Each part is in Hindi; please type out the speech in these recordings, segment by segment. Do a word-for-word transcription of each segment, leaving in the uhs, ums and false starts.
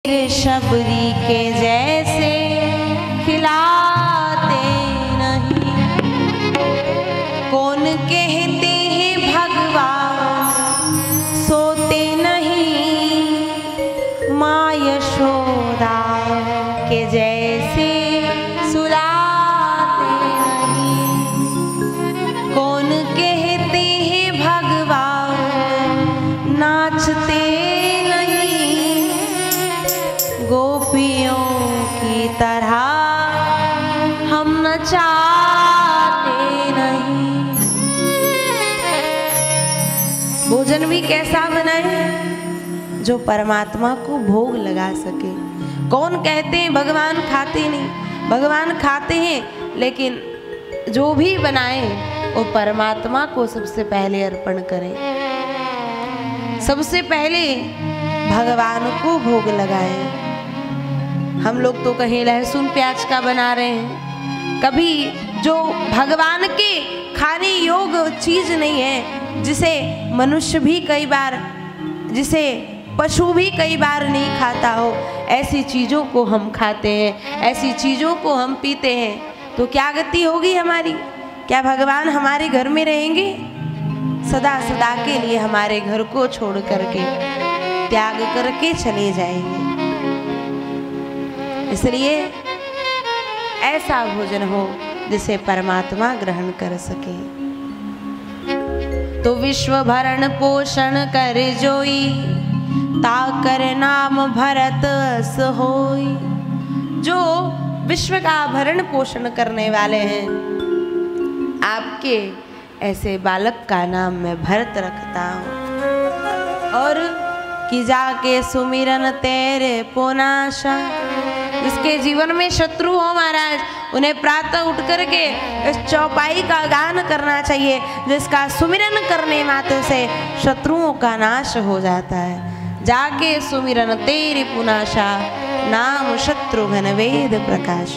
शबरी के जैसे खिलाते नहीं, कौन कहते हैं भगवान सोते नहीं, माँ यशोदा के जैसे सुलाते नहीं, कौन कहते हैं भगवान नाचते गोपियों की तरह हम नचाते नहीं। भोजन भी कैसा बनाए जो परमात्मा को भोग लगा सके। कौन कहते हैं भगवान खाते नहीं, भगवान खाते हैं, लेकिन जो भी बनाए वो परमात्मा को सबसे पहले अर्पण करें, सबसे पहले भगवान को भोग लगाएं। हम लोग तो कहीं लहसुन प्याज का बना रहे हैं, कभी जो भगवान के खाने योग्य चीज नहीं है, जिसे मनुष्य भी कई बार, जिसे पशु भी कई बार नहीं खाता हो, ऐसी चीजों को हम खाते हैं, ऐसी चीजों को हम पीते हैं, तो क्या गति होगी हमारी? क्या भगवान हमारे घर में रहेंगे? सदा सदा के लिए हमारे घर को छोड़ करके त्याग करके चले जाएंगे। इसलिए ऐसा भोजन हो जिसे परमात्मा ग्रहण कर सके। तो विश्व भरण पोषण कर जोई, ताकर नाम भरत अस होई। जो विश्व का भरण पोषण करने वाले हैं, आपके ऐसे बालक का नाम मैं भरत रखता हूँ। और कि जाके सुमिरन तेरे पुनाशा, जिसके जीवन में शत्रु हो महाराज, उन्हें प्रातः उठ करके इस चौपाई का गान करना चाहिए, जिसका सुमिरन करने मात्र से शत्रुओं का नाश हो जाता है। जाके सुमिरन तेरे पुनाशा, नाम शत्रुघ्न वेद प्रकाश।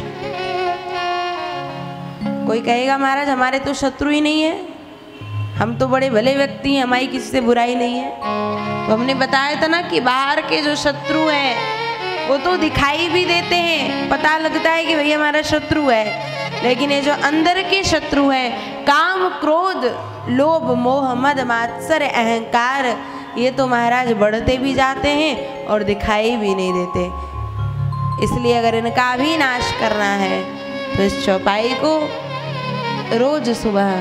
कोई कहेगा महाराज हमारे तो शत्रु ही नहीं है, हम तो बड़े भले व्यक्ति हैं, हमारी किसी से बुराई नहीं है। तो हमने बताया था ना कि बाहर के जो शत्रु हैं वो तो दिखाई भी देते हैं, पता लगता है कि भाई हमारा शत्रु है, लेकिन ये जो अंदर के शत्रु हैं, काम क्रोध लोभ मोह मद मात्सर्य अहंकार, ये तो महाराज बढ़ते भी जाते हैं और दिखाई भी नहीं देते। इसलिए अगर इनका भी नाश करना है तो इस चौपाई को रोज सुबह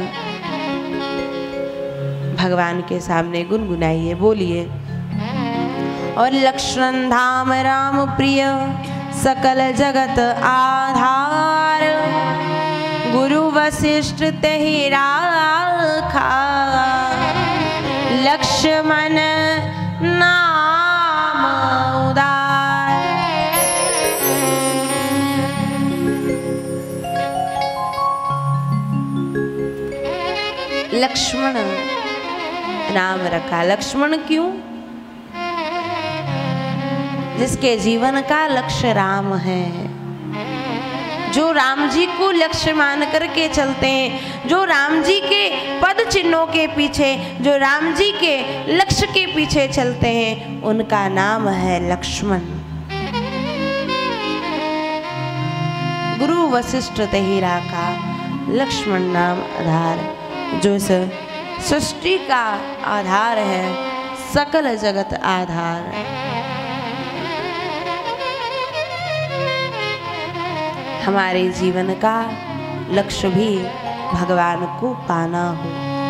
भगवान के सामने गुनगुनाइए, बोलिए। और लक्ष्मण धाम राम प्रिय सकल जगत आधार, गुरु वशिष्ठ तेहि राखा, लक्ष्मण नाम उदार। लक्ष्मण नाम रखा। लक्ष्मण क्यों? जिसके जीवन का लक्ष्य राम है, जो राम जी को लक्ष्य मान करके चलते हैं, जो राम जी के पद चिन्हों के पीछे, जो राम जी के लक्ष्य के पीछे चलते हैं, उनका नाम है लक्ष्मण। गुरु वशिष्ठ तेहि राखा, लक्ष्मण नाम आधार। जो इस सृष्टि का आधार है, सकल जगत आधार। हमारे जीवन का लक्ष्य भी भगवान को पाना हो।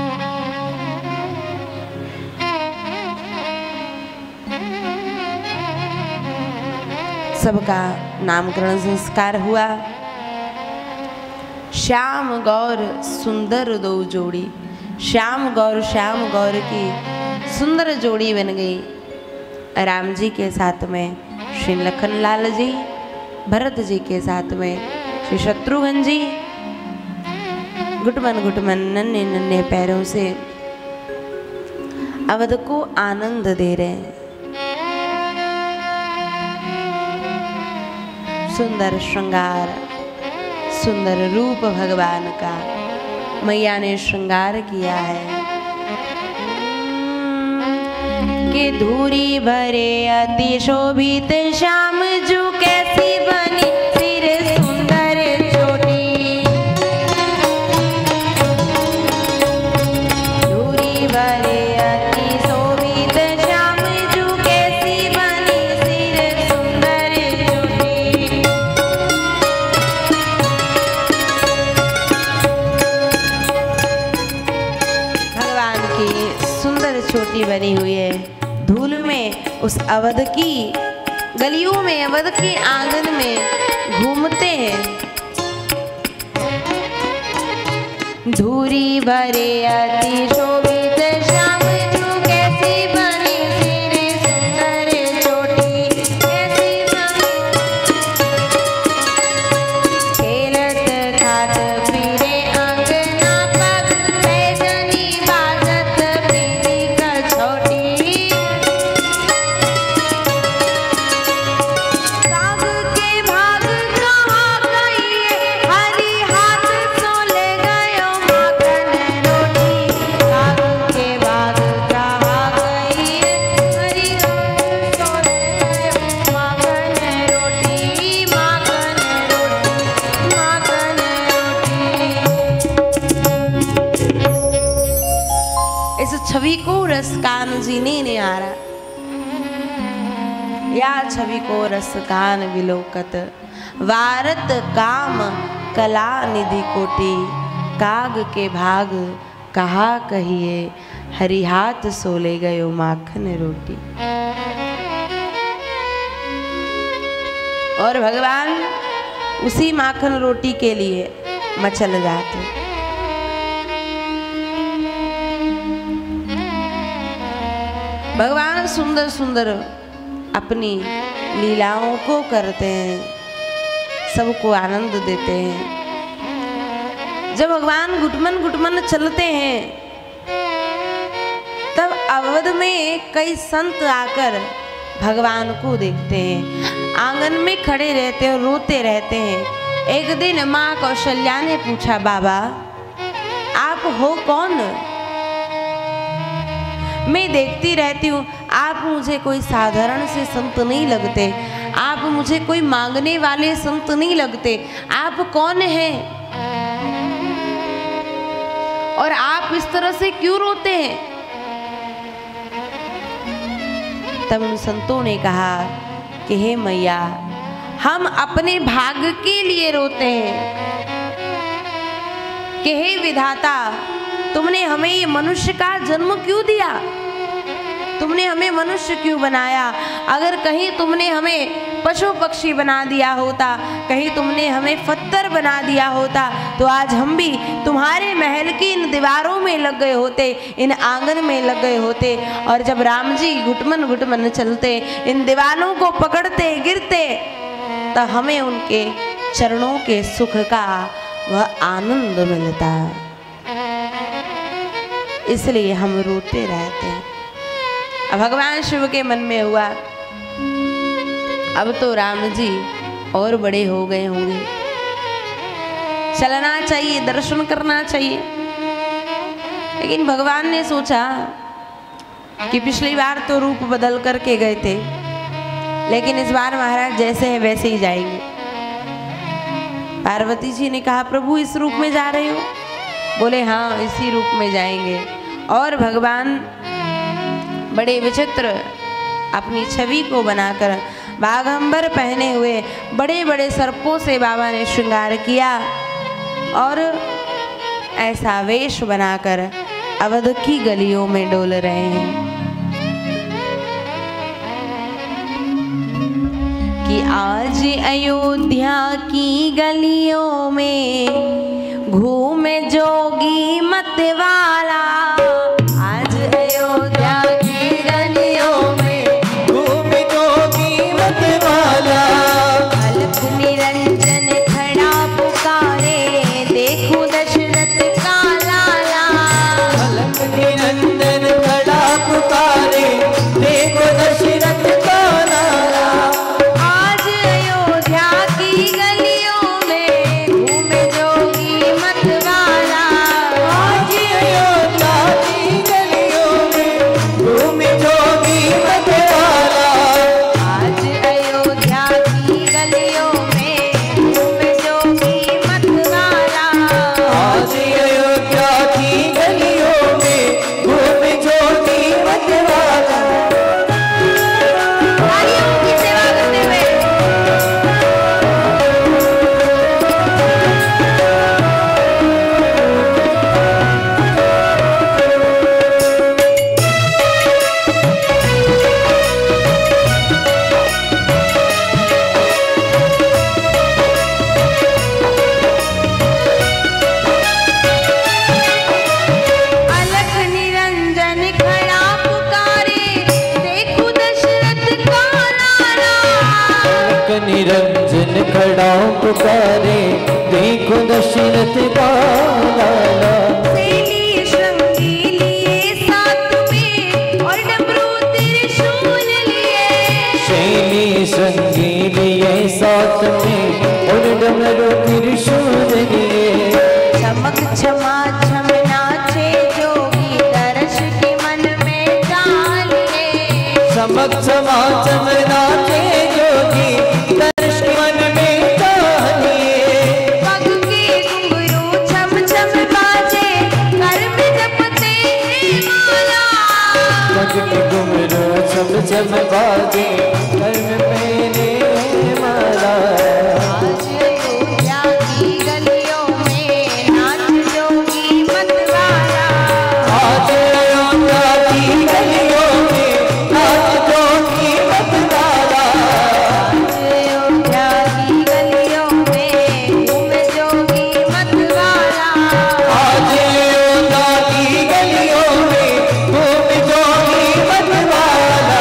सबका नामकरण संस्कार हुआ। श्याम गौर सुंदर दो जोड़ी, श्याम गौर श्याम गौर की सुंदर जोड़ी बन गई। राम जी के साथ में श्री लखन लाल जी, भरत जी के साथ में श्री शत्रुघ्न जी घुटमन घुटमन नन्हे नन्हे पैरों से अवध को आनंद दे रहे हैं। सुंदर श्रृंगार, सुंदर रूप भगवान का मैया ने श्रृंगार किया है। कि धूरी भरे अति शोभित श्याम जू कैसी बनी सिर सुंदर चोटी। धूरी भरे अति शोभित श्याम जू कैसी बनी सिर सुंदर चोटी। भगवान की सुंदर चोटी बनी हुई है। धूल में उस अवध की गलियों में, अवध के आंगन में घूमते हैं। धूरी भरे अति शोभित श्याम जू कैसी बनी सिर सुंदर चोटी। कैसी बनी खेलत खात फिरे अंगना पग पैजनी बाजत पीली कछोटी। काग के भाग कहाँ गइए हरि हाथ सो ले गयो माखन रोटी। काग के भाग कहाँ गइए हरि हाथ सो ले गयो माखन रोटी। माखन रोटी माखन रोटी। इस छवि को रस कान जीने ने आ रहा। या छवि को रस कान विलोकत वारत काम कला निधि कोटि। काग के भाग कहा कहिए हरि हाथ सो ले गयो माखन रोटी। और भगवान उसी माखन रोटी के लिए मचल जाते। भगवान सुंदर सुंदर अपनी लीलाओं को करते हैं, सबको आनंद देते हैं। जब भगवान घुटमन घुटमन चलते हैं तब अवध में कई संत आकर भगवान को देखते हैं, आंगन में खड़े रहते और रोते रहते हैं। एक दिन माँ कौशल्या ने पूछा, बाबा आप हो कौन? मैं देखती रहती हूँ आप मुझे कोई साधारण से संत नहीं लगते, आप मुझे कोई मांगने वाले संत नहीं लगते, आप कौन हैं और आप इस तरह से क्यों रोते हैं? तब उन संतों ने कहा कि हे मैया, हम अपने भाग्य के लिए रोते हैं कि हे विधाता, तुमने हमें ये मनुष्य का जन्म क्यों दिया? तुमने हमें मनुष्य क्यों बनाया? अगर कहीं तुमने हमें पशु पक्षी बना दिया होता, कहीं तुमने हमें पत्थर बना दिया होता, तो आज हम भी तुम्हारे महल की इन दीवारों में लग गए होते, इन आंगन में लग गए होते। और जब राम जी घुटमन घुटमन चलते, इन दीवारों को पकड़ते गिरते, तो हमें उनके चरणों के सुख का वह आनंद मिलता। इसलिए हम रोते रहते हैं। अब भगवान शिव के मन में हुआ, अब तो राम जी और बड़े हो गए होंगे, चलना चाहिए, दर्शन करना चाहिए। लेकिन भगवान ने सोचा कि पिछली बार तो रूप बदल करके गए थे, लेकिन इस बार महाराज जैसे हैं वैसे ही जाएंगे। पार्वती जी ने कहा, प्रभु इस रूप में जा रहे हो? बोले हाँ, इसी रूप में जाएंगे। और भगवान बड़े विचित्र अपनी छवि को बनाकर बाघंबर पहने हुए बड़े बड़े सर्पों से बाबा ने श्रृंगार किया और ऐसा वेश बनाकर अवध की गलियों में डोल रहे हैं कि आज अयोध्या की गलियों में घूमे जोगी मत वाला। आज अयोध्या की गलियों में घूमे जोगी मत वाला। अलख निरंजन खड़ा पुकारे, देखो दशरथ का लाला। अलख निरंजन खड़ा पुकारे, देखो दशरथ का लाला। आज अयोध्या की गलियों में घूमे जोगी मत वाला। आज अयोध्या निरंजन खड़ा पुकारे, देखो दशरथ का लाला। शैली श्रृंगी लिए साथ में और डमरू त्रिशूल लिए, शैली श्रृंगी लिए साथ में और डमरू त्रिशूल लिए। चमक छमा छम नाचे जोगी दर्श के मन में डालिए, चमक छमा छम नाचे जोगी दर्श के मन में डालिए। पग के घुंघरू छम छम बाजे, कर में जपते हैं माला, पग के घुंघरू छम छम बाजे, कर में पहने माला। आज अयोध्या की गलियों में नाच जोगी मतवाला, आज अयोध्या की गलियों में नाच जोगी मतवाला। अयोध्या की गलियों में घूमे जोगी मतवाला, आज अयोध्या की गलियों में घूमे जोगी मतवाला।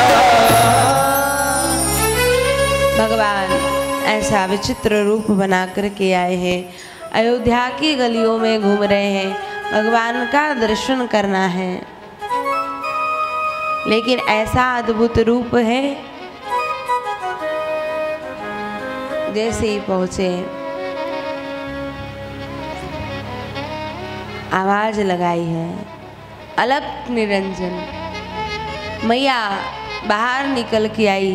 भगवान ऐसा विचित्र रूप बना करके आए हैं, अयोध्या की गलियों में घूम रहे हैं, भगवान का दर्शन करना है। लेकिन ऐसा अद्भुत रूप है, जैसे ही पहुंचे आवाज लगाई है, अलख निरंजन। मैया बाहर निकल के आई,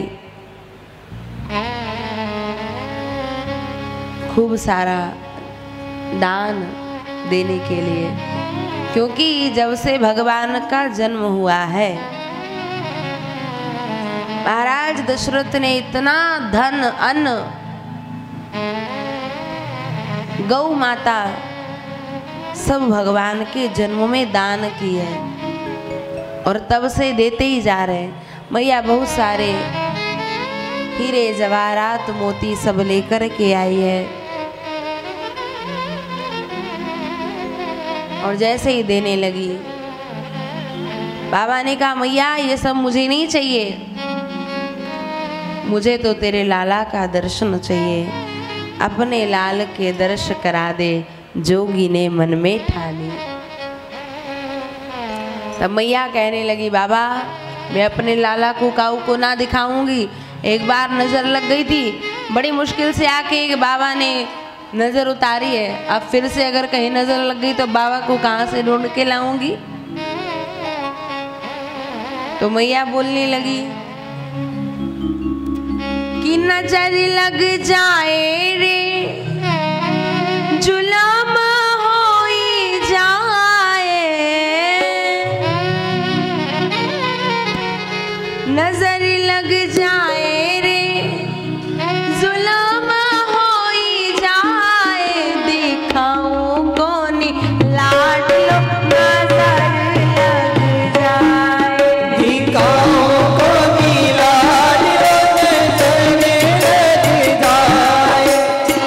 खूब सारा दान देने के लिए, क्योंकि जब से भगवान का जन्म हुआ है, महाराज दशरथ ने इतना धन अन्न, गौ माता सब भगवान के जन्म में दान की है, और तब से देते ही जा रहे हैं। मैया बहुत सारे हीरे जवाहरात मोती सब लेकर के आई है, और जैसे ही देने लगी, बाबा ने कहा मैया ये सब मुझे नहीं चाहिए, मुझे तो तेरे लाला का दर्शन चाहिए। अपने लाल के दर्श करा दे, जोगी ने मन में ठानी। तब मैया कहने लगी बाबा मैं अपने लाला को काऊ को ना दिखाऊंगी, एक बार नजर लग गई थी, बड़ी मुश्किल से आके एक बाबा ने नजर उतारी है, अब फिर से अगर कहीं नजर लग गई तो बाबा को कहाँ से ढूंढ के लाऊंगी। तो मैया बोलने लगी कि नजर लग जाए रे जुलम होई जाए, नजर लग जाए रे जुलम होई जाए, दिखाऊं कौन लाड लो नजर लग जाए, दिखाऊं कौन लाड लो नजर लग जाए।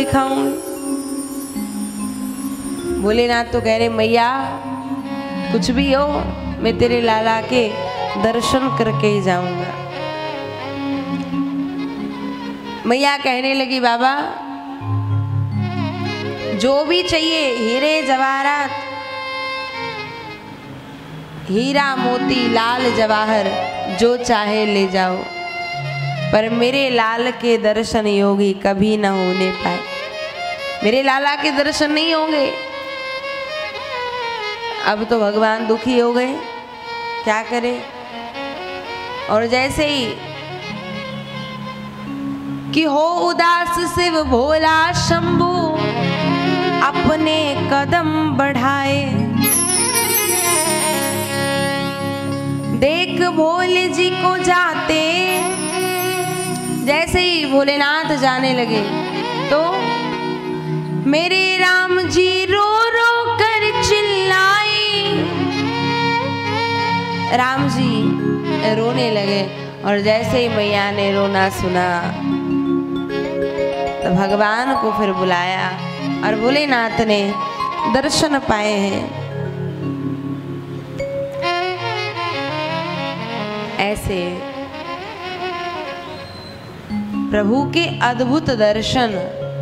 दिखाऊंगी। भोलेनाथ तो कह रहे मैया कुछ भी हो मैं तेरे लाला के दर्शन करके ही जाऊंगा। मैया कहने लगी बाबा जो भी चाहिए हीरे जवाहरात, हीरा मोती लाल जवाहर जो चाहे ले जाओ, पर मेरे लाल के दर्शन योगी कभी न होने पाए। मेरे लाला के दर्शन नहीं होंगे। अब तो भगवान दुखी हो गए, क्या करे। और जैसे ही कि हो उदास शिव भोला शंभू अपने कदम बढ़ाए, देख भोले जी को जाते। जैसे ही भोलेनाथ जाने लगे तो मेरे राम जी रो रो कर चिल्लाए। राम जी रोने लगे और जैसे ही मैया ने रोना सुना तो भगवान को फिर बुलाया और भोलेनाथ ने दर्शन पाए हैं। ऐसे प्रभु के अद्भुत दर्शन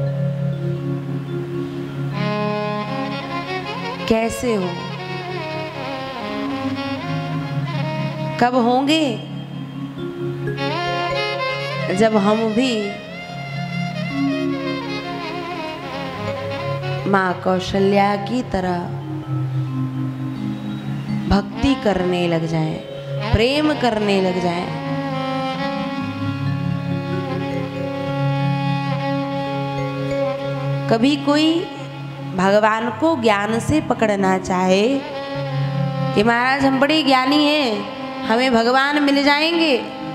कैसे हो, कब होंगे? जब हम भी माँ कौशल्या की तरह भक्ति करने लग जाएं, प्रेम करने लग जाएं। कभी कोई भगवान को ज्ञान से पकड़ना चाहे कि महाराज हम बड़े ज्ञानी हैं, हमें भगवान मिल जाएंगे,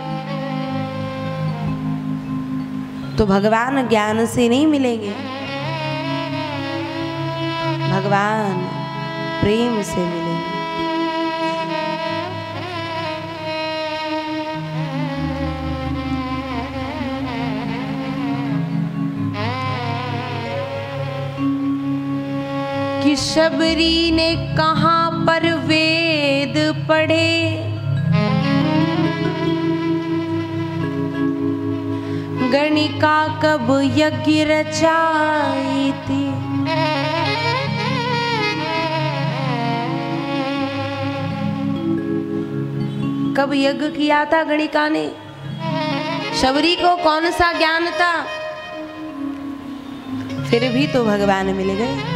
तो भगवान ज्ञान से नहीं मिलेंगे, भगवान प्रेम से मिलेंगे। कि शबरी ने कहाँ पर वेद पढ़े, गणिका कब यज्ञ रचाई थी। कब यज्ञ किया था गणिका ने? शबरी को कौन सा ज्ञान था? फिर भी तो भगवान मिल गए,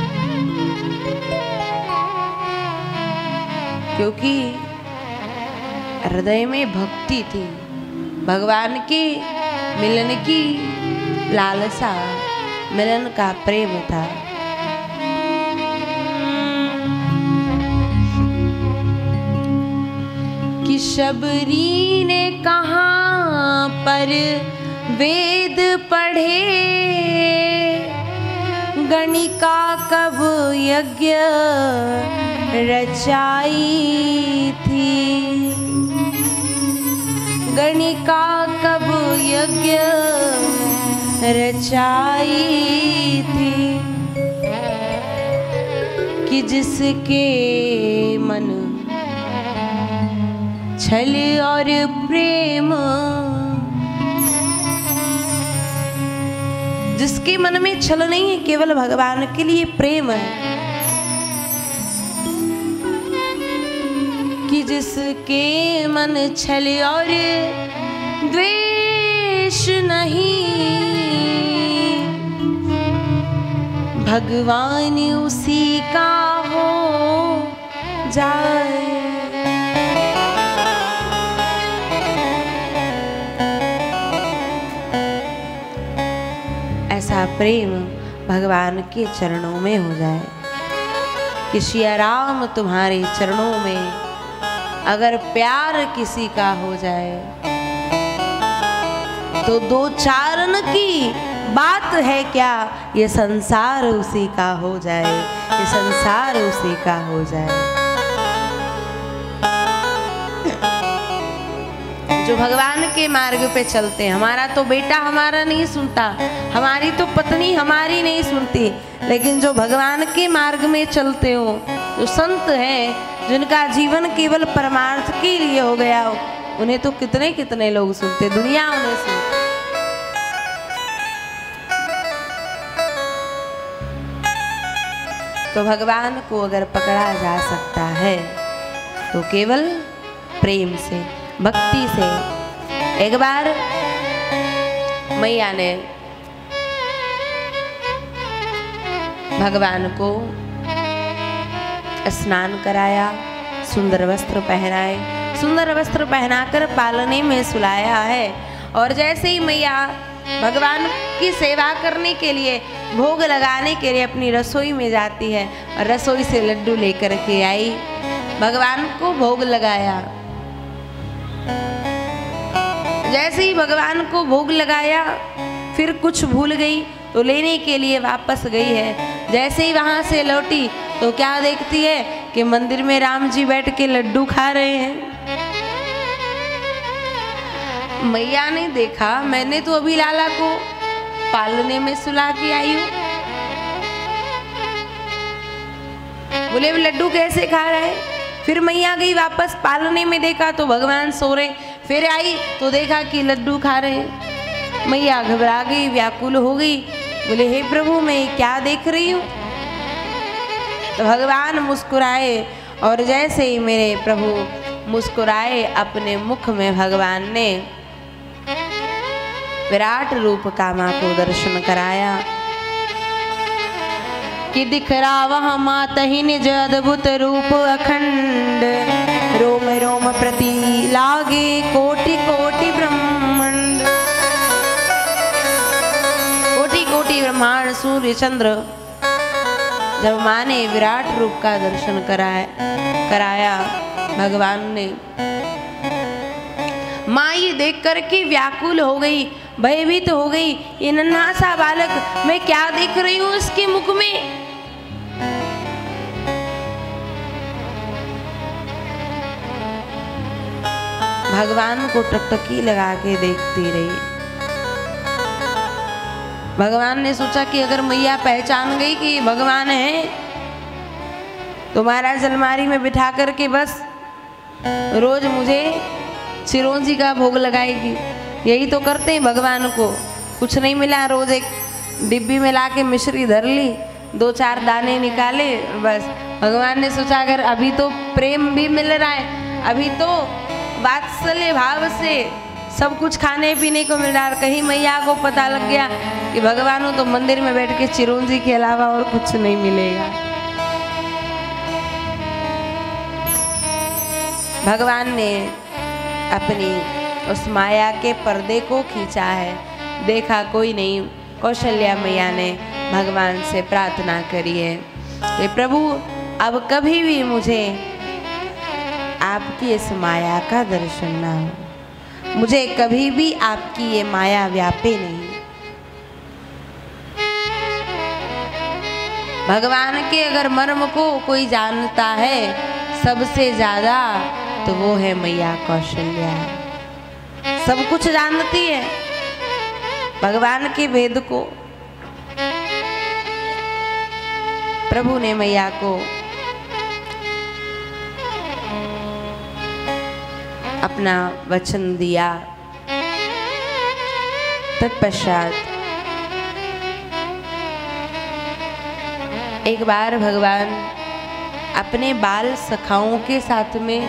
क्योंकि हृदय में भक्ति थी, भगवान के मिलन की लालसा, मिलन का प्रेम था। कि शबरी ने कहाँ पर वेद पढ़े, गणिका कब यज्ञ रचाई थी। गणिका कब यज्ञ रचाई थी। कि जिसके मन छल और प्रेम, जिसके मन में छल नहीं है, केवल भगवान के लिए प्रेम है। कि जिसके मन छल और द्वेष नहीं, भगवान उसी का हो जाए। ऐसा प्रेम भगवान के चरणों में हो जाए कि सिया राम तुम्हारे चरणों में अगर प्यार किसी का हो जाए तो दो चारण की बात है क्या, ये संसार उसी का हो जाए, ये संसार उसी का हो जाए। जो भगवान के मार्ग पे चलते हैं। हमारा तो बेटा हमारा नहीं सुनता, हमारी तो पत्नी हमारी नहीं सुनती, लेकिन जो भगवान के मार्ग में चलते हो, जो संत हैं जिनका जीवन केवल परमार्थ के लिए हो गया हो, उन्हें तो कितने कितने लोग सुनते, दुनिया उन्हें सुनती। तो भगवान को अगर पकड़ा जा सकता है तो केवल प्रेम से, भक्ति से। एक बार मैया ने भगवान को स्नान कराया, सुंदर वस्त्र पहनाए, सुंदर वस्त्र पहनाकर पालने में सुलाया है। और जैसे ही मैया भगवान की सेवा करने के लिए, भोग लगाने के लिए अपनी रसोई में जाती है और रसोई से लड्डू लेकर के आई, भगवान को भोग लगाया। जैसे ही भगवान को भोग लगाया, फिर कुछ भूल गई तो लेने के लिए वापस गई है। जैसे ही वहां से लौटी तो क्या देखती है कि मंदिर में राम जी बैठ के लड्डू खा रहे हैं। मैया ने देखा, मैंने तो अभी लाला को पालने में सुला के आई हूँ, बोले लड्डू कैसे खा रहे हैं। फिर मैया गई वापस पालने में, देखा तो भगवान सो रहे। फिर आई तो देखा कि लड्डू खा रहे हैं। मैया घबरा गई, व्याकुल हो गई, बोले हे प्रभु मैं क्या देख रही हूँ। तो भगवान मुस्कुराए और जैसे ही मेरे प्रभु मुस्कुराए, अपने मुख में भगवान ने विराट रूप का माँ को दर्शन कराया कि दिख रहा वह माता ही निज अद्भुत रूप अखंड, रोम रोम प्रति लागे कोटि कोटि ब्रह्मांड। कोटि कोटि ब्रह्मांड सूर्य चंद्र। जब माँ ने विराट रूप का दर्शन कराया कराया भगवान ने, माँ ये देख करके व्याकुल हो गई, भयभीत तो हो गई। ये नन्हा सा बालक, मैं क्या देख रही हूँ इसके मुख में। भगवान को टकटकी लगा के देखती रही। भगवान ने सोचा कि अगर मैया पहचान गई कि भगवान है तो महाराज अलमारी में बिठा करके बस रोज मुझे चिरौंजी का भोग लगाएगी। यही तो करते हैं भगवान को। कुछ नहीं मिला, रोज एक डिब्बी में ला के मिश्री धर ली, दो चार दाने निकाले, बस। भगवान ने सोचा अगर अभी तो प्रेम भी मिल रहा है, अभी तो वात्सल्य भाव से सब कुछ खाने पीने को मिल रहा है, कहीं मैया को पता लग गया कि भगवान तो मंदिर में बैठ के चिरौंजी के अलावा और कुछ नहीं मिलेगा। भगवान ने अपनी उस माया के पर्दे को खींचा है, देखा कोई नहीं। कौशल्या मैया ने भगवान से प्रार्थना करी है कि प्रभु अब कभी भी मुझे आपकी इस माया का दर्शन ना हो, मुझे कभी भी आपकी ये माया व्यापे नहीं। भगवान के अगर मर्म को कोई जानता है सबसे ज्यादा तो वो है मैया कौशल्या। सब कुछ जानती है भगवान के वेद को। प्रभु ने मैया को अपना वचन दिया। तत्पश्चात एक बार भगवान अपने बाल सखाओं के साथ में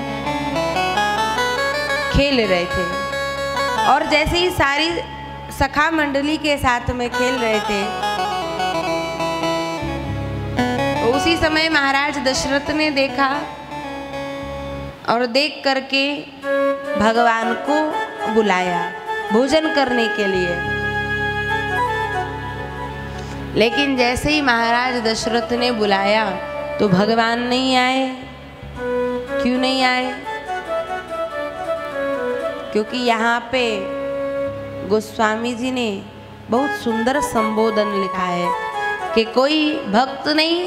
खेल रहे थे और जैसे ही सारी सखा मंडली के साथ में खेल रहे थे तो उसी समय महाराज दशरथ ने देखा और देख करके भगवान को बुलाया भोजन करने के लिए। लेकिन जैसे ही महाराज दशरथ ने बुलाया तो भगवान नहीं आए। क्यों नहीं आए? क्योंकि यहाँ पे गोस्वामी जी ने बहुत सुंदर संबोधन लिखा है कि कोई भक्त नहीं,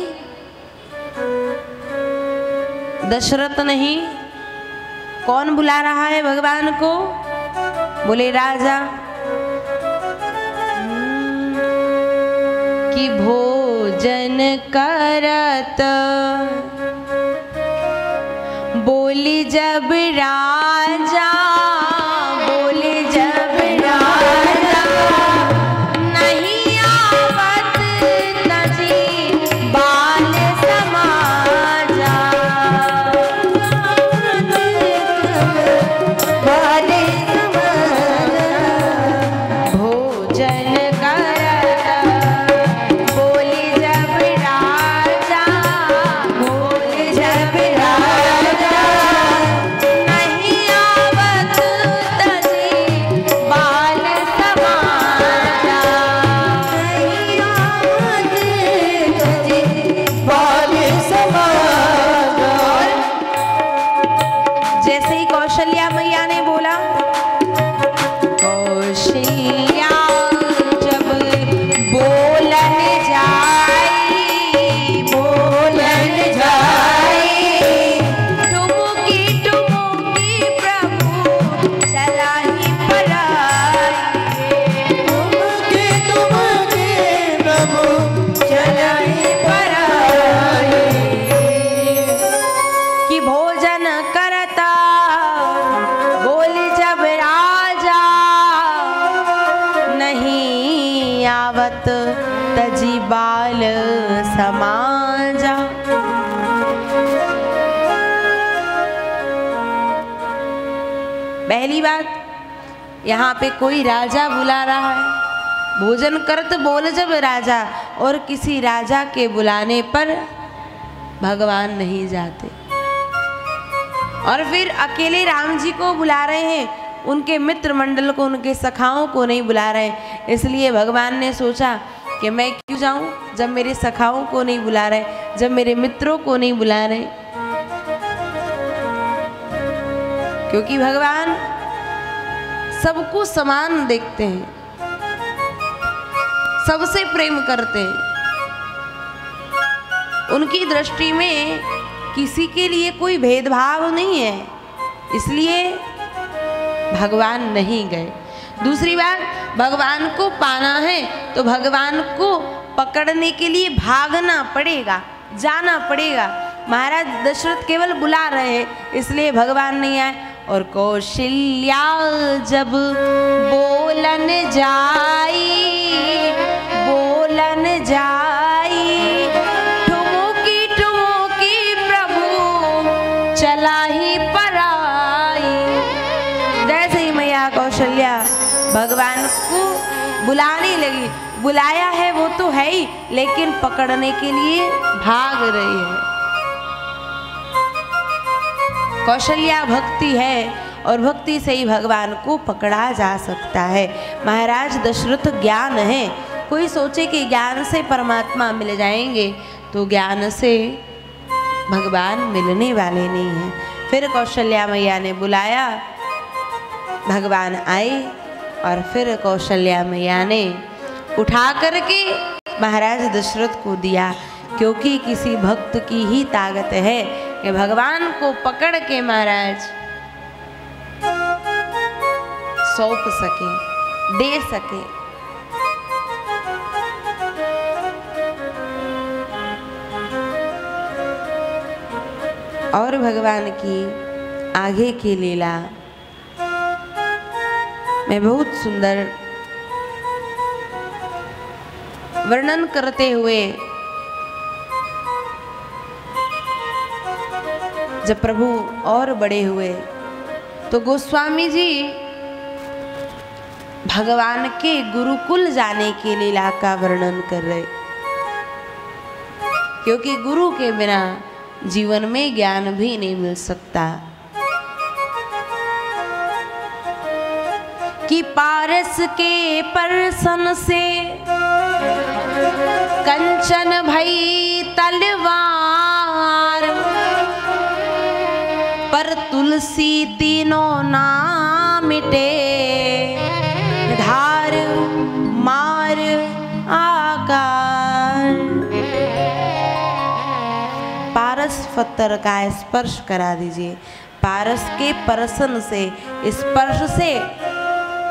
दशरथ नहीं, कौन बुला रहा है भगवान को? बोले राजा कि भोजन करत बोली जब राजा, बोली जब राजा नहीं आवत तजी बाल समाजा, बाल समाजा भोजन करत बोली जब राजा, बोली जब राजा नहीं आवत तजी बाल समाजा, नहीं आवत तजी बाल समाजा। जैसे ही कौशल्या मैया ने बोला, कौशल्या जब बोलन जाई, बोलन जाई टुमुकी टुमुकी प्रभु चलाही पराई, तुमके तुमके प्रभु चलाही पराई कि भोजन करता बोली जब राजा नहीं आवत तजी बाल समाजा। पहली बात, यहाँ पे कोई राजा बुला रहा है, भोजन करत बोल जब राजा, और किसी राजा के बुलाने पर भगवान नहीं जाते, और फिर अकेले राम जी को बुला रहे हैं, उनके मित्र मंडल को, उनके सखाओं को नहीं बुला रहे हैं। इसलिए भगवान ने सोचा कि मैं क्यों जाऊं जब मेरे सखाओं को नहीं बुला रहे, जब मेरे मित्रों को नहीं बुला रहे, क्योंकि भगवान सबको समान देखते हैं, सबसे प्रेम करते हैं। उनकी दृष्टि में किसी के लिए कोई भेदभाव नहीं है, इसलिए भगवान नहीं गए। दूसरी बात, भगवान को पाना है तो भगवान को पकड़ने के लिए भागना पड़ेगा, जाना पड़ेगा। महाराज दशरथ केवल बुला रहे हैं, इसलिए भगवान नहीं आए। और कौशल्या जब बोलन जाई, बोलन जाई ठुमुकी ठुमुकी प्रभु चलाही पराई। जैसे ही मैया कौशल्या भगवान को बुलाने लगी, बुलाया है वो तो है ही, लेकिन पकड़ने के लिए भाग रही है। कौशल्या भक्ति है, और भक्ति से ही भगवान को पकड़ा जा सकता है। महाराज दशरथ ज्ञान है, कोई सोचे कि ज्ञान से परमात्मा मिल जाएंगे, तो ज्ञान से भगवान मिलने वाले नहीं हैं। फिर कौशल्या मैया ने बुलाया, भगवान आए, और फिर कौशल्या मैया ने उठा करके महाराज दशरथ को दिया, क्योंकि किसी भक्त की ही ताकत है कि भगवान को पकड़ के महाराज सौंप सके, दे सके। और भगवान की आगे की लीला में बहुत सुंदर वर्णन करते हुए, जब प्रभु और बड़े हुए तो गोस्वामी जी भगवान के गुरुकुल जाने की लीला का वर्णन कर रहे, क्योंकि गुरु के बिना जीवन में ज्ञान भी नहीं मिल सकता। कि पारस के परसन से कंचन भई तलवार, पर तुलसी तीनों ना मिटे, धार मार आकार। पारस पत्थर का स्पर्श करा दीजिए, पारस के परसन से, स्पर्श से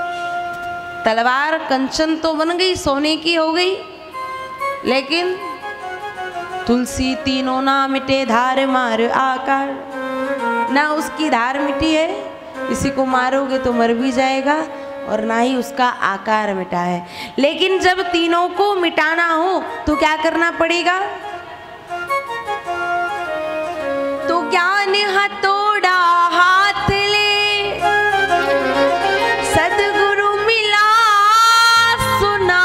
तलवार कंचन तो बन गई, सोने की हो गई, लेकिन तुलसी तीनों ना मिटे धार मार आकार, ना उसकी धार मिटी है, किसी को मारोगे तो मर भी जाएगा, और ना ही उसका आकार मिटा है। लेकिन जब तीनों को मिटाना हो तो क्या करना पड़ेगा? तो ज्ञान हथौड़ा हाथ ले, सदगुरु मिला सुना,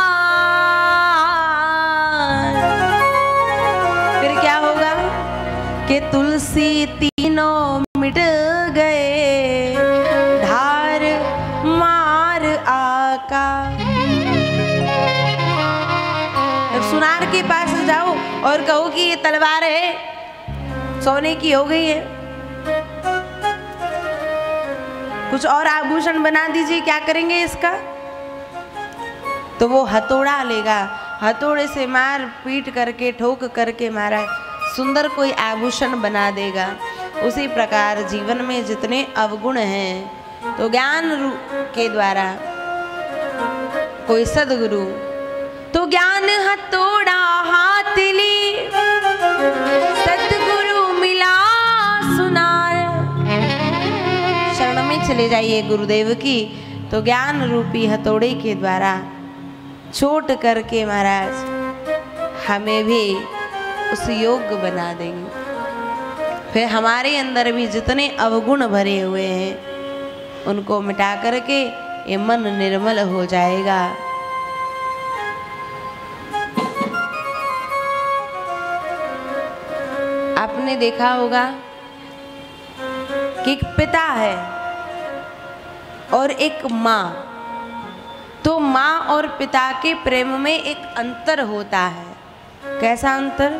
फिर क्या होगा कि तुलसी तीनों मिट गए, धार मार आका। सुनार के पास जाओ और कहो कि ये तलवार है, सोने की हो गई है, कुछ और आभूषण बना दीजिए, क्या करेंगे इसका? तो वो हथौड़ा लेगा, हथौड़े से मार पीट करके ठोक करके मारा सुंदर कोई आभूषण बना देगा। उसी प्रकार जीवन में जितने अवगुण हैं, तो ज्ञान के द्वारा कोई सदगुरु, तो ज्ञान हथौड़ा हाथ ली, सदगुरु मिला सुनार। शरण में चले जाइए गुरुदेव की, तो ज्ञान रूपी हथौड़े के द्वारा चोट करके महाराज हमें भी उस योग्य बना देंगे। फिर हमारे अंदर भी जितने अवगुण भरे हुए हैं उनको मिटा करके ये मन निर्मल हो जाएगा। आपने देखा होगा कि एक पिता है और एक माँ, तो माँ और पिता के प्रेम में एक अंतर होता है। कैसा अंतर?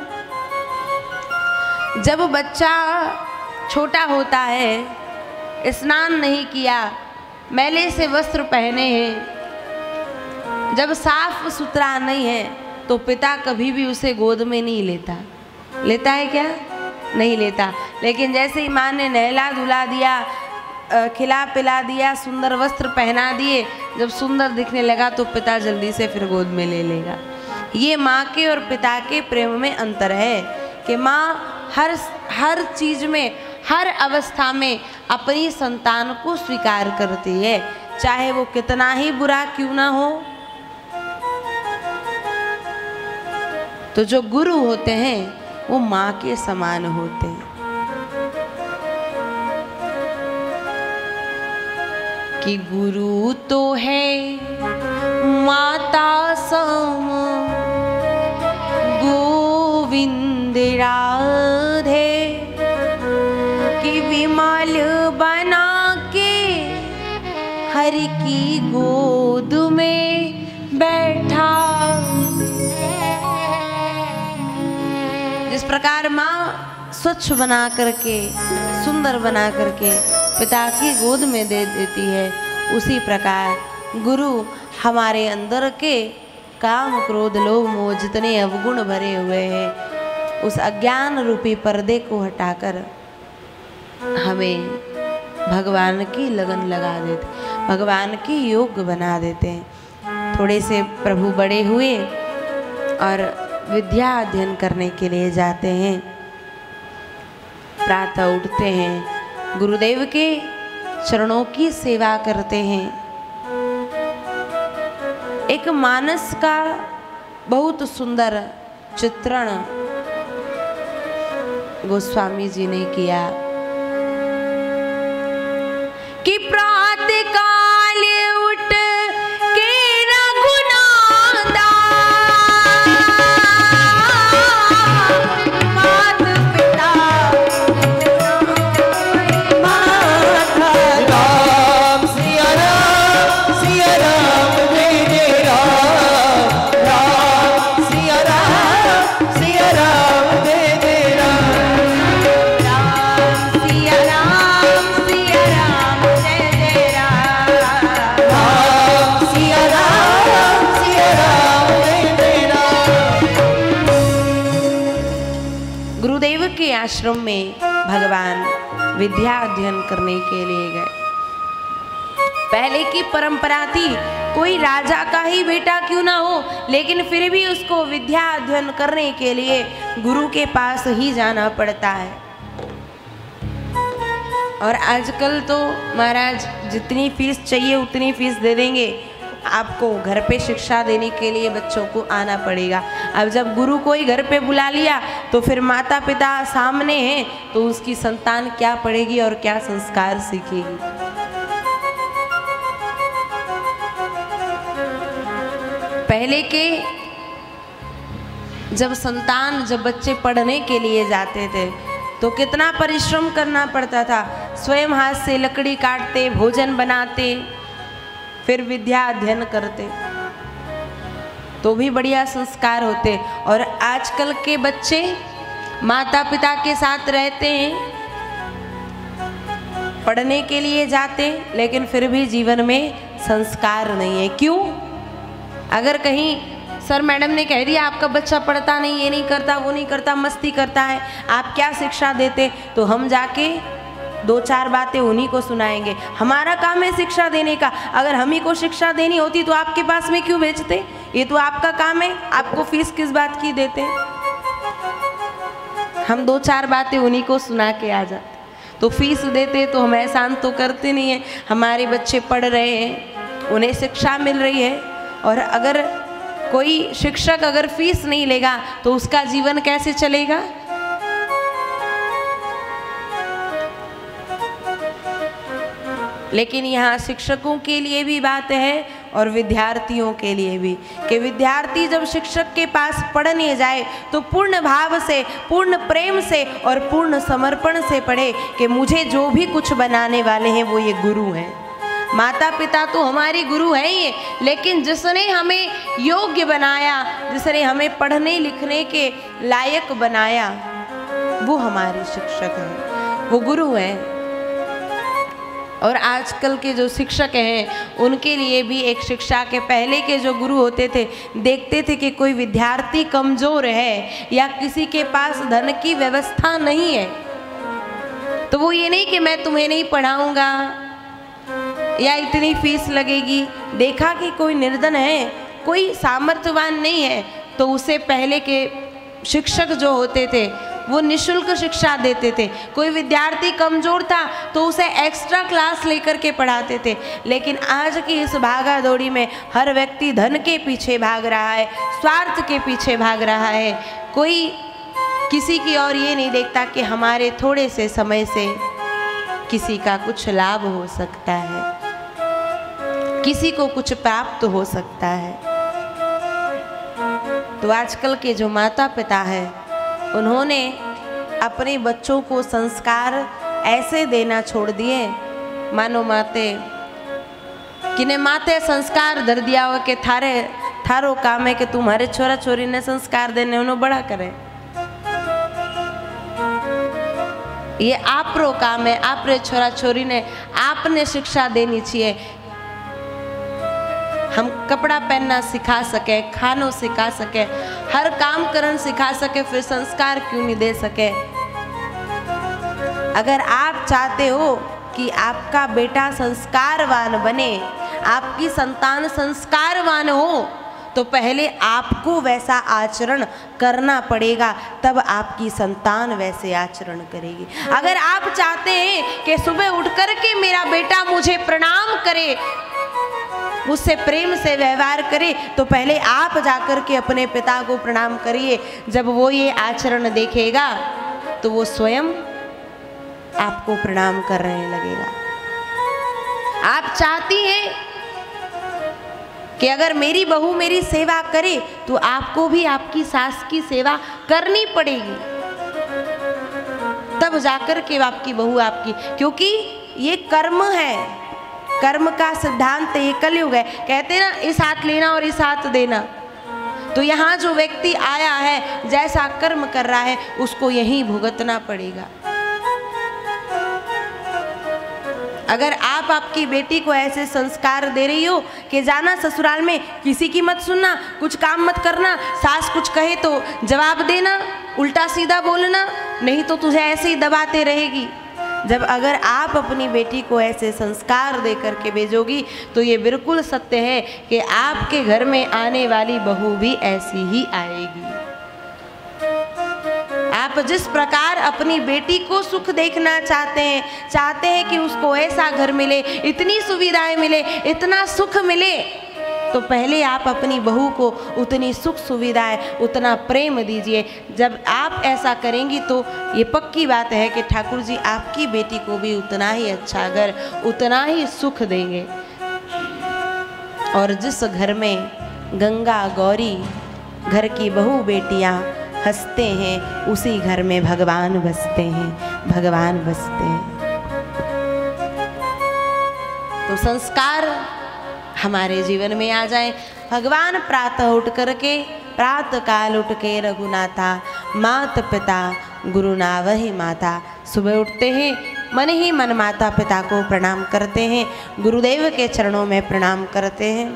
जब बच्चा छोटा होता है, स्नान नहीं किया, मैले से वस्त्र पहने हैं, जब साफ सुथरा नहीं है, तो पिता कभी भी उसे गोद में नहीं लेता। लेता है क्या? नहीं लेता। लेकिन जैसे ही माँ ने नहला धुला दिया, खिला पिला दिया, सुंदर वस्त्र पहना दिए, जब सुंदर दिखने लगा तो पिता जल्दी से फिर गोद में ले लेगा। ये माँ के और पिता के प्रेम में अंतर है कि माँ हर हर चीज में, हर अवस्था में अपनी संतान को स्वीकार करती है, चाहे वो कितना ही बुरा क्यों ना हो। तो जो गुरु होते हैं वो माँ के समान होते हैं। कि गुरु तो है माता सम, गोविंद राधे, कि विमल बना के हरि की गोद में बैठा। जिस प्रकार माँ स्वच्छ बना करके, सुंदर बना करके पिता की गोद में दे देती है, उसी प्रकार गुरु हमारे अंदर के काम क्रोध लोभ मोह जितने अवगुण भरे हुए हैं, उस अज्ञान रूपी पर्दे को हटाकर हमें भगवान की लगन लगा देते, भगवान की योग बना देते हैं। थोड़े से प्रभु बड़े हुए और विद्या अध्ययन करने के लिए जाते हैं, प्रातः उठते हैं, गुरुदेव के चरणों की सेवा करते हैं। एक मानस का बहुत सुंदर चित्रण गोस्वामी जी ने किया कि प्रातः काल उठ के रघुनादा, मात पिता राम सिया राम सिया राम जय जय राम, राम सिया राम सिया राम जय जय राम, राम सिया राम सिया राम जय जय राम, राम सिया राम सिया राम जय जय राम। गुरुदेव के आश्रम में भगवान विद्या अध्ययन करने के लिए गए। पहले की परंपरा थी, कोई राजा का ही बेटा क्यों ना हो, लेकिन फिर भी उसको विद्या अध्ययन करने के लिए गुरु के पास ही जाना पड़ता है। और आजकल तो महाराज जितनी फीस चाहिए उतनी फीस दे देंगे, आपको घर पे शिक्षा देने के लिए बच्चों को आना पड़ेगा। अब जब गुरु को ही घर पे बुला लिया तो फिर माता पिता सामने हैं, तो उसकी संतान क्या पढ़ेगी और क्या संस्कार सीखेगी। पहले के जब संतान जब बच्चे पढ़ने के लिए जाते थे तो कितना परिश्रम करना पड़ता था, स्वयं हाथ से लकड़ी काटते, भोजन बनाते, फिर विद्या अध्ययन करते, तो भी बढ़िया संस्कार होते। और आजकल के बच्चे माता पिता के साथ रहते हैं, पढ़ने के लिए जाते, लेकिन फिर भी जीवन में संस्कार नहीं है। क्यों? अगर कहीं सर मैडम ने कह दिया आपका बच्चा पढ़ता नहीं, ये नहीं करता, वो नहीं करता, मस्ती करता है, आप क्या शिक्षा देते, तो हम जाके दो चार बातें उन्हीं को सुनाएंगे। हमारा काम है शिक्षा देने का। अगर हम ही को शिक्षा देनी होती तो आपके पास में क्यों भेजते? ये तो आपका काम है, आपको फीस किस बात की देते? हम दो चार बातें उन्हीं को सुना के आ जाते। तो फीस देते तो हम एहसान तो करते नहीं है, हमारे बच्चे पढ़ रहे हैं, उन्हें शिक्षा मिल रही है। और अगर कोई शिक्षक अगर फीस नहीं लेगा तो उसका जीवन कैसे चलेगा? लेकिन यहाँ शिक्षकों के लिए भी बात है और विद्यार्थियों के लिए भी, कि विद्यार्थी जब शिक्षक के पास पढ़ने जाए तो पूर्ण भाव से, पूर्ण प्रेम से और पूर्ण समर्पण से पढ़े कि मुझे जो भी कुछ बनाने वाले हैं वो ये गुरु हैं। माता पिता तो हमारे गुरु हैं ही, लेकिन जिसने हमें योग्य बनाया, जिसने हमें पढ़ने लिखने के लायक बनाया, वो हमारे शिक्षक हैं, वो गुरु हैं। और आजकल के जो शिक्षक हैं उनके लिए भी एक शिक्षा के पहले के जो गुरु होते थे, देखते थे कि कोई विद्यार्थी कमज़ोर है या किसी के पास धन की व्यवस्था नहीं है, तो वो ये नहीं कि मैं तुम्हें नहीं पढ़ाऊँगा या इतनी फीस लगेगी। देखा कि कोई निर्धन है, कोई सामर्थ्यवान नहीं है, तो उसे पहले के शिक्षक जो होते थे वो निशुल्क शिक्षा देते थे। कोई विद्यार्थी कमज़ोर था तो उसे एक्स्ट्रा क्लास लेकर के पढ़ाते थे। लेकिन आज की इस भागा दौड़ी में हर व्यक्ति धन के पीछे भाग रहा है, स्वार्थ के पीछे भाग रहा है। कोई किसी की और ये नहीं देखता कि हमारे थोड़े से समय से किसी का कुछ लाभ हो सकता है, किसी को कुछ प्राप्त हो सकता है। तो आजकल के जो माता पिता हैं उन्होंने अपने बच्चों को संस्कार ऐसे देना छोड़ दिए, मानो माते किने माते संस्कार धर दिया हो कि थारे थारो काम है कि तुम्हारे छोरा छोरी ने संस्कार देने उन्होंने बड़ा करे। ये आपरो काम है, आपरे छोरा छोरी ने आपने शिक्षा देनी चाहिए। हम कपड़ा पहनना सिखा सके, खानों सिखा सके, हर काम करन सिखा सके, फिर संस्कार क्यों नहीं दे सके? अगर आप चाहते हो कि आपका बेटा संस्कारवान बने, आपकी संतान संस्कारवान हो, तो पहले आपको वैसा आचरण करना पड़ेगा, तब आपकी संतान वैसे आचरण करेगी। अगर आप चाहते हैं कि सुबह उठ कर के मेरा बेटा मुझे प्रणाम करे, मुझसे प्रेम से व्यवहार करे, तो पहले आप जाकर के अपने पिता को प्रणाम करिए। जब वो ये आचरण देखेगा तो वो स्वयं आपको प्रणाम करने लगेगा। आप चाहती हैं कि अगर मेरी बहू मेरी सेवा करे तो आपको भी आपकी सास की सेवा करनी पड़ेगी, तब जाकर के आपकी बहू आपकी, क्योंकि ये कर्म है, कर्म का सिद्धांत ये कलयुग है। कहते ना इस हाथ लेना और इस हाथ देना, तो यहाँ जो व्यक्ति आया है जैसा कर्म कर रहा है उसको यही भुगतना पड़ेगा। अगर आप आपकी बेटी को ऐसे संस्कार दे रही हो कि जाना ससुराल में किसी की मत सुनना, कुछ काम मत करना, सास कुछ कहे तो जवाब देना, उल्टा सीधा बोलना, नहीं तो तुझे ऐसे ही दबाते रहेगी, जब अगर आप अपनी बेटी को ऐसे संस्कार दे करके भेजोगी तो ये बिल्कुल सत्य है कि आपके घर में आने वाली बहू भी ऐसी ही आएगी। आप जिस प्रकार अपनी बेटी को सुख देखना चाहते हैं, चाहते हैं कि उसको ऐसा घर मिले, इतनी सुविधाएं मिले, इतना सुख मिले, तो पहले आप अपनी बहू को उतनी सुख सुविधाएं, उतना प्रेम दीजिए। जब आप ऐसा करेंगी तो ये पक्की बात है कि ठाकुर जी आपकी बेटी को भी उतना ही अच्छा घर, उतना ही सुख देंगे। और जिस घर में गंगा गौरी घर की बहू बेटियां हंसते हैं, उसी घर में भगवान बसते हैं, भगवान बसते हैं। तो संस्कार हमारे जीवन में आ जाए। भगवान प्रातः उठ करके, प्रातः काल उठ के रघुनाथा मात पिता गुरु नावहि माता, सुबह उठते हैं, मन ही मन माता पिता को प्रणाम करते हैं, गुरुदेव के चरणों में प्रणाम करते हैं।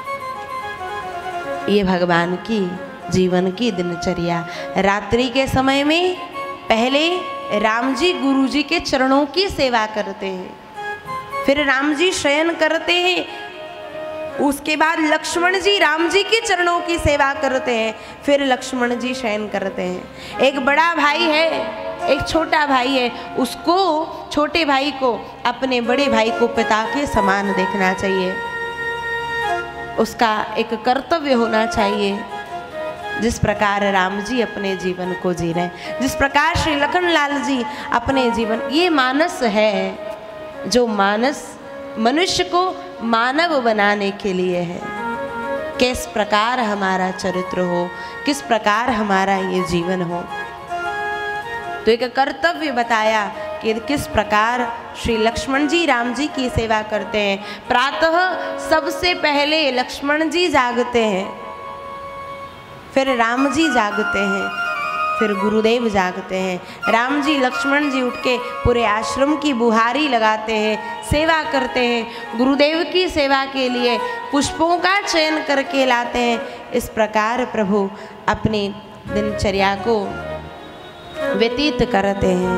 ये भगवान की जीवन की दिनचर्या। रात्रि के समय में पहले राम जी गुरु जी के चरणों की सेवा करते हैं, फिर राम जी शयन करते हैं, उसके बाद लक्ष्मण जी राम जी के चरणों की सेवा करते हैं, फिर लक्ष्मण जी शयन करते हैं। एक बड़ा भाई है, एक छोटा भाई है, उसको, छोटे भाई को अपने बड़े भाई को पिता के समान देखना चाहिए। उसका एक कर्तव्य होना चाहिए। जिस प्रकार राम जी अपने जीवन को जी रहे हैं, जिस प्रकार श्री लखनलाल जी अपने जीवन, ये मानस है जो मानस मनुष्य को मानव बनाने के लिए है। किस प्रकार हमारा चरित्र हो, किस प्रकार हमारा ये जीवन हो। तो एक कर्तव्य बताया कि किस प्रकार श्री लक्ष्मण जी राम जी की सेवा करते हैं। प्रातः सबसे पहले लक्ष्मण जी जागते हैं, फिर राम जी जागते हैं, फिर गुरुदेव जागते हैं। राम जी लक्ष्मण जी उठ के पूरे आश्रम की बुहारी लगाते हैं, सेवा करते हैं, गुरुदेव की सेवा के लिए पुष्पों का चयन करके लाते हैं। इस प्रकार प्रभु अपनी दिनचर्या को व्यतीत करते हैं।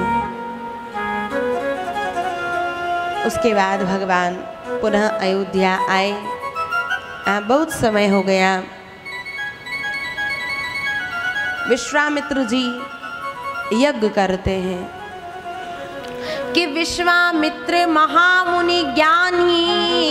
उसके बाद भगवान पुनः अयोध्या आए। बहुत समय हो गया। विश्वामित्र जी यज्ञ करते हैं कि विश्वामित्र महामुनि ज्ञानी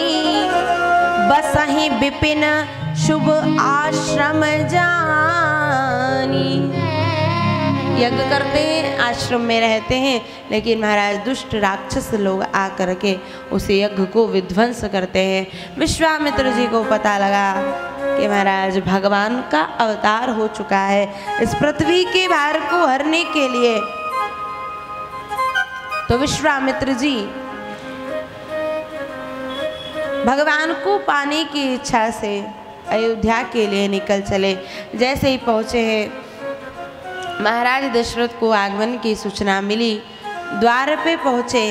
बसहि विपिन शुभ आश्रम जानी। यज्ञ करते हैं, आश्रम में रहते हैं, लेकिन महाराज दुष्ट राक्षस लोग आकर के उस यज्ञ को विध्वंस करते हैं। विश्वामित्र जी को पता लगा कि महाराज भगवान का अवतार हो चुका है इस पृथ्वी के भार को हरने के लिए। तो विश्वामित्र जी भगवान को पाने की इच्छा से अयोध्या के लिए निकल चले। जैसे ही पहुँचे हैं, महाराज दशरथ को आगमन की सूचना मिली। द्वार पे पहुँचे।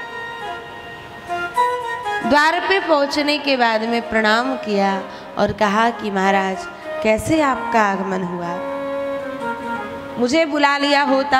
द्वार पे पहुँचने के बाद में प्रणाम किया और कहा कि महाराज कैसे आपका आगमन हुआ, मुझे बुला लिया होता।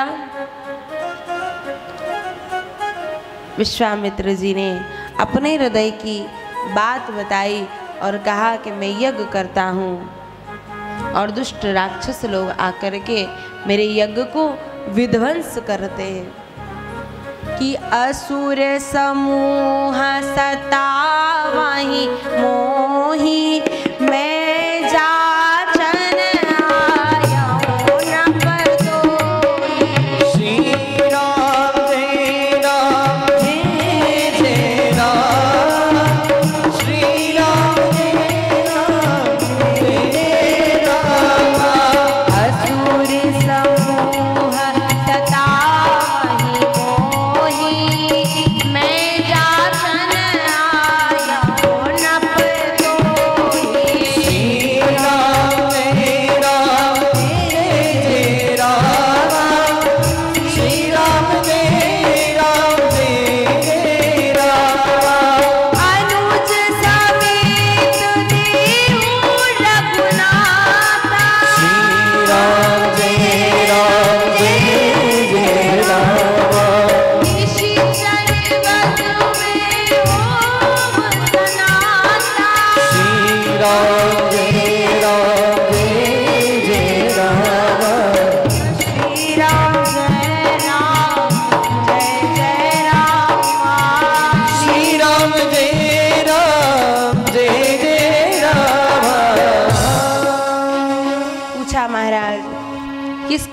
विश्वामित्र जी ने अपने हृदय की बात बताई और कहा कि मैं यज्ञ करता हूँ और दुष्ट राक्षस लोग आकर के मेरे यज्ञ को विध्वंस करते हैं कि असुर समूह सतावहि मोहि मैं जाचन आयो न परतोहि। श्री राम जय राम जय जय राम, श्री राम जय राम जय राम। असुर समूह सतावहि मोहि मैं जाचन आयो न परतोहि।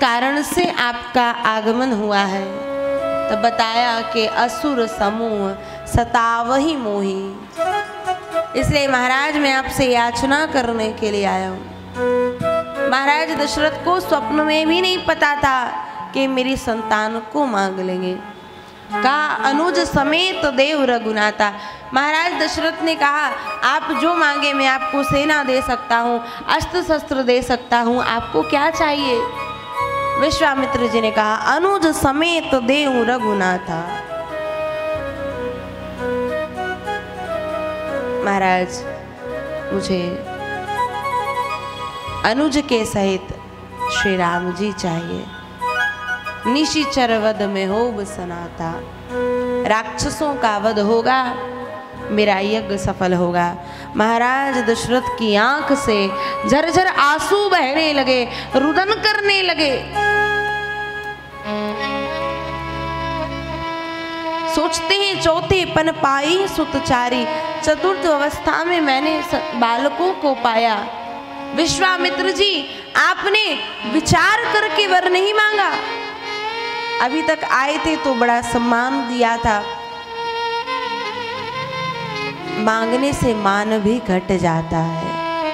कारण से आपका आगमन हुआ है? तब बताया कि असुर समूह सतावही मोही। इसलिए महाराज मैं आपसे याचना करने के लिए आया हूँ। महाराज दशरथ को स्वप्न में भी नहीं पता था कि मेरी संतान को मांग लेंगे। कहा अनुज समेत देव रघुनाथा। महाराज दशरथ ने कहा आप जो मांगे मैं आपको सेना दे सकता हूँ, अस्त्र शस्त्र दे सकता हूँ, आपको क्या चाहिए? विश्वामित्र जी ने कहा अनुज समेत देव रघुनाथा। महाराज मुझे अनुज के सहित श्री राम जी चाहिए। निशिचर वध में हो सनाता। राक्षसों का वध होगा, मेरा यज्ञ सफल होगा। महाराज दशरथ की आंख से झरझर आंसू बहने लगे, रुदन करने लगे। सोचते हैं चौथे पन पाई सुतचारी। चतुर्थ अवस्था में मैंने बालकों को पाया। विश्वामित्र जी आपने विचार करके वर नहीं मांगा। अभी तक आए थे तो बड़ा सम्मान दिया था, मांगने से मान भी घट जाता है।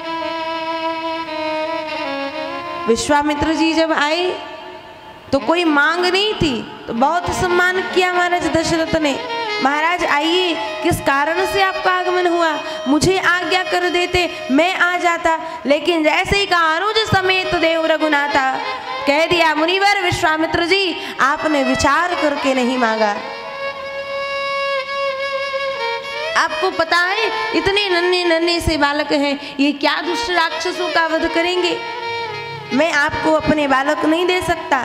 विश्वामित्र जी जब आए तो कोई मांग नहीं थी, तो बहुत सम्मान किया महाराज दशरथ ने। महाराज आइए, किस कारण से आपका आगमन हुआ? मुझे आज्ञा कर देते, मैं आ जाता। लेकिन जैसे ही कहा अनुज समेत देव रघुनाथा, कह दिया मुनिवर विश्वामित्र जी आपने विचार करके नहीं मांगा। आपको पता है इतने नन्हे नन्हे से बालक हैं, ये क्या दुष्ट राक्षसों का वध करेंगे? मैं आपको अपने बालक नहीं दे सकता।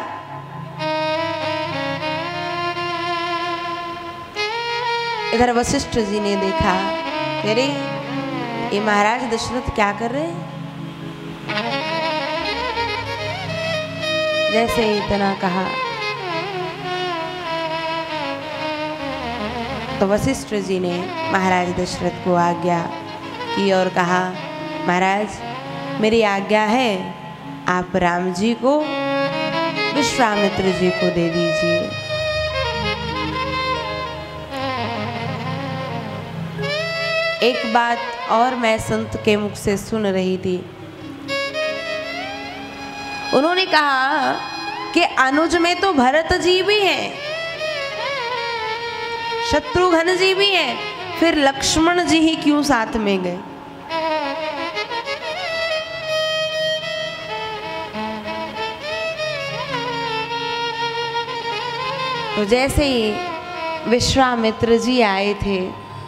इधर वशिष्ठ जी ने देखा, अरे ये महाराज दशरथ क्या कर रहे हैं? जैसे इतना कहा तो वशिष्ठ जी ने महाराज दशरथ को आज्ञा की और कहा महाराज मेरी आज्ञा है, आप राम जी को विश्वामित्र जी को दे दीजिए। एक बात और मैं संत के मुख से सुन रही थी। उन्होंने कहा कि अनुज में तो भरत जी भी हैं, शत्रुघ्न जी भी हैं, फिर लक्ष्मण जी ही क्यों साथ में गए? तो जैसे ही विश्वामित्र जी आए थे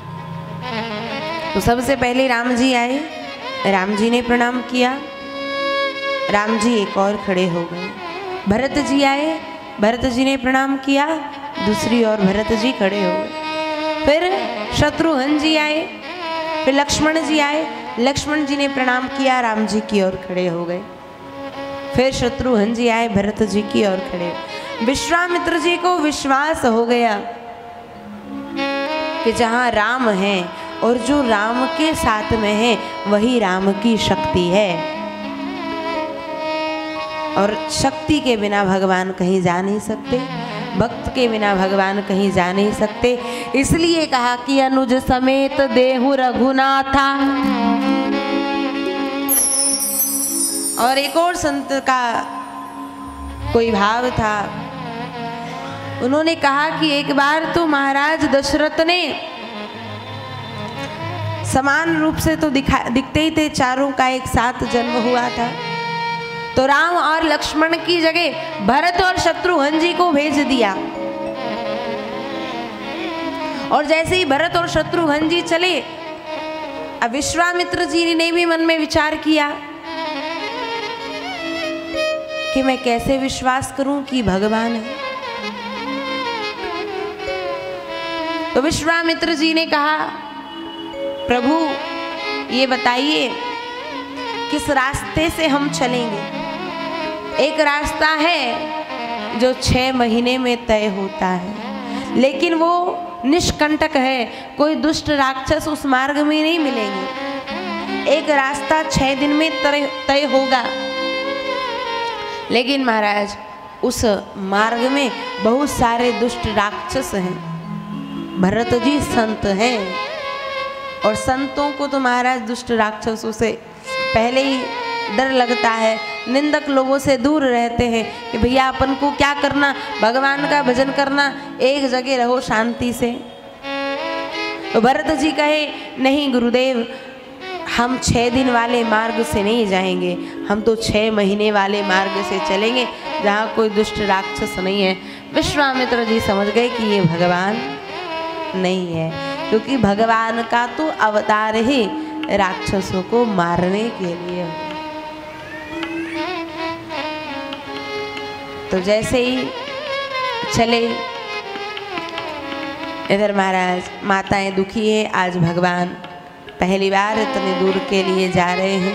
तो सबसे पहले राम जी आए, राम जी ने प्रणाम किया, राम जी एक और खड़े हो गए। भरत जी आए, भरत जी ने प्रणाम किया, दूसरी ओर भरत जी खड़े हो गए। फिर शत्रुघ्न जी आए, फिर लक्ष्मण जी आए, लक्ष्मण जी ने प्रणाम किया, राम जी की ओर खड़े हो गए। फिर शत्रुघ्न जी आए, भरत जी की ओर खड़े। विश्वामित्र जी को विश्वास हो गया कि जहाँ राम है और जो राम के साथ में है वही राम की शक्ति है, और शक्ति के बिना भगवान कहीं जा नहीं सकते, भक्त के बिना भगवान कहीं जा नहीं सकते। इसलिए कहा कि अनुज समेत देहु रघुनाथा। और एक और संत का कोई भाव था, उन्होंने कहा कि एक बार तो महाराज दशरथ ने समान रूप से तो दिखा दिखते ही थे, चारों का एक साथ जन्म हुआ था, तो राम और लक्ष्मण की जगह भरत और शत्रुघ्न जी को भेज दिया। और जैसे ही भरत और शत्रुघ्न जी चले, अब विश्वामित्र जी ने भी मन में विचार किया कि मैं कैसे विश्वास करूं कि भगवान है। तो विश्वामित्र जी ने कहा प्रभु ये बताइए किस रास्ते से हम चलेंगे? एक रास्ता है जो छह महीने में तय होता है, लेकिन वो निष्कंटक है, कोई दुष्ट राक्षस उस मार्ग में नहीं मिलेंगे। एक रास्ता छह दिन में तय तय होगा, लेकिन महाराज उस मार्ग में बहुत सारे दुष्ट राक्षस हैं। भरत जी संत हैं और संतों को तो महाराज दुष्ट राक्षसों से पहले ही डर लगता है, निंदक लोगों से दूर रहते हैं कि भैया अपन को क्या करना, भगवान का भजन करना, एक जगह रहो शांति से। तो भरत जी कहे नहीं गुरुदेव, हम छः दिन वाले मार्ग से नहीं जाएंगे, हम तो छः महीने वाले मार्ग से चलेंगे जहाँ कोई दुष्ट राक्षस नहीं है। विश्वामित्र जी समझ गए कि ये भगवान नहीं है, क्योंकि भगवान का तो अवतार ही राक्षसों को मारने के लिए। तो जैसे ही चले, इधर महाराज माताएं दुखी है, आज भगवान पहली बार इतने दूर के लिए जा रहे हैं।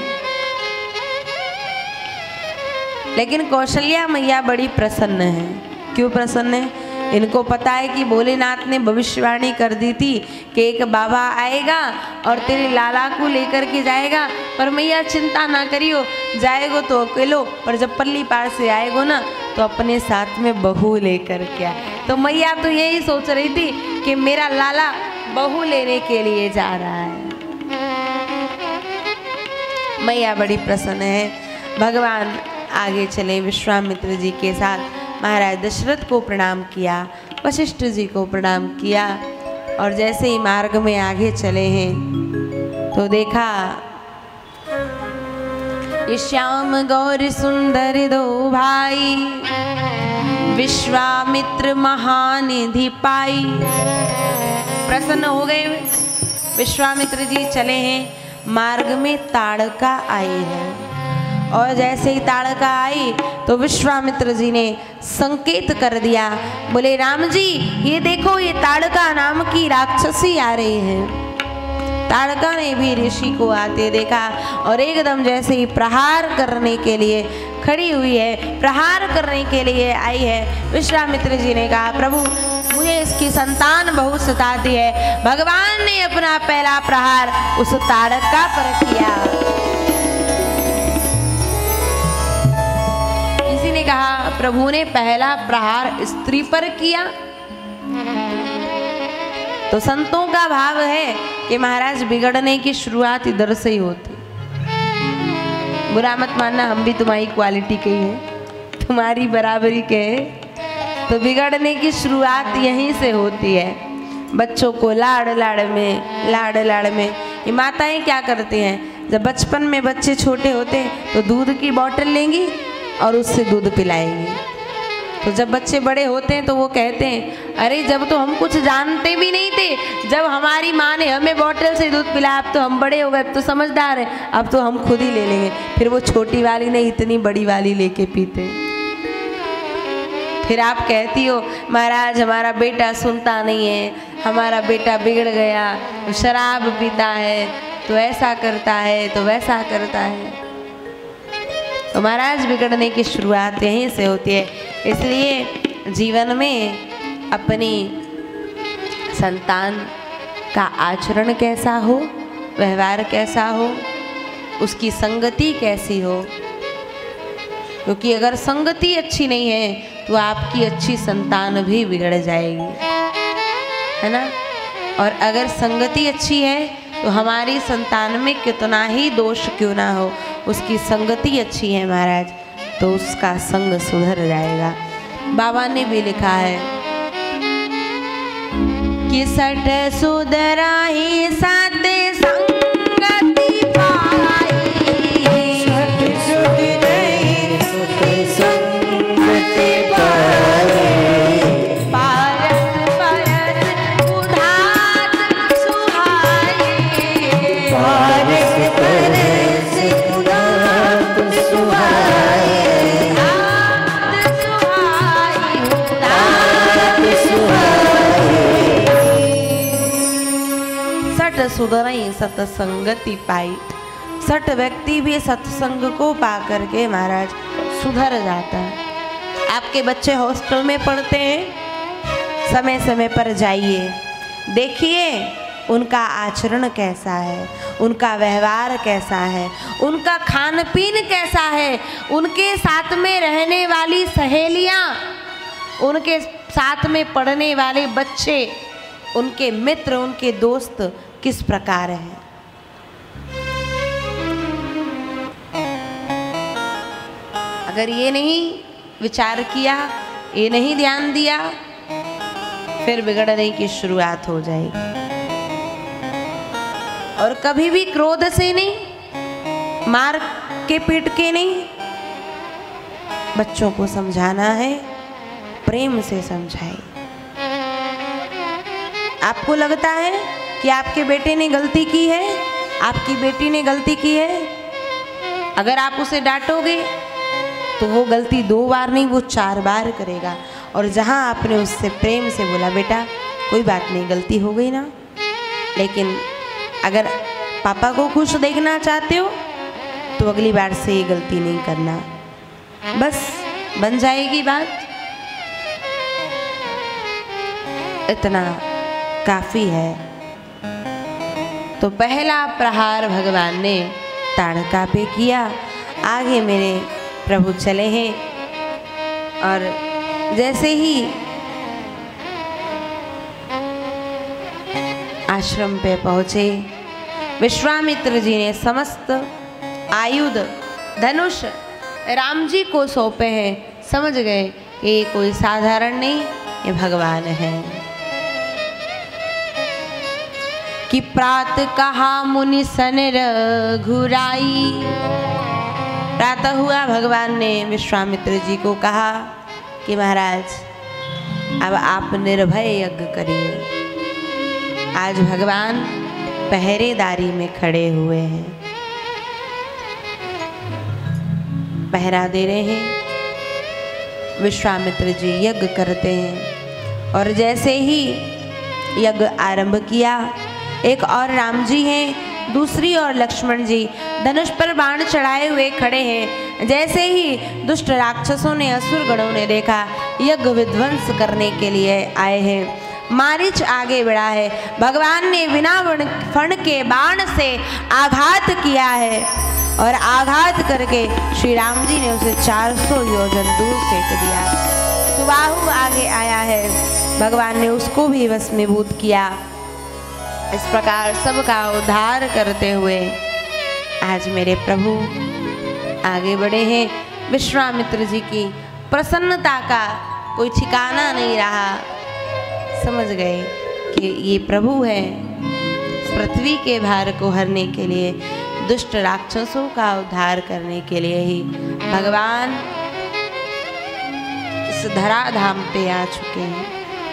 लेकिन कौशल्या मैया बड़ी प्रसन्न है। क्यों प्रसन्न है? इनको पता है कि भोलेनाथ ने भविष्यवाणी कर दी थी कि एक बाबा आएगा और तेरे लाला को लेकर के जाएगा, पर मैया चिंता ना करियो, जाएगो तो अकेलो, पर जब पल्ली पार से आएगो ना तो अपने साथ में बहू लेकर के आए। तो मैया तो यही सोच रही थी कि मेरा लाला बहू लेने के लिए जा रहा है। मैया बड़ी प्रसन्न है। भगवान आगे चले, विश्वामित्र जी के साथ महाराज दशरथ को प्रणाम किया, वशिष्ठ जी को प्रणाम किया, और जैसे ही मार्ग में आगे चले हैं तो देखा ये श्याम गौर सुंदर दो भाई, विश्वामित्र महानिधि पाई। प्रसन्न हो गए विश्वामित्र जी। चले हैं, मार्ग में ताड़का आई है, और जैसे ही ताड़का आई तो विश्वामित्र जी ने संकेत कर दिया, बोले राम जी ये देखो, ये ताड़का नाम की राक्षसी आ रही है। ताड़का ने भी ऋषि को आते देखा और एकदम जैसे ही प्रहार करने के लिए खड़ी हुई है, प्रहार करने के लिए आई है। विश्वामित्र जी ने कहा प्रभु मुझे इसकी संतान बहुत सताती है। भगवान ने अपना पहला प्रहार उस ताड़का पर किया। किसी ने कहा प्रभु ने पहला प्रहार स्त्री पर किया। तो संतों का भाव है कि महाराज बिगड़ने की शुरुआत इधर से ही होती। बुरा मत मानना, हम भी तुम्हारी क्वालिटी के ही हैं, तुम्हारी बराबरी के हैं। तो बिगड़ने की शुरुआत यहीं से होती है। बच्चों को लाड़ लाड़ में लाड़ लाड़ में ये माताएं क्या करती हैं, जब बचपन में बच्चे छोटे होते हैं तो दूध की बोतल लेंगी और उससे दूध पिलाएंगी। तो जब बच्चे बड़े होते हैं तो वो कहते हैं अरे जब तो हम कुछ जानते भी नहीं थे, जब हमारी माँ ने हमें बोतल से दूध पिलाया, अब तो हम बड़े हो गए, अब तो समझदार हैं, अब तो हम खुद ही ले लेंगे। फिर वो छोटी वाली नहीं इतनी बड़ी वाली लेके पीते। फिर आप कहती हो महाराज हमारा बेटा सुनता नहीं है, हमारा बेटा बिगड़ गया, शराब पीता है, तो ऐसा करता है तो वैसा करता है। तो महाराज बिगड़ने की शुरुआत यहीं से होती है। इसलिए जीवन में अपनी संतान का आचरण कैसा हो, व्यवहार कैसा हो, उसकी संगति कैसी हो, क्योंकि अगर संगति अच्छी नहीं है तो आपकी अच्छी संतान भी बिगड़ जाएगी, है ना। और अगर संगति अच्छी है तो हमारी संतान में कितना ही दोष क्यों ना हो, उसकी संगति अच्छी है महाराज तो उसका संग सुधर जाएगा। बाबा ने भी लिखा है कि सठ सुधराई सात संगति पाई, सठ सुधराई सात संगति पाई, पारस परस उधात सुहाई, पारस परस उधात सुहाई, सठ सुधरई सत्संगति पाई। सठ व्यक्ति भी सत्संग को पा करके महाराज सुधर जाता है। आपके बच्चे हॉस्टल में पढ़ते हैं, समय समय पर जाइए, देखिए उनका आचरण कैसा है, उनका व्यवहार कैसा है, उनका खान पीन कैसा है, उनके साथ में रहने वाली सहेलियां, उनके साथ में पढ़ने वाले बच्चे, उनके मित्र, उनके दोस्त किस प्रकार हैं। अगर ये नहीं विचार किया, ये नहीं ध्यान दिया, फिर बिगड़ने की शुरुआत हो जाएगी। और कभी भी क्रोध से नहीं, मार के पीट के नहीं, बच्चों को समझाना है, प्रेम से समझाए। आपको लगता है कि आपके बेटे ने गलती की है, आपकी बेटी ने गलती की है, अगर आप उसे डांटोगे तो वो गलती दो बार नहीं, वो चार बार करेगा। और जहाँ आपने उससे प्रेम से बोला, बेटा कोई बात नहीं, गलती हो गई ना, लेकिन अगर पापा को खुश देखना चाहते हो तो अगली बार से ये गलती नहीं करना, बस बन जाएगी बात। इतना काफी है। तो पहला प्रहार भगवान ने ताड़का पे किया। आगे मेरे प्रभु चले हैं और जैसे ही आश्रम पे पहुंचे, विश्वामित्र जी ने समस्त आयुध धनुष राम जी को सौंपे हैं। समझ गए कि ये कोई साधारण नहीं, ये भगवान है। कि प्रात कहा मुनि सन रघुराई। प्रातः हुआ, भगवान ने विश्वामित्र जी को कहा कि महाराज अब आप निर्भय यज्ञ करिए। आज भगवान पहरेदारी में खड़े हुए हैं, पहरा दे रहे हैं। विश्वामित्र जी यज्ञ करते हैं और जैसे ही यज्ञ आरंभ किया, एक और राम जी हैं, दूसरी ओर लक्ष्मण जी धनुष पर बाण चढ़ाए हुए खड़े हैं। जैसे ही दुष्ट राक्षसों ने, असुर गणों ने देखा यज्ञ विध्वंस करने के लिए आए हैं, मारीच आगे बढ़ा है। भगवान ने बिना फण के बाण से आघात किया है और आघात करके श्री राम जी ने उसे चार सौ योजन दूर फेंक दिया। सुबाहु आगे आया है, भगवान ने उसको भी भस्मीभूत किया। इस प्रकार सबका उद्धार करते हुए आज मेरे प्रभु आगे बढ़े हैं। विश्वामित्र जी की प्रसन्नता का कोई ठिकाना नहीं रहा। समझ गए कि ये प्रभु है, पृथ्वी के भार को हरने के लिए, दुष्ट राक्षसों का उद्धार करने के लिए ही भगवान इस धराधाम पे आ चुके हैं।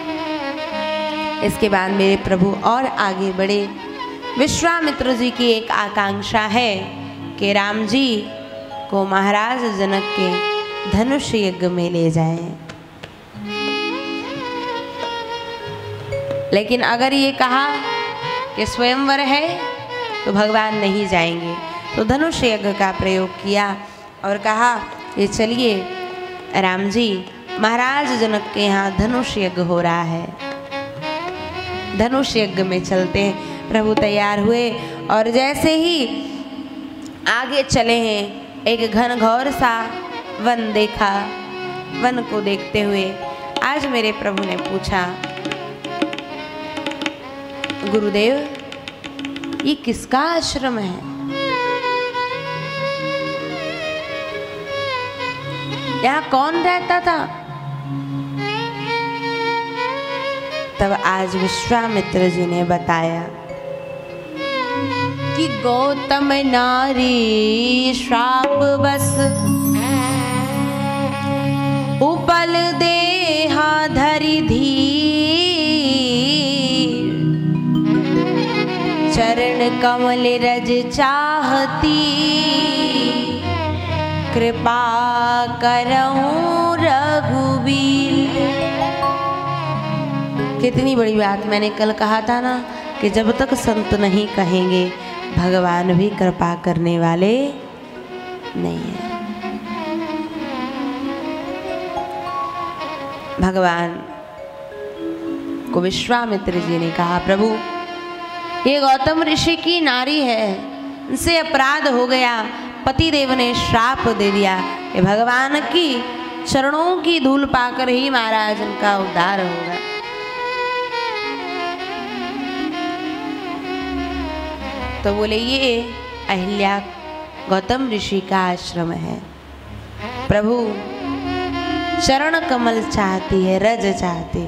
इसके बाद मेरे प्रभु और आगे बढ़े। विश्वामित्र जी की एक आकांक्षा है कि राम जी को महाराज जनक के धनुष यज्ञ में ले जाएं। लेकिन अगर ये कहा कि स्वयंवर है तो भगवान नहीं जाएंगे, तो धनुष यज्ञ का प्रयोग किया और कहा ये चलिए राम जी, महाराज जनक के यहाँ धनुष यज्ञ हो रहा है, धनुष यज्ञ में चलते हैं। प्रभु तैयार हुए और जैसे ही आगे चले हैं, एक घनघोर सा वन देखा। वन को देखते हुए आज मेरे प्रभु ने पूछा, गुरुदेव ये किसका आश्रम है? यहाँ कौन रहता था? तब आज विश्वामित्र जी ने बताया कि गौतम नारी श्राप बस उपल देहा धरि धीर, चरण कमल रज चाहती, कृपा करऊं रघुबीर। कितनी बड़ी बात मैंने कल कहा था ना कि जब तक संत नहीं कहेंगे भगवान भी कृपा करने वाले नहीं है। भगवान को विश्वामित्र जी ने कहा, प्रभु ये गौतम ऋषि की नारी है, इनसे अपराध हो गया, पति देव ने श्राप दे दिया कि भगवान की चरणों की धूल पाकर ही महाराज इनका उद्धार होगा। तो बोले ये अहिल्या गौतम ऋषि का आश्रम है, प्रभु चरण कमल चाहती है, रज चाहती,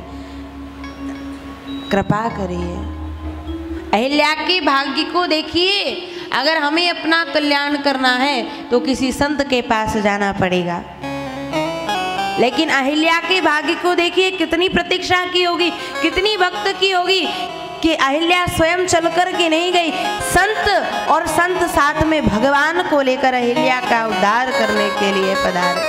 कृपा करिए। अहिल्या के भाग्य को देखिए, अगर हमें अपना कल्याण करना है तो किसी संत के पास जाना पड़ेगा, लेकिन अहिल्या के भाग्य को देखिए, कितनी प्रतीक्षा की होगी, कितनी भक्त की होगी कि अहिल्या स्वयं चलकर के नहीं गई, संत और संत साथ में भगवान को लेकर अहिल्या का उद्धार करने के लिए पधारे।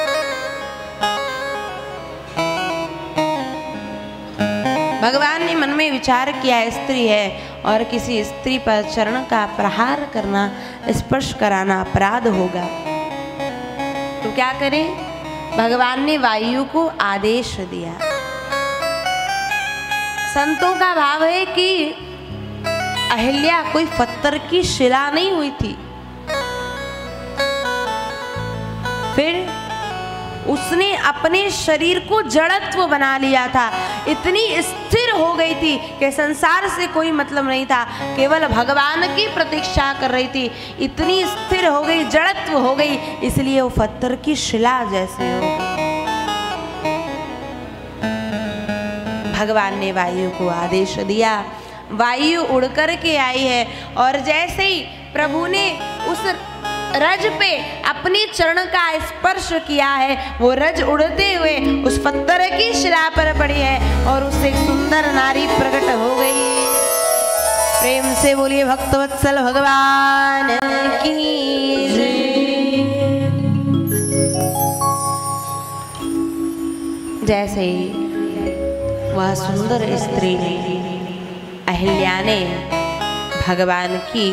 भगवान ने मन में विचार किया, स्त्री है और किसी स्त्री पर चरण का प्रहार करना, स्पर्श कराना अपराध होगा, तो क्या करें? भगवान ने वायु को आदेश दिया। संतों का भाव है कि अहिल्या कोई पत्थर की शिला नहीं हुई थी, फिर उसने अपने शरीर को जड़त्व बना लिया था, इतनी स्थिर हो गई थी कि संसार से कोई मतलब नहीं था, केवल भगवान की प्रतीक्षा कर रही थी, इतनी स्थिर हो गई, जड़त्व हो गई, इसलिए वो पत्थर की शिला जैसे हो गई। भगवान ने वायु को आदेश दिया, वायु उड़ कर के आई है और जैसे ही प्रभु ने उस रज पे अपनी चरण का स्पर्श किया है, वो रज उड़ते हुए उस पत्थर की शिला पर पड़ी है और उससे एक सुंदर नारी प्रकट हो गई। प्रेम से बोलिए भक्तवत्सल भगवान की जय। जैसे ही वह सुंदर स्त्री ने, अहिल्या ने भगवान की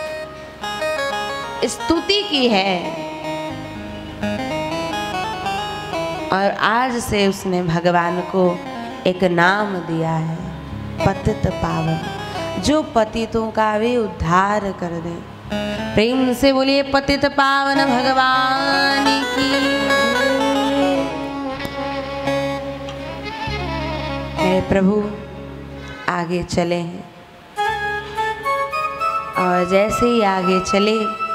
स्तुति की है और आज से उसने भगवान को एक नाम दिया है, पतित पावन, जो पतितों का भी उद्धार कर दे। प्रेम से बोलिए पतित पावन भगवान की। मेरे प्रभु आगे चले हैं और जैसे ही आगे चले,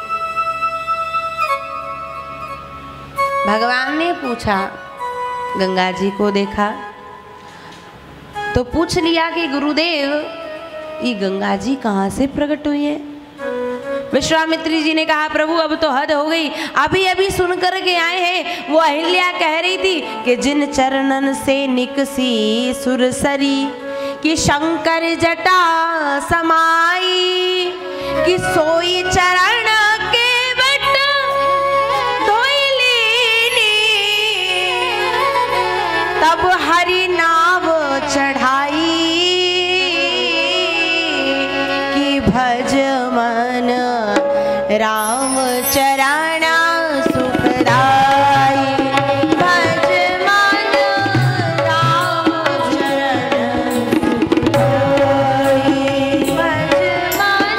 भगवान ने पूछा, गंगा जी को देखा तो पूछ लिया कि गुरुदेव ये गंगा जी कहाँ से प्रकट हुई है? विश्वामित्री जी ने कहा, प्रभु अब तो हद हो गई, अभी अभी सुन कर के आए हैं। वो अहिल्या कह रही थी कि जिन चरणन से निकसी सुरसरी, कि शंकर जटा समाई, कि सोई चरण के बट धोई लीनी, तब हरि नाम चढ़ाई, कि भज मन राम चरण सुखदाई, भज मन राम चरण सुखदाई, भज मन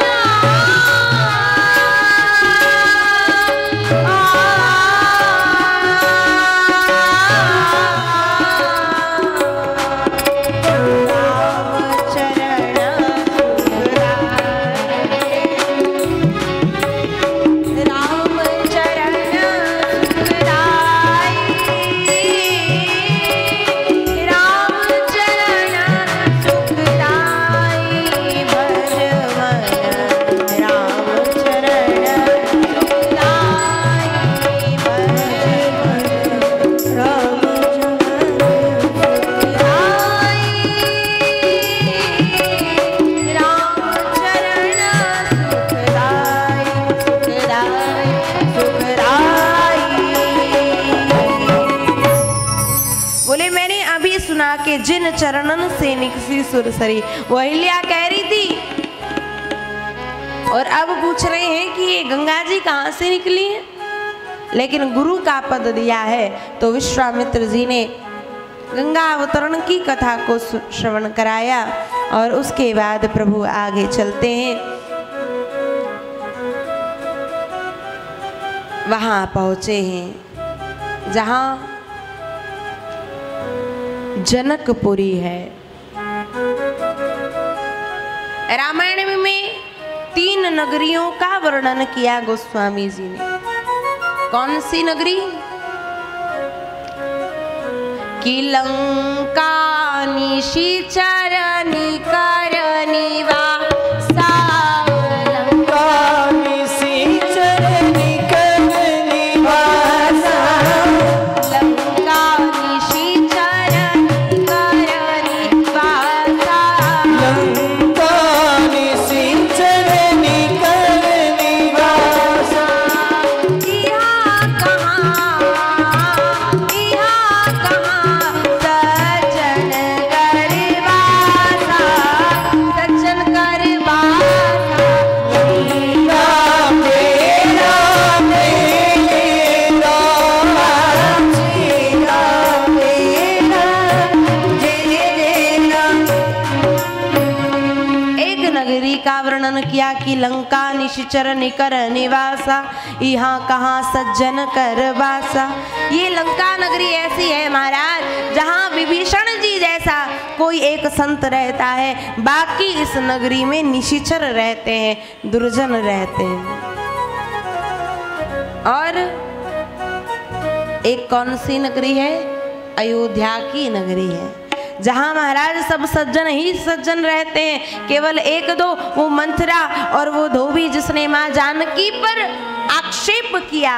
के जिन चरणन से निकसी सुरसरी, वो अहिल्या कह रही थी और अब पूछ रहे हैं कि ये गंगा जी कहाँ से निकली है। लेकिन गुरु का पद दिया है तो विश्वामित्र जी ने गंगा अवतरण की कथा को श्रवण कराया और उसके बाद प्रभु आगे चलते हैं। वहां पहुंचे हैं जहां जनकपुरी है। रामायण में तीन नगरियों का वर्णन किया गोस्वामी जी ने। कौन सी नगरी? कि लंका निशिचर निकर निवासा, लंका निशिचर निकर निवासा, लंका निशिचर निकर निवासा, लंका निशिचर निकर निवासा। यहाँ कहाँ, यहाँ कहाँ सज्जन कर वासा, सज्जन कर वासा। लीला मेरा मेरा जीना मेरा जय जय। एक नगरी का वर्णन किया कि लंका निशिचर निकर निवासा, यहाँ कहाँ सज्जन कर वासा। ये लंका नगरी ऐसी है महाराज जहाँ विभीषण जी जैसा कोई एक संत रहता है, बाकी इस नगरी में निशिचर रहते हैं, दुर्जन रहते हैं। और एक कौन सी नगरी है? अयोध्या की नगरी है जहां महाराज सब सज्जन ही सज्जन रहते हैं। केवल एक दो वो मंथरा और वो धोबी जिसने मां जानकी पर आक्षेप किया,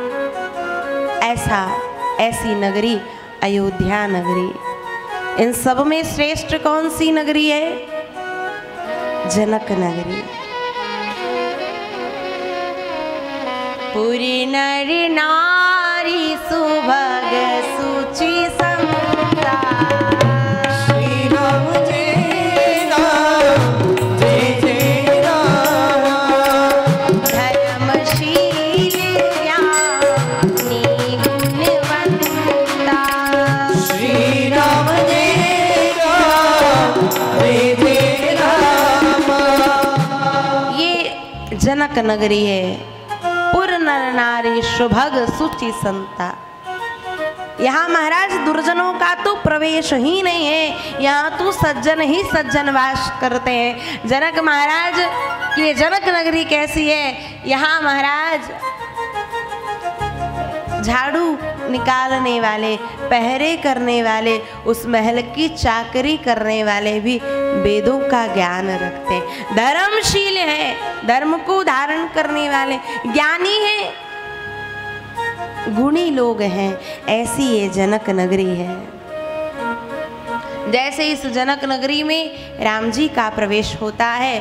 ऐसा ऐसी नगरी अयोध्या नगरी। इन सब में श्रेष्ठ कौन सी नगरी है? जनक नगरी। पुरी नर नारी सुभग सुचि समता, श्री राम जय राम जय जय राम। धर्मशील ज्ञानी गुणवंता, श्री राम जय राम जय जय राम। ये जनक नगरी है। पुर नर नारी सुभग सुचि संता। यहाँ महाराज दुर्जनों का तो प्रवेश ही नहीं है, यहाँ तो सज्जन ही सज्जन वास करते हैं। जनक महाराज की ये जनक नगरी कैसी है? यहाँ महाराज झाड़ू निकालने वाले, पहरे करने वाले, उस महल की चाकरी करने वाले भी वेदों का ज्ञान रखते हैं, धर्मशील है, धर्म को धारण करने वाले, ज्ञानी हैं, गुणी लोग हैं। ऐसी ये जनक नगरी है। जैसे इस जनक नगरी में राम जी का प्रवेश होता है,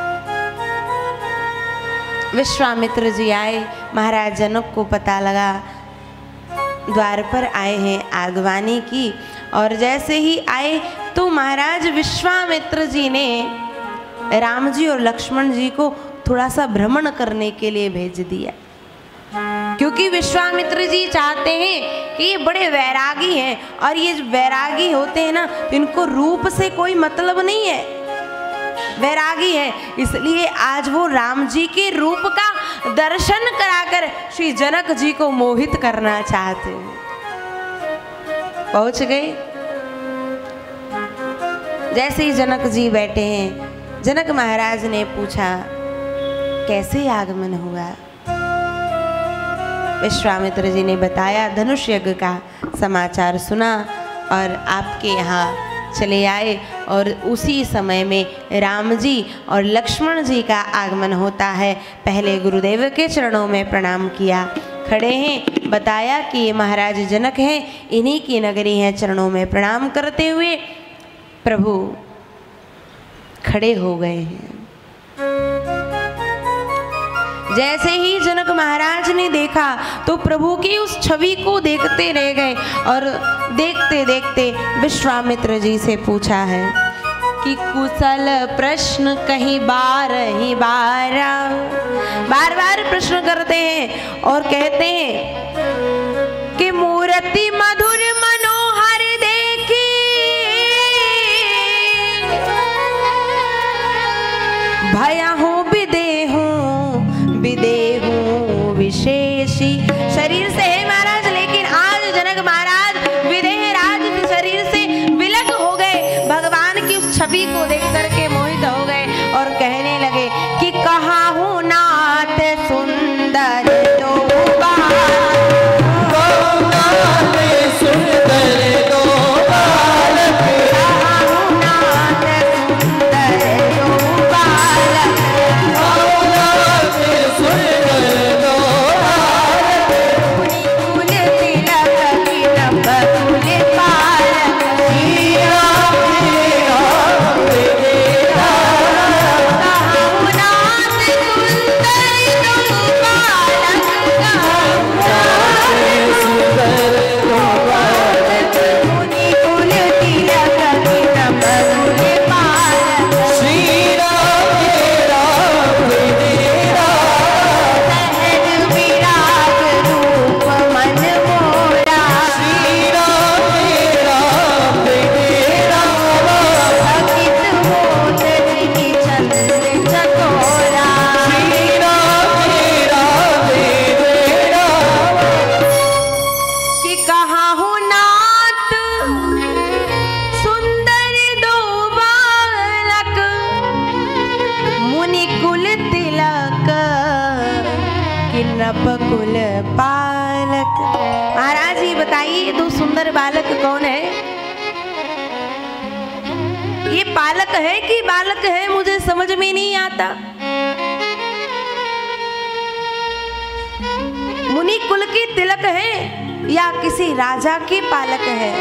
विश्वामित्र जी आए, महाराज जनक को पता लगा द्वार पर आए हैं आगवानी की, और जैसे ही आए तो महाराज विश्वामित्र जी ने राम जी और लक्ष्मण जी को थोड़ा सा भ्रमण करने के लिए भेज दिया, क्योंकि विश्वामित्र जी चाहते हैं कि ये बड़े वैरागी हैं, और ये वैरागी होते हैं ना, तो इनको रूप से कोई मतलब नहीं है, वैरागी है, इसलिए आज वो राम जी के रूप का दर्शन कराकर श्री जनक जी को मोहित करना चाहते हैं। पहुंच गए। जैसे ही जनक जी बैठे हैं, जनक महाराज ने पूछा कैसे आगमन हुआ? विश्वामित्र जी ने बताया, धनुष यज्ञ का समाचार सुना और आपके यहाँ चले आए, और उसी समय में राम जी और लक्ष्मण जी का आगमन होता है। पहले गुरुदेव के चरणों में प्रणाम किया, खड़े हैं, बताया कि ये महाराज जनक हैं, इन्हीं की नगरी है। चरणों में प्रणाम करते हुए प्रभु खड़े हो गए हैं। जैसे ही जनक महाराज ने देखा तो प्रभु की उस छवि को देखते रह गए, और देखते देखते विश्वामित्र जी से पूछा है कि कुशल प्रश्न कहीं बार ही बार बार बार प्रश्न करते हैं और कहते हैं कि मूर्ति मधुर मनोहर देख भया हूँ विदेहू विदेहू विशेषी। शरीर से है महाराज, लेकिन आज जनक महाराज विदेह राज शरीर से विलग हो गए। भगवान की उस छवि को देख करके मोहित हो गए और कहने लगे कि कहा हूँ नाथ सुंदर दो कुल पालक। महाराज जी बताइए दो सुंदर बालक कौन है? ये पालक है कि बालक है, मुझे समझ में नहीं आता। मुनि कुल के तिलक है या किसी राजा के पालक है?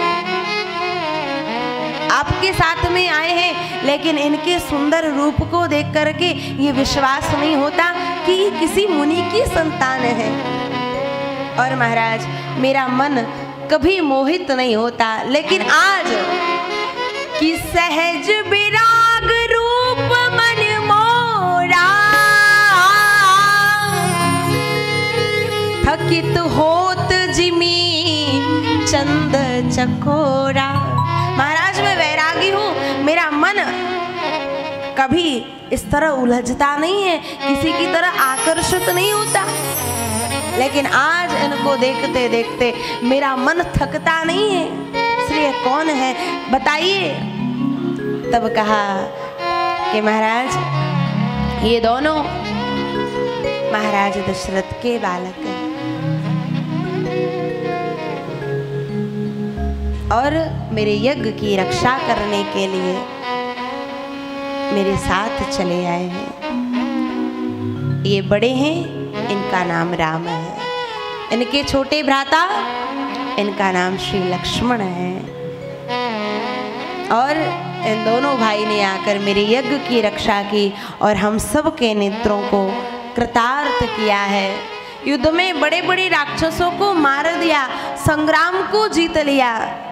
आपके साथ में आए हैं, लेकिन इनके सुंदर रूप को देख करके ये विश्वास नहीं होता कि किसी मुनि की संतान है। और महाराज मेरा मन कभी मोहित नहीं होता, लेकिन आज कि सहज विराग रूप मन मोरा थकित होत जिमी चंद चकोरा। महाराज मैं वैरागी हूँ, मेरा मन कभी इस तरह उलझता नहीं है, किसी की तरह आकर्षित नहीं होता, लेकिन आज इनको देखते देखते मेरा मन थकता नहीं है। इसलिए कौन है बताइए? तब कहा कि महाराज ये दोनों महाराज दशरथ के बालक हैं और मेरे यज्ञ की रक्षा करने के लिए मेरे साथ चले आए हैं। ये बड़े हैं, इनका नाम राम है, इनके छोटे भ्राता इनका नाम श्री लक्ष्मण है। और इन दोनों भाई ने आकर मेरे यज्ञ की रक्षा की और हम सब के नेत्रों को कृतार्थ किया है। युद्ध में बड़े बड़े राक्षसों को मार दिया, संग्राम को जीत लिया।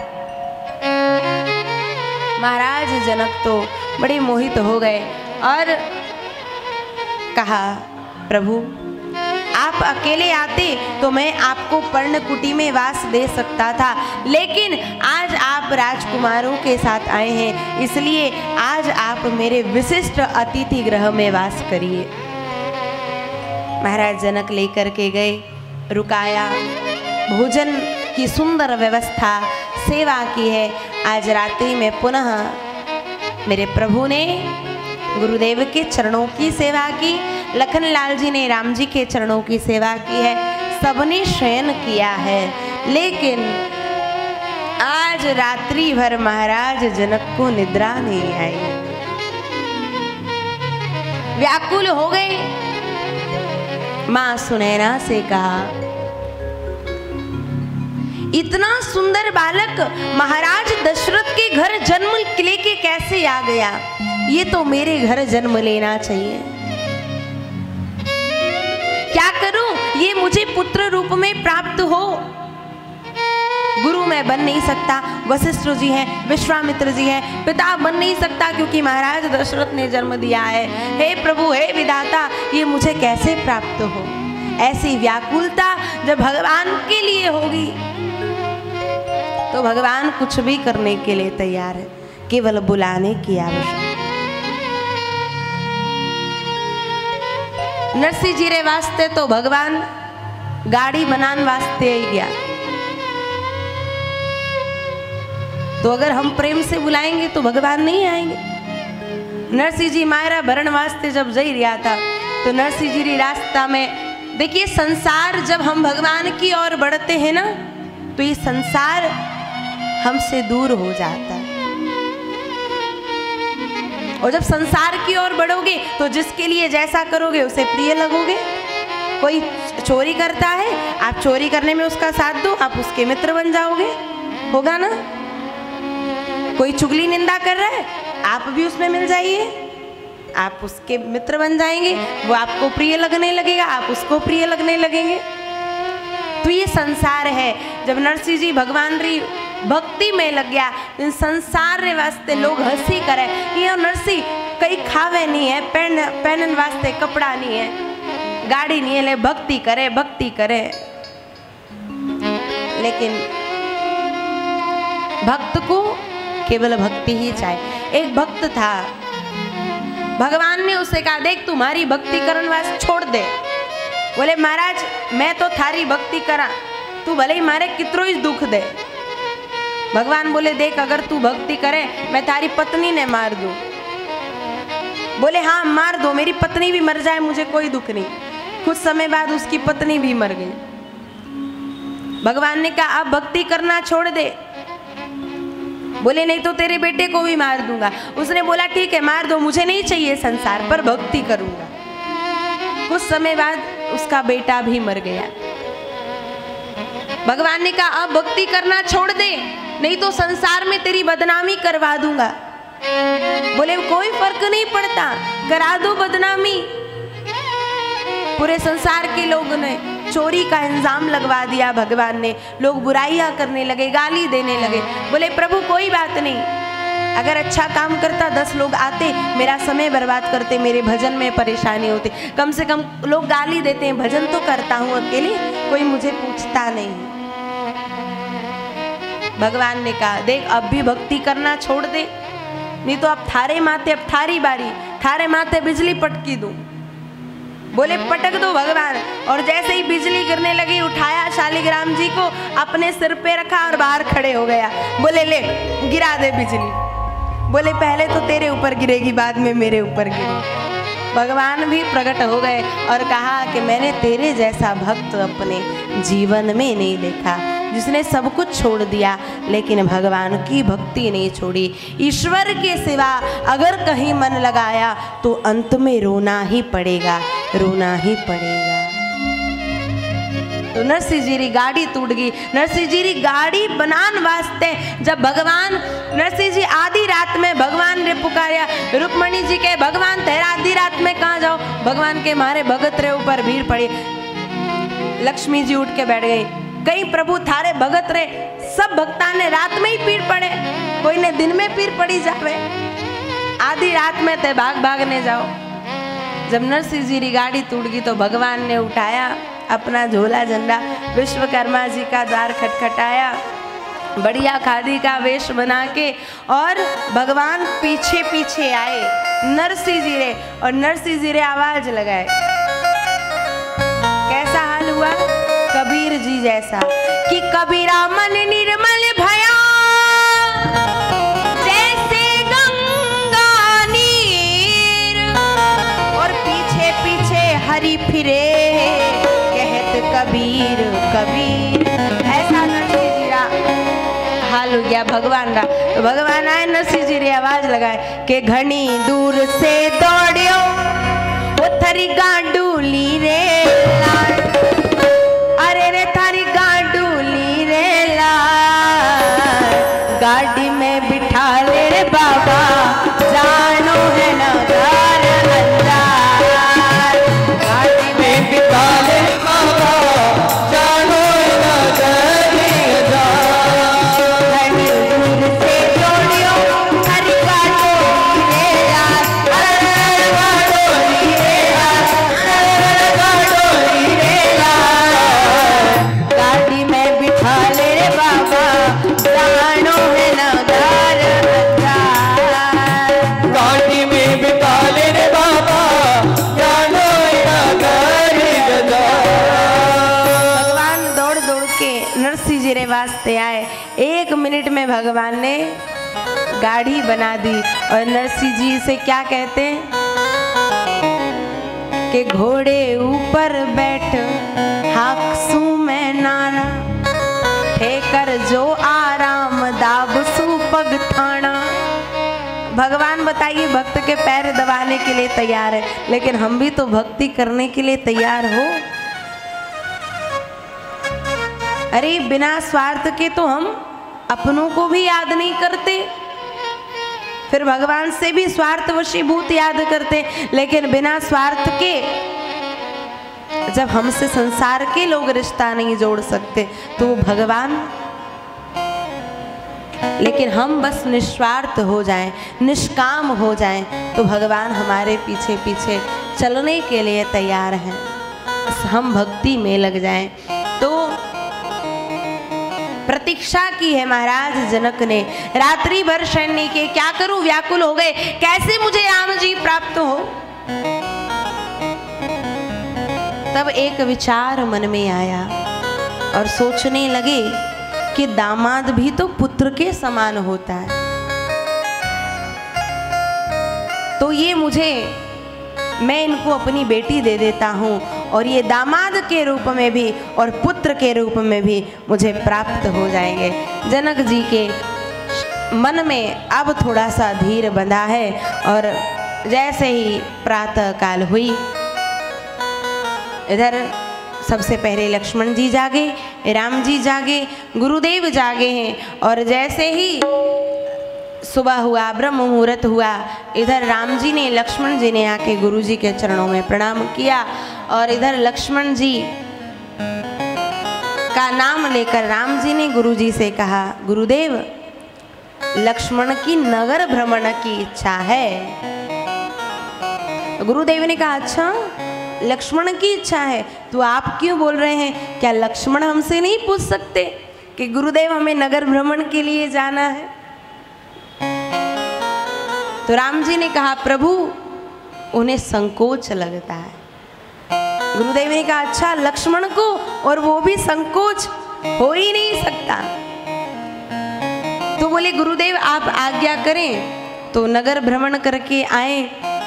महाराज जनक तो बड़े मोहित हो गए और कहा प्रभु आप अकेले आते तो मैं आपको पर्णकुटी में वास दे सकता था, लेकिन आज आप राजकुमारों के साथ आए हैं, इसलिए आज आप मेरे विशिष्ट अतिथि गृह में वास करिए। महाराज जनक लेकर के गए, रुकाया, भोजन की सुंदर व्यवस्था, सेवा की है। आज रात्रि में पुनः मेरे प्रभु ने गुरुदेव के चरणों की सेवा की, लखन लाल जी ने राम जी के चरणों की सेवा की है, सबने शयन किया है। लेकिन आज रात्रि भर महाराज जनक को निद्रा नहीं आई, व्याकुल हो गए। मां सुनैना से कहा इतना सुंदर बालक महाराज दशरथ के घर जन्म लेके कैसे आ गया? ये तो मेरे घर जन्म लेना चाहिए। क्या करूं ये मुझे पुत्र रूप में प्राप्त हो? गुरु मैं बन नहीं सकता, वशिष्ठ जी हैं, विश्वामित्र जी हैं, पिता बन नहीं सकता क्योंकि महाराज दशरथ ने जन्म दिया है। हे प्रभु, हे विधाता, ये मुझे कैसे प्राप्त हो? ऐसी व्याकुलता जब भगवान के लिए होगी तो भगवान कुछ भी करने के लिए तैयार है, केवल बुलाने की आवश्यकता। नरसिंह जी रे वास्ते तो भगवान गाड़ी बनाने वास्ते ही गया। तो अगर हम प्रेम से बुलाएंगे तो भगवान नहीं आएंगे। नरसिंह जी मायरा भरण वास्ते जब जई रहा था तो नरसिंह जी री रास्ता में, देखिए संसार जब हम भगवान की ओर बढ़ते हैं ना तो ये संसार हमसे दूर हो जाता है। और जब संसार की ओर बढ़ोगे तो जिसके लिए जैसा करोगे उसे प्रिय लगोगे। कोई चोरी करता है, आप चोरी करने में उसका साथ दो, आप उसके मित्र बन जाओगे, होगा ना। कोई चुगली निंदा कर रहा है, आप भी उसमें मिल जाइए, आप उसके मित्र बन जाएंगे, वो आपको प्रिय लगने लगेगा, आप उसको प्रिय लगने लगेंगे। तो ये संसार है। जब नरसिंह जी भगवान री भक्ति में लग गया, इन संसार रे वास्ते लोग हंसी करे, ये नरसिंह कई खावे नहीं है, पहन पहनन वास्ते कपड़ा नहीं है, गाड़ी नहीं है, ले भक्ति करे भक्ति करे। लेकिन भक्त को केवल भक्ति ही चाहिए। एक भक्त था, भगवान ने उसे कहा देख तुम्हारी भक्ति करने वास्ते छोड़ दे। बोले महाराज मैं तो थारी भक्ति करा, तू भले ही मारे कितरो ही दुख दे। भगवान बोले देख अगर तू भक्ति करे मैं थारी पत्नी ने मार दूं। बोले हाँ मार दो, मेरी पत्नी भी मर जाए मुझे कोई दुख नहीं। कुछ समय बाद उसकी पत्नी भी मर गई। भगवान ने कहा अब भक्ति करना छोड़ दे। बोले नहीं तो तेरे बेटे को भी मार दूंगा। उसने बोला ठीक है मार दो, मुझे नहीं चाहिए संसार, पर भक्ति करूंगा। कुछ समय बाद उसका बेटा भी मर गया। भगवान ने कहा अब भक्ति करना छोड़ दे, नहीं तो संसार में तेरी बदनामी करवा दूंगा। बोले कोई फर्क नहीं पड़ता, करा दो बदनामी। पूरे संसार के लोगों ने चोरी का इंजाम लगवा दिया भगवान ने, लोग बुराइयां करने लगे, गाली देने लगे। बोले प्रभु कोई बात नहीं, अगर अच्छा काम करता दस लोग आते, मेरा समय बर्बाद करते, मेरे भजन में परेशानी होती। कम से कम लोग गाली देते हैं, भजन तो करता हूँ अकेले, कोई मुझे पूछता नहीं। भगवान ने कहा देख अब भी भक्ति करना छोड़ दे, नहीं तो अब थारे माथे, अब थारी बारी, थारे माथे बिजली पटकी दूं। बोले पटक दो भगवान। और जैसे ही बिजली गिरने लगी उठाया शालिग्राम जी को, अपने सिर पे रखा और बाहर खड़े हो गया। बोले ले गिरा दे बिजली। बोले पहले तो तेरे ऊपर गिरेगी, बाद में मेरे ऊपर गिरेगी। भगवान भी प्रकट हो गए और कहा कि मैंने तेरे जैसा भक्त अपने जीवन में नहीं देखा, जिसने सब कुछ छोड़ दिया लेकिन भगवान की भक्ति नहीं छोड़ी। ईश्वर के सिवा अगर कहीं मन लगाया तो अंत में रोना ही पड़ेगा, रोना ही पड़ेगा। तो नरसिंह जी री गाड़ी टूट गई। नरसिंह जी री गाड़ी बनान वास्ते जब भगवान नरसिंह जी आधी रात में भगवान ने पुकारा, रुक्मणी जी के भगवान तेरा आधी रात में कहाँ जाओ। भगवान के मारे भगत रे ऊपर भीड़ पड़ी। लक्ष्मी जी उठ के बैठ गई, कहीं प्रभु थारे भगत रे सब भक्ता ने रात में ही पीड़ पड़े, कोई ने दिन में पीड़ पड़ी जावे, आधी रात में ते भाग भागने जाओ। जब नरसिंह जी की गाड़ी टूट गई तो भगवान ने उठाया अपना झोला झंडा, विश्वकर्मा जी का द्वार खटखटाया, बढ़िया खादी का वेश बना के, और भगवान पीछे पीछे आए नरसिंह जी रे, और नरसिंह जी रे आवाज लगाए। कैसा हाल हुआ कबीर जी जैसा कि कबीरा मन निर्मल भया जैसे गंगा नीर, और पीछे पीछे हरि फिरे कहत कबीर कबीर। ऐसा नरसिंह जी रा हाल हो गया भगवान रा। तो भगवान आए, नरसिंह जी रे आवाज लगाए कि घनी दूर से दौड़ियो वो थरी गांडूली रे लाड, अरे रे थारी गांडूली रे लाड, गाड़ी में बिठा ले रे बाबा जानो है ना घर अंदर, गाड़ी में बिठा ले बाबा जानो है ना घर अंदर। घनी दूर से दौड़ियो थारी गांडूली रे लाड, अरे गांडूली रे लाड, अरे गांडूली में भगवान ने गाड़ी बना दी। और नरसिंह जी से क्या कहते हैं कि घोड़े ऊपर बैठ हाकसू मैं नाना, ठेकर जो आराम दाबसू पग ठाना। भगवान बताइए भक्त के पैर दबाने के लिए तैयार है, लेकिन हम भी तो भक्ति करने के लिए तैयार हो। अरे बिना स्वार्थ के तो हम अपनों को भी याद नहीं करते, फिर भगवान से भी स्वार्थ वशीभूत याद करते। लेकिन बिना स्वार्थ के जब हमसे संसार के लोग रिश्ता नहीं जोड़ सकते तो वो भगवान, लेकिन हम बस निस्वार्थ हो जाएं, निष्काम हो जाएं तो भगवान हमारे पीछे पीछे चलने के लिए तैयार हैं। हम भक्ति में लग जाएं। तो प्रतीक्षा की है महाराज जनक ने, रात्रि भर शयन नहीं किए। क्या करूं, व्याकुल हो गए, कैसे मुझे राम जी प्राप्त हो। तब एक विचार मन में आया और सोचने लगे कि दामाद भी तो पुत्र के समान होता है, तो ये मुझे, मैं इनको अपनी बेटी दे देता हूँ और ये दामाद के रूप में भी और पुत्र के रूप में भी मुझे प्राप्त हो जाएंगे। जनक जी के मन में अब थोड़ा सा धीर बंधा है। और जैसे ही प्रातः काल हुई, इधर सबसे पहले लक्ष्मण जी जागे, राम जी जागे, गुरुदेव जागे हैं। और जैसे ही सुबह हुआ, ब्रह्म मुहूर्त हुआ, इधर राम जी ने, लक्ष्मण जी ने आके गुरु जी के चरणों में प्रणाम किया। और इधर लक्ष्मण जी का नाम लेकर राम जी ने गुरु जी से कहा, गुरुदेव लक्ष्मण की नगर भ्रमण की इच्छा है। गुरुदेव ने कहा, अच्छा लक्ष्मण की इच्छा है, तो आप क्यों बोल रहे हैं? क्या लक्ष्मण हमसे नहीं पूछ सकते कि गुरुदेव हमें नगर भ्रमण के लिए जाना है? तो राम जी ने कहा, प्रभु उन्हें संकोच लगता है। गुरुदेव ने कहा, अच्छा लक्ष्मण को, और वो भी संकोच हो ही नहीं सकता। तो बोले गुरुदेव आप आज्ञा करें तो नगर भ्रमण करके आए।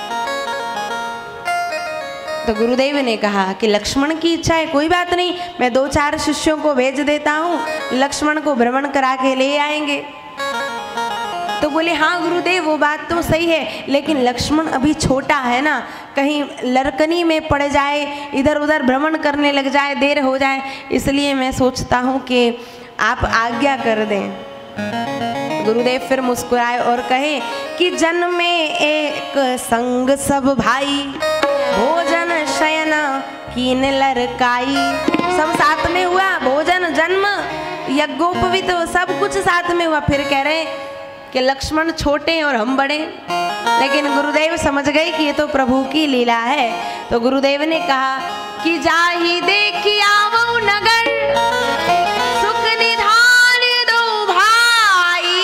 तो गुरुदेव ने कहा कि लक्ष्मण की इच्छा है, कोई बात नहीं, मैं दो चार शिष्यों को भेज देता हूँ, लक्ष्मण को भ्रमण करा के ले आएंगे। तो बोले हाँ गुरुदेव वो बात तो सही है, लेकिन लक्ष्मण अभी छोटा है ना, कहीं लड़कनी में पड़ जाए, इधर उधर भ्रमण करने लग जाए, देर हो जाए, इसलिए मैं सोचता हूँ कि आप आज्ञा कर दें। गुरुदेव फिर मुस्कुराए और कहे कि जन्म में एक संग सब भाई, भोजन शयन कीन लड़काई। सब साथ में हुआ, भोजन जन्म यज्ञोपवीत सब कुछ साथ में हुआ। फिर कह रहे कि लक्ष्मण छोटे और हम बड़े, लेकिन गुरुदेव समझ गए कि ये तो प्रभु की लीला है। तो गुरुदेव ने कहा कि जाहि देखी आवो नगर, सुख निधान दो भाई,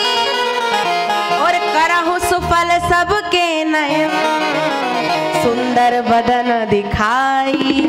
और करहु सुफल सबके नयन, सुंदर बदन दिखाई।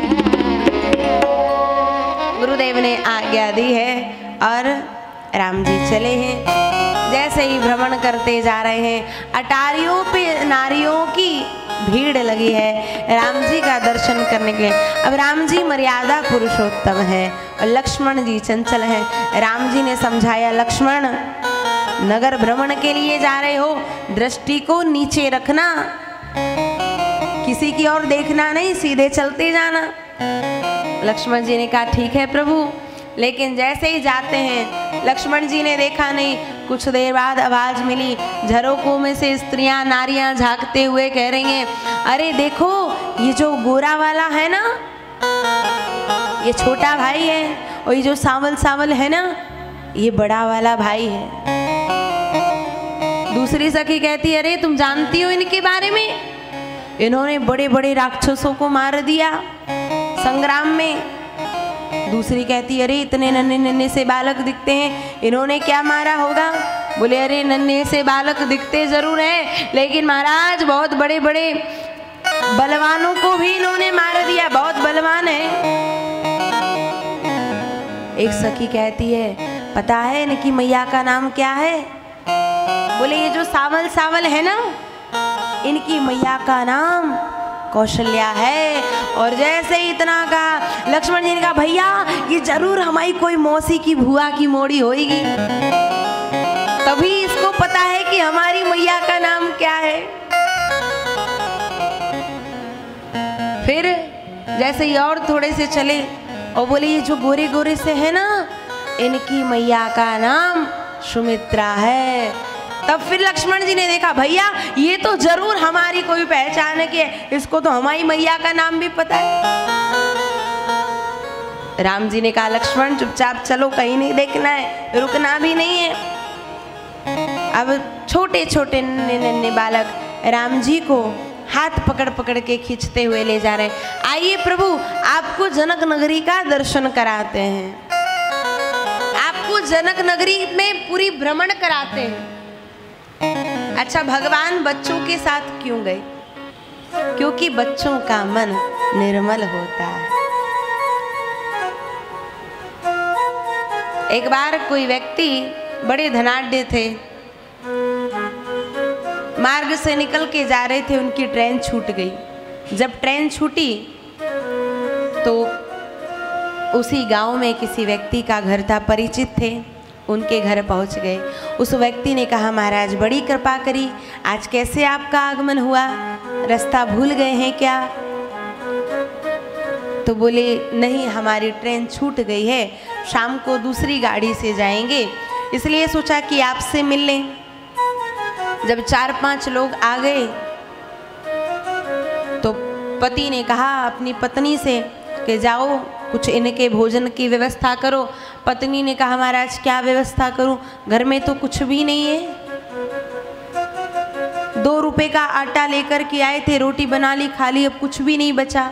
गुरुदेव ने आज्ञा दी है और राम जी चले हैं। जैसे ही भ्रमण करते जा रहे हैं, अटारियों पे नारियों की भीड़ लगी है राम जी का दर्शन करने के लिए। अब राम जी मर्यादा पुरुषोत्तम है और लक्ष्मण जी चंचल हैं। राम जी ने समझाया, लक्ष्मण नगर भ्रमण के लिए जा रहे हो, दृष्टि को नीचे रखना, किसी की ओर देखना नहीं, सीधे चलते जाना। लक्ष्मण जी ने कहा ठीक है प्रभु। लेकिन जैसे ही जाते हैं, लक्ष्मण जी ने देखा नहीं, कुछ देर बाद आवाज मिली, झरोकों में से स्त्रियां नारियां झांकते हुए कह रही हैं, अरे देखो ये जो गोरा वाला है ना, ये छोटा भाई है, और ये जो सावल सावल है ना, ये बड़ा वाला भाई है। दूसरी सखी कहती, अरे तुम जानती हो इनके बारे में, इन्होंने बड़े बड़े राक्षसों को मार दिया संग्राम में। दूसरी कहती, अरे इतने नन्हे नन्हे से बालक दिखते हैं, इन्होंने क्या मारा होगा? बोले अरे नन्हे से बालक दिखते जरूर हैं, लेकिन महाराज बहुत बड़े बड़े बलवानों को भी इन्होंने मार दिया, बहुत बलवान है। एक सखी कहती है, पता है इनकी मैया का नाम क्या है? बोले ये जो सावल सावल है ना, इनकी मैया का नाम कौशल्या है। और जैसे ही इतना कहा, लक्ष्मण जी ने कहा भैया ये जरूर हमारी कोई मौसी की भुआ की मोड़ी होगी, तभी इसको पता है कि हमारी मैया का नाम क्या है। फिर जैसे ही और थोड़े से चले और बोले ये जो गोरे गोरे से है ना, इनकी मैया का नाम सुमित्रा है। तब फिर लक्ष्मण जी ने देखा भैया ये तो जरूर हमारी कोई पहचान है, कि इसको तो हमारी मैया का नाम भी पता है। राम जी ने कहा लक्ष्मण चुपचाप चलो, कहीं नहीं देखना है, रुकना भी नहीं है। अब छोटे छोटे नन्हे नन्हे बालक राम जी को हाथ पकड़ पकड़ के खींचते हुए ले जा रहे हैं। आइए प्रभु आपको जनक नगरी का दर्शन कराते हैं, आपको जनक नगरी में पूरी भ्रमण कराते हैं। अच्छा भगवान बच्चों के साथ क्यों गए? क्योंकि बच्चों का मन निर्मल होता है। एक बार कोई व्यक्ति बड़े धनाढ्य थे, मार्ग से निकल के जा रहे थे, उनकी ट्रेन छूट गई। जब ट्रेन छूटी तो उसी गांव में किसी व्यक्ति का घर था, परिचित थे, उनके घर पहुंच गए। उस व्यक्ति ने कहा महाराज बड़ी कृपा करी, आज कैसे आपका आगमन हुआ, रास्ता भूल गए हैं क्या? तो बोले नहीं हमारी ट्रेन छूट गई है, शाम को दूसरी गाड़ी से जाएंगे, इसलिए सोचा कि आपसे मिल लें। जब चार पांच लोग आ गए तो पति ने कहा अपनी पत्नी से कि जाओ कुछ इनके भोजन की व्यवस्था करो। पत्नी ने कहा महाराज क्या व्यवस्था करूं, घर में तो कुछ भी नहीं है। दो रुपए का आटा लेकर के आए थे, रोटी बना ली खा ली, अब कुछ भी नहीं बचा।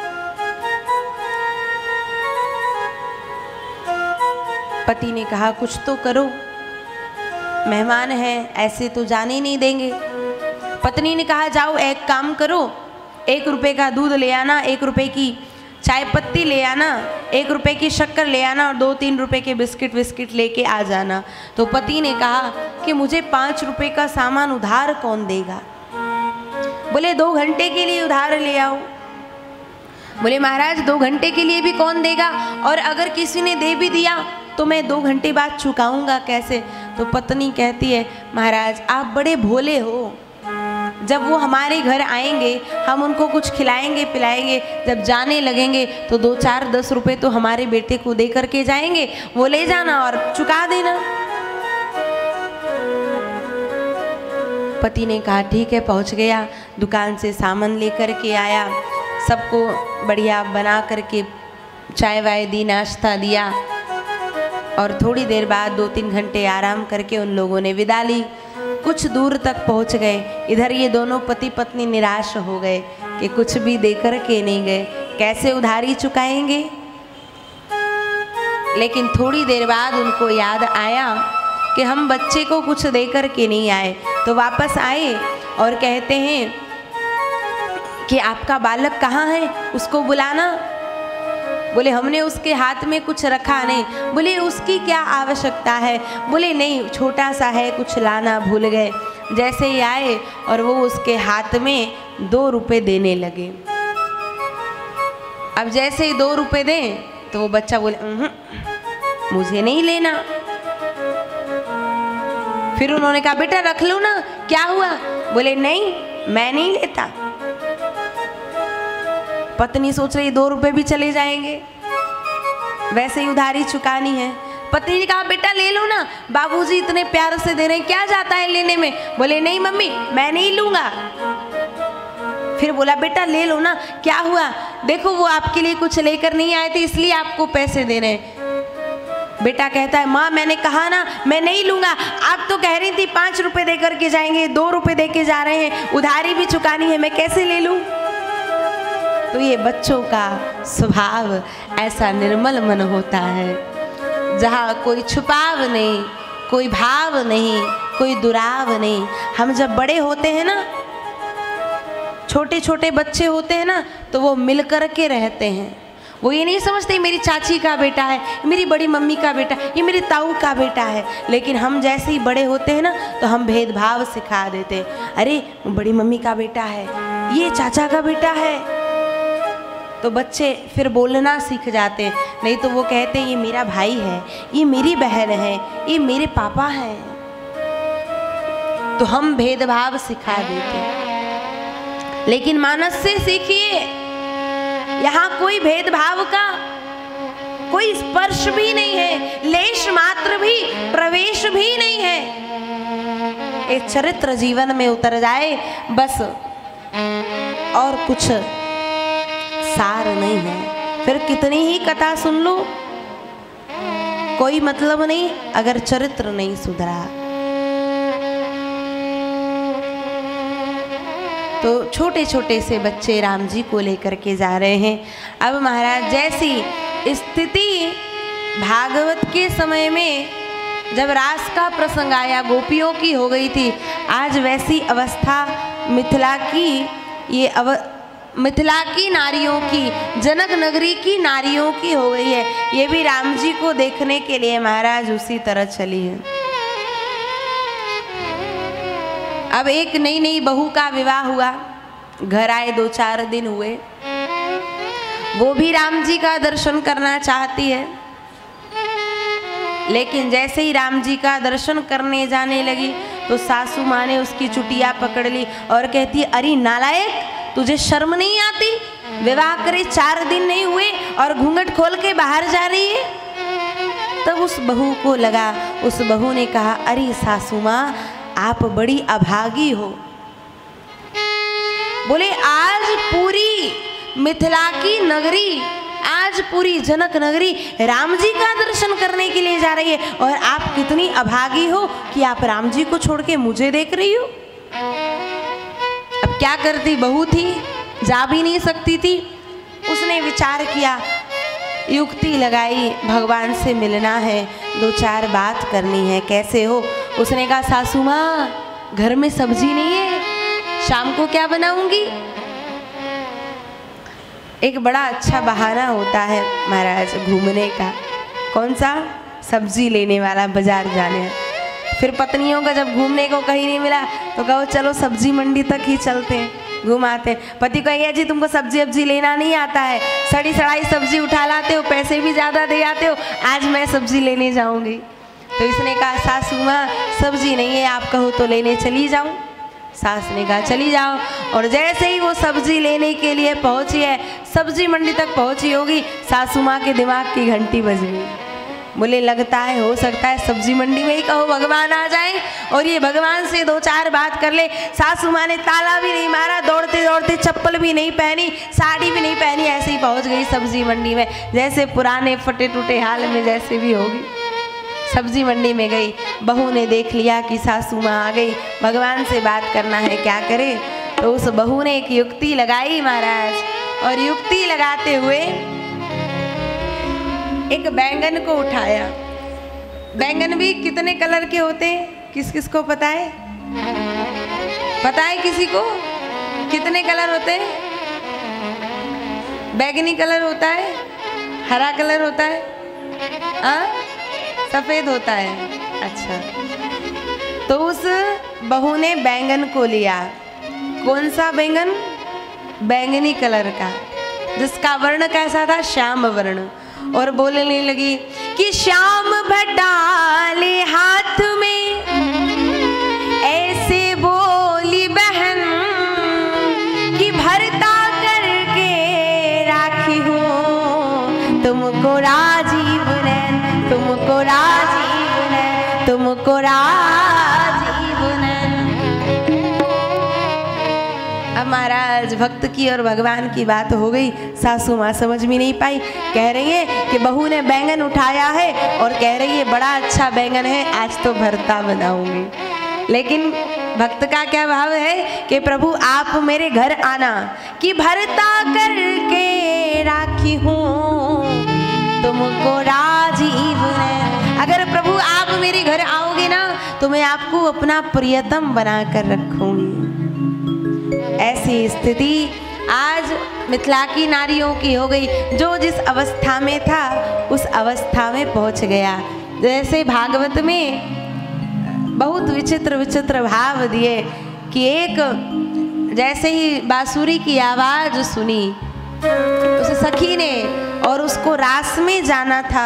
पति ने कहा कुछ तो करो, मेहमान हैं ऐसे तो जाने ही नहीं देंगे। पत्नी ने कहा जाओ एक काम करो, एक रुपए का दूध ले आना, एक रुपए की चाय पत्ती ले आना, एक रुपए की शक्कर ले आना और दो तीन रुपए के बिस्किट विस्किट लेके आ जाना। तो पति ने कहा कि मुझे पाँच रुपए का सामान उधार कौन देगा? बोले दो घंटे के लिए उधार ले आओ। बोले महाराज दो घंटे के लिए भी कौन देगा, और अगर किसी ने दे भी दिया तो मैं दो घंटे बाद चुकाऊंगा कैसे? तो पत्नी कहती है महाराज आप बड़े भोले हो, जब वो हमारे घर आएंगे हम उनको कुछ खिलाएंगे पिलाएंगे, जब जाने लगेंगे तो दो चार दस रुपए तो हमारे बेटे को दे करके जाएंगे, वो ले जाना और चुका देना। पति ने कहा ठीक है, पहुंच गया, दुकान से सामान लेकर के आया, सबको बढ़िया बना करके चाय वाय दी, नाश्ता दिया, और थोड़ी देर बाद दो तीन घंटे आराम करके उन लोगों ने विदा ली। कुछ दूर तक पहुंच गए, इधर ये दोनों पति पत्नी निराश हो गए कि कुछ भी देकर के नहीं गए, कैसे उधारी चुकाएंगे। लेकिन थोड़ी देर बाद उनको याद आया कि हम बच्चे को कुछ देकर के नहीं आए, तो वापस आए और कहते हैं कि आपका बालक कहाँ है, उसको बुलाना। बोले हमने उसके हाथ में कुछ रखा नहीं। बोले उसकी क्या आवश्यकता है? बोले नहीं छोटा सा है, कुछ लाना भूल गए। जैसे ही आए और वो उसके हाथ में दो रुपए देने लगे। अब जैसे ही दो रुपए दें तो वो बच्चा बोले मुझे नहीं लेना। फिर उन्होंने कहा बेटा रख लो ना, क्या हुआ? बोले नहीं मैं नहीं लेता। पत्नी सोच रही दो रुपए भी चले जाएंगे, वैसे ही उधारी चुकानी है। पत्नी ने कहा बेटा ले लो ना, बाबूजी इतने प्यार से दे रहे हैं, क्या जाता है लेने में? बोले नहीं मम्मी मैं नहीं लूंगा। फिर बोला बेटा ले लो ना, क्या हुआ? देखो वो आपके लिए कुछ लेकर नहीं आए थे इसलिए आपको पैसे दे रहे हैं। बेटा कहता है माँ मैंने कहा ना मैं नहीं लूंगा, आप तो कह रही थी पाँच रुपए दे करके जाएंगे, दो रुपए दे के जा रहे हैं, उधारी भी चुकानी है, मैं कैसे ले लूं? तो ये बच्चों का स्वभाव ऐसा निर्मल मन होता है, जहाँ कोई छुपाव नहीं, कोई भाव नहीं, कोई दुराव नहीं। हम जब बड़े होते हैं ना, छोटे छोटे बच्चे होते हैं ना, तो वो मिल कर के रहते हैं, वो ये नहीं समझते मेरी चाची का बेटा है, मेरी बड़ी मम्मी का बेटा, ये मेरी ताऊ का बेटा है। लेकिन हम जैसे ही बड़े होते हैं ना तो हम भेदभाव सिखा देते हैं। अरे बड़ी मम्मी का बेटा है, ये चाचा का बेटा है, तो बच्चे फिर बोलना सीख जाते हैं। नहीं तो वो कहते हैं ये मेरा भाई है, ये मेरी बहन है, ये मेरे पापा हैं। तो हम भेदभाव सिखा देते हैं। लेकिन मानस से सीखिए, यहाँ कोई भेदभाव का कोई स्पर्श भी नहीं है, लेश मात्र भी प्रवेश भी नहीं है। एक चरित्र जीवन में उतर जाए बस, और कुछ सार नहीं है। फिर कितनी ही कथा सुन लो, कोई मतलब नहीं अगर चरित्र नहीं सुधरा। तो छोटे छोटे से बच्चे राम जी को लेकर के जा रहे हैं। अब महाराज जैसी स्थिति भागवत के समय में जब रास का प्रसंग आया गोपियों की हो गई थी, आज वैसी अवस्था मिथिला की, ये अव मिथिला की नारियों की, जनक नगरी की नारियों की हो गई है। ये भी राम जी को देखने के लिए महाराज उसी तरह चली है। अब एक नई नई बहू का विवाह हुआ, घर आए दो चार दिन हुए, वो भी राम जी का दर्शन करना चाहती है। लेकिन जैसे ही राम जी का दर्शन करने जाने लगी तो सासू माँ ने उसकी चुटिया पकड़ ली और कहती, अरे नालायक, तुझे शर्म नहीं आती? विवाह करे चार दिन नहीं हुए और घूंघट खोल के बाहर जा रही है। तब उस बहू को लगा, उस बहू ने कहा, अरे सासू माँ आप बड़ी अभागी हो। बोले आज पूरी मिथिला की नगरी, आज पूरी जनक नगरी राम जी का दर्शन करने के लिए जा रही है और आप कितनी अभागी हो कि आप राम जी को छोड़ के मुझे देख रही हो। अब क्या करती, बहू थी, जा भी नहीं सकती थी। उसने विचार किया, युक्ति लगाई, भगवान से मिलना है, दो चार बात करनी है, कैसे हो। उसने कहा, सासू माँ घर में सब्जी नहीं है, शाम को क्या बनाऊंगी। एक बड़ा अच्छा बहाना होता है महाराज घूमने का, कौन सा, सब्जी लेने वाला, बाजार जाने। फिर पत्नियों का जब घूमने को कहीं नहीं मिला तो कहो चलो सब्जी मंडी तक ही चलते हैं, घुमाते। पति कहेगा, जी तुमको सब्जी अब्जी लेना नहीं आता है, सड़ी सड़ाई सब्जी उठा लाते हो, पैसे भी ज़्यादा दे आते हो, आज मैं सब्जी लेने जाऊंगी। तो इसने कहा, सासू माँ सब्जी नहीं है, आप कहो तो लेने चली जाऊं। सास ने कहा, चली जाओ। और जैसे ही वो सब्जी लेने के लिए पहुंची है, सब्जी मंडी तक पहुंची होगी, सासू माँ के दिमाग की घंटी बज गई। बोले, लगता है हो सकता है सब्जी मंडी में ही कहो भगवान आ जाए और ये भगवान से दो चार बात कर ले। सासू माँ ने ताला भी नहीं मारा, दौड़ते दौड़ते, चप्पल भी नहीं पहनी, साड़ी भी नहीं पहनी, ऐसे ही पहुंच गई सब्जी मंडी में। जैसे पुराने फटे टूटे हाल में जैसे भी होगी, सब्जी मंडी में गई। बहू ने देख लिया कि सासू माँ आ गई, भगवान से बात करना है, क्या करे। तो उस बहू ने एक युक्ति लगाई महाराज, और युक्ति लगाते हुए एक बैंगन को उठाया। बैंगन भी कितने कलर के होते हैं, किस किस को पता है? पता है किसी को कितने कलर होते हैं? बैंगनी कलर होता है, हरा कलर होता है, आ? सफेद होता है। अच्छा, तो उस बहू ने बैंगन को लिया। कौन सा बैंगन? बैंगनी कलर का, जिसका वर्ण कैसा था? श्याम वर्ण। और बोलने लगी कि श्याम भटाले हाथ में, ऐसे बोली बहन कि भरता करके राखी हूँ तुमको राजीव नैन, तुमको राजीव नैन, तुमको राजीव नैन। अब महाराज भक्त की और भगवान की बात हो गई। सासू माँ समझ में नहीं पाई, कह रही है कि बहू ने बैंगन उठाया है और कह रही है बड़ा अच्छा बैंगन है, आज तो भरता बनाऊंगी। लेकिन भक्त का क्या भाव है कि प्रभु आप मेरे घर आना कि भरता करके राखी हूँ तुमको राजीव नैन। अगर प्रभु आप मेरे घर आओगे ना तो मैं आपको अपना प्रियतम बना कर रखूंगी। ऐसी स्थिति आज मिथिला की नारियों की हो गई, जो जिस अवस्था में था उस अवस्था में पहुंच गया। जैसे भागवत में बहुत विचित्र विचित्र भाव दिए कि एक जैसे ही बांसुरी की आवाज सुनी उस सखी ने और उसको रास में जाना था,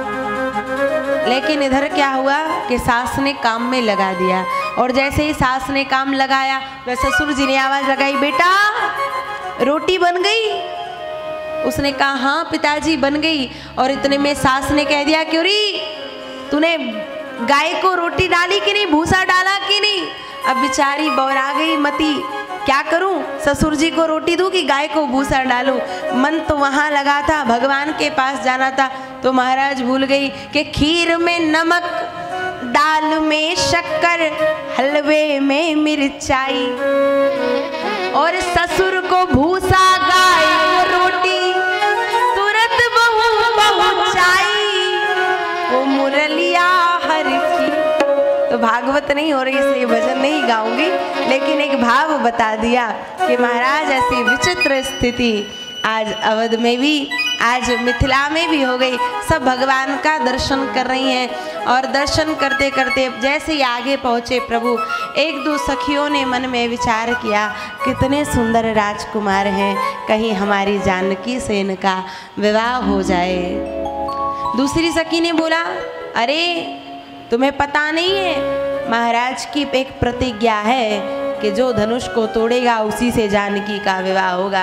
लेकिन इधर क्या हुआ कि सास ने काम में लगा दिया। और जैसे ही सास ने काम लगाया वैसे ससुर जी ने आवाज लगाई, बेटा रोटी बन गई। उसने कहा हाँ पिताजी बन गई। और इतने में सास ने कह दिया, क्यों री तूने गाय को रोटी डाली कि नहीं, भूसा डाला कि नहीं। अब बेचारी बौरा गई मती, क्या करूं, ससुर जी को रोटी दूं कि गाय को भूसा डालूं। मन तो वहां लगा था, भगवान के पास जाना था, तो महाराज भूल गई कि खीर में नमक, दाल में शक्कर, हलवे में मिर्चाई, और ससुर को भूसा गाय को रोटी, तुरंत बहू पहुंचाई वो मुरलिया हर की। तो भागवत नहीं हो रही इसलिए भजन नहीं गाऊंगी, लेकिन एक भाव बता दिया कि महाराज ऐसी विचित्र स्थिति आज अवध में भी, आज मिथिला में भी हो गई। सब भगवान का दर्शन कर रही हैं और दर्शन करते करते जैसे ही आगे पहुँचे प्रभु, एक दो सखियों ने मन में विचार किया, कितने सुंदर राजकुमार हैं, कहीं हमारी जानकी से इनका विवाह हो जाए। दूसरी सखी ने बोला, अरे तुम्हें पता नहीं है, महाराज की एक प्रतिज्ञा है कि जो धनुष को तोड़ेगा उसी से जानकी का विवाह होगा।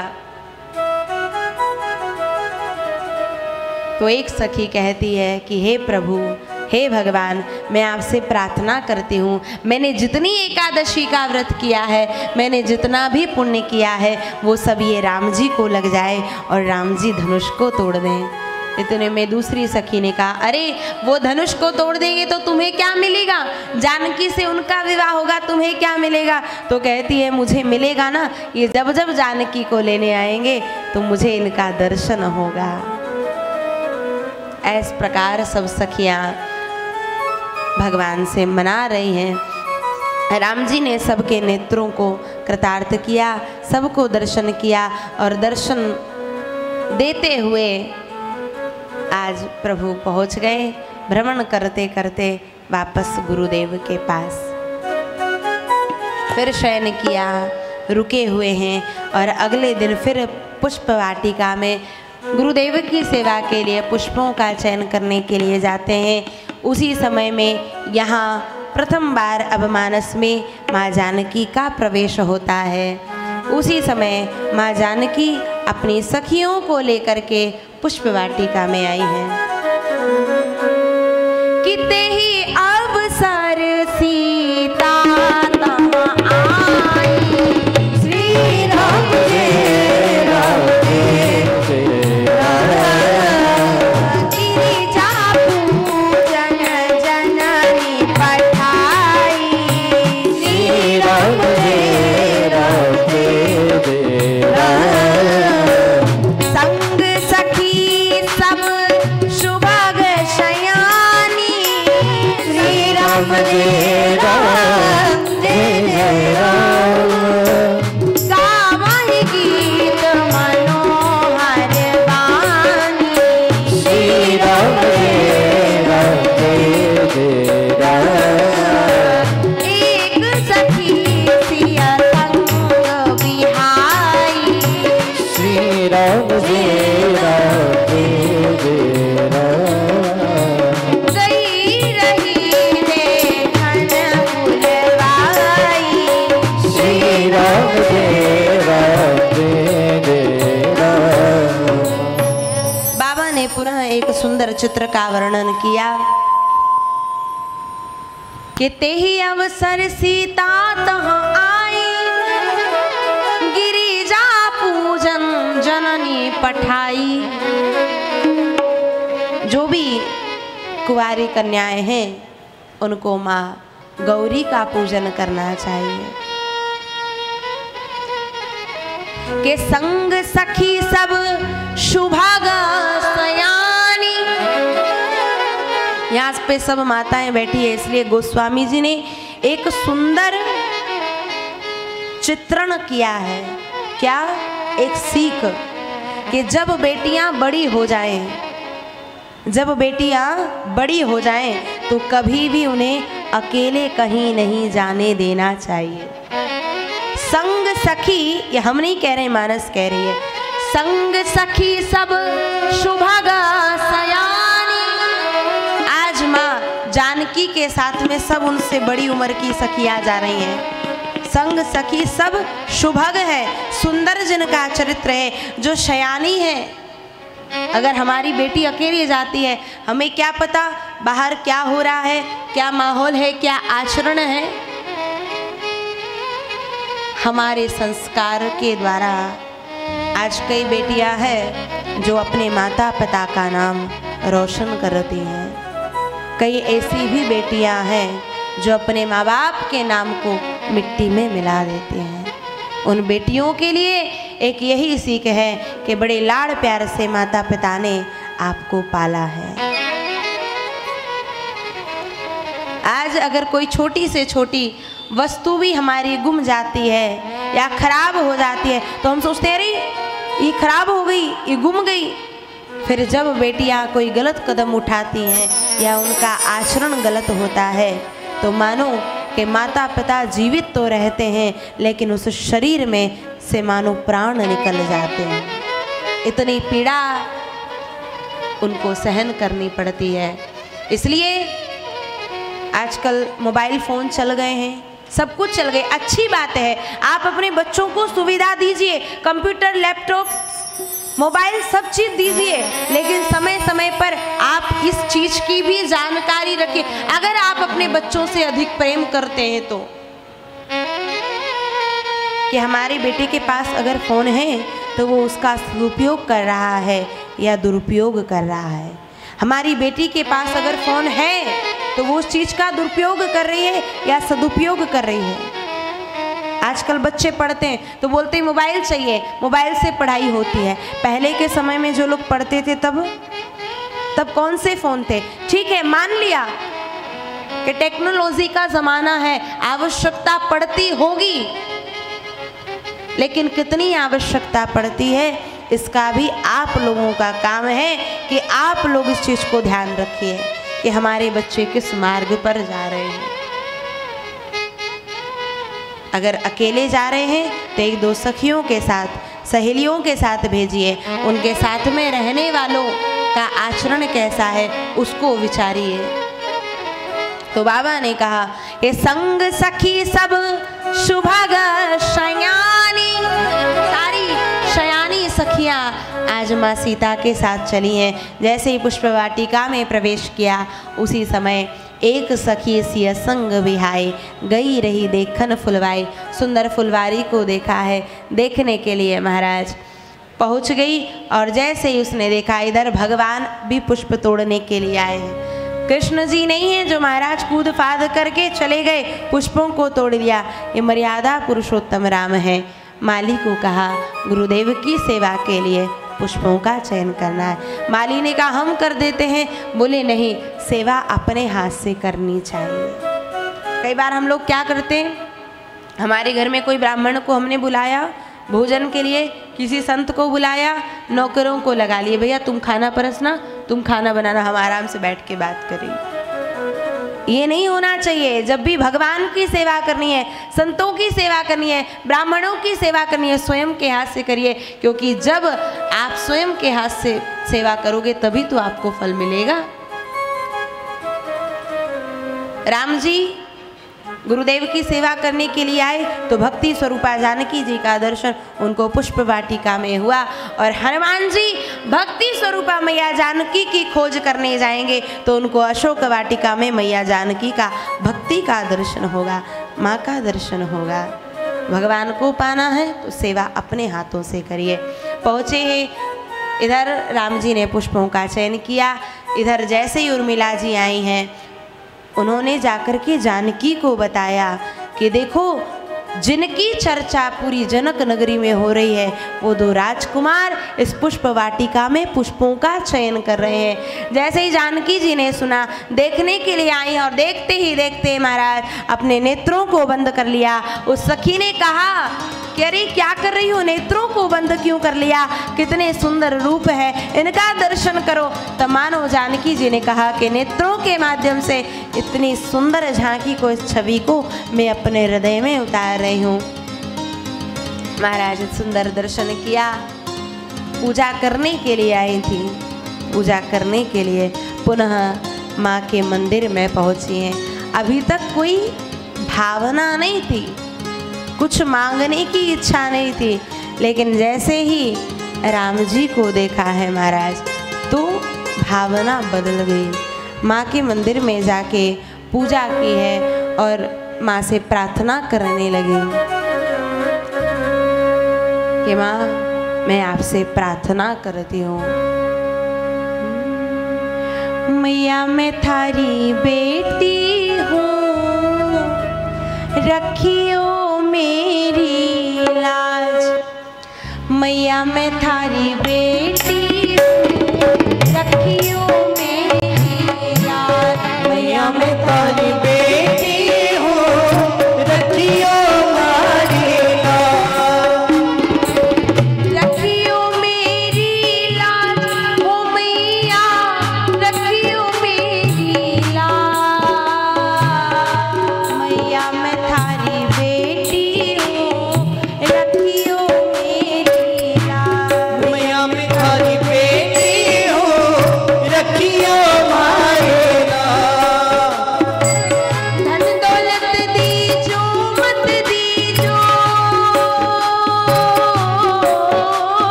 तो एक सखी कहती है कि हे प्रभु, हे भगवान, मैं आपसे प्रार्थना करती हूँ, मैंने जितनी एकादशी का व्रत किया है, मैंने जितना भी पुण्य किया है, वो सब ये राम जी को लग जाए और राम जी धनुष को तोड़ दें। इतने में दूसरी सखी ने कहा, अरे वो धनुष को तोड़ देंगे तो तुम्हें क्या मिलेगा, जानकी से उनका विवाह होगा, तुम्हें क्या मिलेगा। तो कहती है, मुझे मिलेगा ना, ये जब जब जानकी को लेने आएंगे तो मुझे इनका दर्शन होगा। इस प्रकार सब सखियां भगवान से मना रही हैं। राम जी ने सबके नेत्रों को कृतार्थ किया, सबको दर्शन किया, और दर्शन देते हुए आज प्रभु पहुंच गए। भ्रमण करते करते वापस गुरुदेव के पास फिर शयन किया, रुके हुए हैं, और अगले दिन फिर पुष्प वाटिका में गुरुदेव की सेवा के लिए पुष्पों का चयन करने के लिए जाते हैं। उसी समय में यहाँ प्रथम बार अब मानस में माँ जानकी का प्रवेश होता है। उसी समय माँ जानकी अपनी सखियों को लेकर के पुष्प वाटिका में आई हैं। किते ही अवसर सीता तहाँ आई, श्री राम जय राम जय गिरिजा पूजन जननी पठाई, श्री राम जय राम जय संग सखी सब सुभग शयानी, श्री राम जय राम जय जय राम गावहि गीत मनोहर वाणी, श्री राम जय राम जय जय राम एक सखी सिया संग बिहाई, श्री राम जय राम जय जय राम गई रही देखन फुलवाई, श्री राम जय राम जय जय राम। बाबा ने पुनः एक सुंदर चित्र का वर्णन किया कि तेहि अवसर सीता तहाँ आई, गिरिजा पूजन जननी पठाई। जो भी कुंवारी कन्याएं हैं उनको माँ गौरी का पूजन करना चाहिए। के संग सखी सब शुभागा सयानी, यहाँ पे सब माताएं बैठी है, इसलिए गोस्वामी जी ने एक सुंदर चित्रण किया है। क्या एक सीख कि जब बेटियां बड़ी हो जाएं, जब बेटियां बड़ी हो जाएं तो कभी भी उन्हें अकेले कहीं नहीं जाने देना चाहिए। संग सखी, ये हम नहीं कह रहे, मानस कह रही है, संग सखी सब सुभगा सयानी। आज माँ जानकी के साथ में सब उनसे बड़ी उम्र की सखियां जा रही हैं। संग सखी सब सुभग है, सुंदर जिनका चरित्र है, जो शयानी है। अगर हमारी बेटी अकेली जाती है, हमें क्या पता बाहर क्या हो रहा है, क्या माहौल है, क्या आचरण है। हमारे संस्कार के द्वारा आज कई बेटियां हैं जो अपने माता पिता का नाम रोशन करती हैं। कई ऐसी भी बेटियां हैं जो अपने माँ बाप के नाम को मिट्टी में मिला देती हैं। उन बेटियों के लिए एक यही सीख है कि बड़े लाड़ प्यार से माता पिता ने आपको पाला है। आज अगर कोई छोटी से छोटी वस्तु भी हमारी गुम जाती है या खराब हो जाती है तो हम सोचते हैं अरे ये खराब हो गई, ये गुम गई। फिर जब बेटियां कोई गलत कदम उठाती हैं या उनका आचरण गलत होता है तो मानो कि माता पिता जीवित तो रहते हैं लेकिन उस शरीर में से मानो प्राण निकल जाते हैं। इतनी पीड़ा उनको सहन करनी पड़ती है। इसलिए आजकल मोबाइल फ़ोन चल गए हैं, सब कुछ चल गए, अच्छी बात है। आप अपने बच्चों को सुविधा दीजिए, कंप्यूटर, लैपटॉप, मोबाइल सब चीज़ दीजिए, लेकिन समय समय पर आप इस चीज़ की भी जानकारी रखिए। अगर आप अपने बच्चों से अधिक प्रेम करते हैं तो कि हमारे बेटे के पास अगर फ़ोन है तो वो उसका सदुपयोग कर रहा है या दुरुपयोग कर रहा है। हमारी बेटी के पास अगर फ़ोन है तो वो उस चीज़ का दुरुपयोग कर रही है या सदुपयोग कर रही है। आजकल बच्चे पढ़ते हैं तो बोलते हैं मोबाइल चाहिए, मोबाइल से पढ़ाई होती है। पहले के समय में जो लोग पढ़ते थे तब तब कौन से फ़ोन थे? ठीक है, मान लिया कि टेक्नोलॉजी का ज़माना है, आवश्यकता पड़ती होगी, लेकिन कितनी आवश्यकता पड़ती है इसका भी आप लोगों का काम है कि आप लोग इस चीज़ को ध्यान रखिए कि हमारे बच्चे किस मार्ग पर जा रहे हैं। अगर अकेले जा रहे हैं तो एक दो सखियों के साथ, सहेलियों के साथ भेजिए। उनके साथ में रहने वालों का आचरण कैसा है उसको विचारिए। तो बाबा ने कहा कि संग सखी सब सुभग शयानी। सारी शयानी सखियाँ आज माँ सीता के साथ चली हैं। जैसे ही पुष्प वाटिका में प्रवेश किया उसी समय एक सखी सिय संग बिहाई, गई रही देखन फुलवाई। सुंदर फुलवारी को देखा है, देखने के लिए महाराज पहुँच गई और जैसे ही उसने देखा इधर भगवान भी पुष्प तोड़ने के लिए आए हैं। कृष्ण जी नहीं है जो महाराज कूद फाद करके चले गए, पुष्पों को तोड़ लिया। ये मर्यादा पुरुषोत्तम राम है। माली को कहा गुरुदेव की सेवा के लिए पुष्पों का चयन करना है। माली ने कहा हम कर देते हैं। बोले नहीं, सेवा अपने हाथ से करनी चाहिए। कई बार हम लोग क्या करते हैं, हमारे घर में कोई ब्राह्मण को हमने बुलाया भोजन के लिए, किसी संत को बुलाया, नौकरों को लगा लिए, भैया तुम खाना परसना, तुम खाना बनाना, हम आराम से बैठ के बात करेंगे। ये नहीं होना चाहिए। जब भी भगवान की सेवा करनी है, संतों की सेवा करनी है, ब्राह्मणों की सेवा करनी है, स्वयं के हाथ से करिए, क्योंकि जब आप स्वयं के हाथ से सेवा करोगे तभी तो आपको फल मिलेगा। राम जी गुरुदेव की सेवा करने के लिए आए तो भक्ति स्वरूपा जानकी जी का दर्शन उनको पुष्प वाटिका में हुआ, और हनुमान जी भक्ति स्वरूपा मैया जानकी की खोज करने जाएंगे तो उनको अशोक वाटिका में मैया जानकी का भक्ति का दर्शन होगा, माँ का दर्शन होगा। भगवान को पाना है तो सेवा अपने हाथों से करिए। पहुँचे हैं इधर, राम जी ने पुष्पों का चयन किया। इधर जैसे ही उर्मिला जी आई हैं उन्होंने जाकर के जानकी को बताया कि देखो जिनकी चर्चा पूरी जनक नगरी में हो रही है वो दो राजकुमार इस पुष्प वाटिका में पुष्पों का चयन कर रहे हैं। जैसे ही जानकी जी ने सुना, देखने के लिए आई और देखते ही देखते महाराज अपने नेत्रों को बंद कर लिया। उस सखी ने कहा कि अरे क्या कर रही हो, नेत्रों को बंद क्यों कर लिया, कितने सुंदर रूप है, इनका दर्शन करो। तब मानो जानकी जी ने कहा कि नेत्रों के माध्यम से इतनी सुंदर झांकी को, इस छवि को मैं अपने हृदय में उतार रही हूँ। महाराज सुंदर दर्शन किया, पूजा करने के लिए आई थी, पूजा करने के लिए पुनः माँ के मंदिर में पहुँची हैं। अभी तक कोई भावना नहीं थी, कुछ मांगने की इच्छा नहीं थी, लेकिन जैसे ही राम जी को देखा है महाराज तो भावना बदल गई। माँ के मंदिर में जाके पूजा की है और माँ से प्रार्थना करने लगी कि माँ मैं आपसे प्रार्थना करती हूँ, मैया मैं थारी बेटी हूँ, रखियो मेरी लाज। मैया मैं थारी बेटी रखियो मेरी लाज। मैया मैं थारी बेटी हूँ, रखियो हमारी लाज। रखियो मेरी लाज, ओ मैया रखियो मेरी लाज। मैया मैं थारी बेटी हूँ, रखियो मेरी लाज। मैया मैं थारी बेटी हूँ,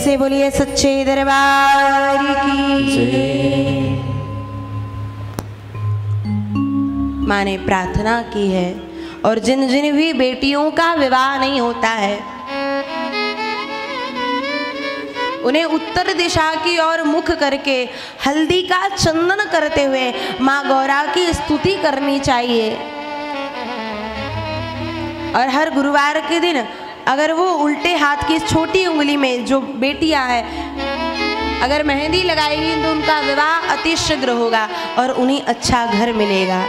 से बोलिए सच्चे दरबार की। माँ ने प्रार्थना की है और जिन जिन भी बेटियों का विवाह नहीं होता है उन्हें उत्तर दिशा की ओर मुख करके हल्दी का चंदन करते हुए माँ गौरा की स्तुति करनी चाहिए। और हर गुरुवार के दिन अगर वो उल्टे हाथ की छोटी उंगली में जो बेटियां हैं अगर मेहंदी लगाएगी तो उनका विवाह अति शीघ्र होगा और उन्हें अच्छा घर मिलेगा।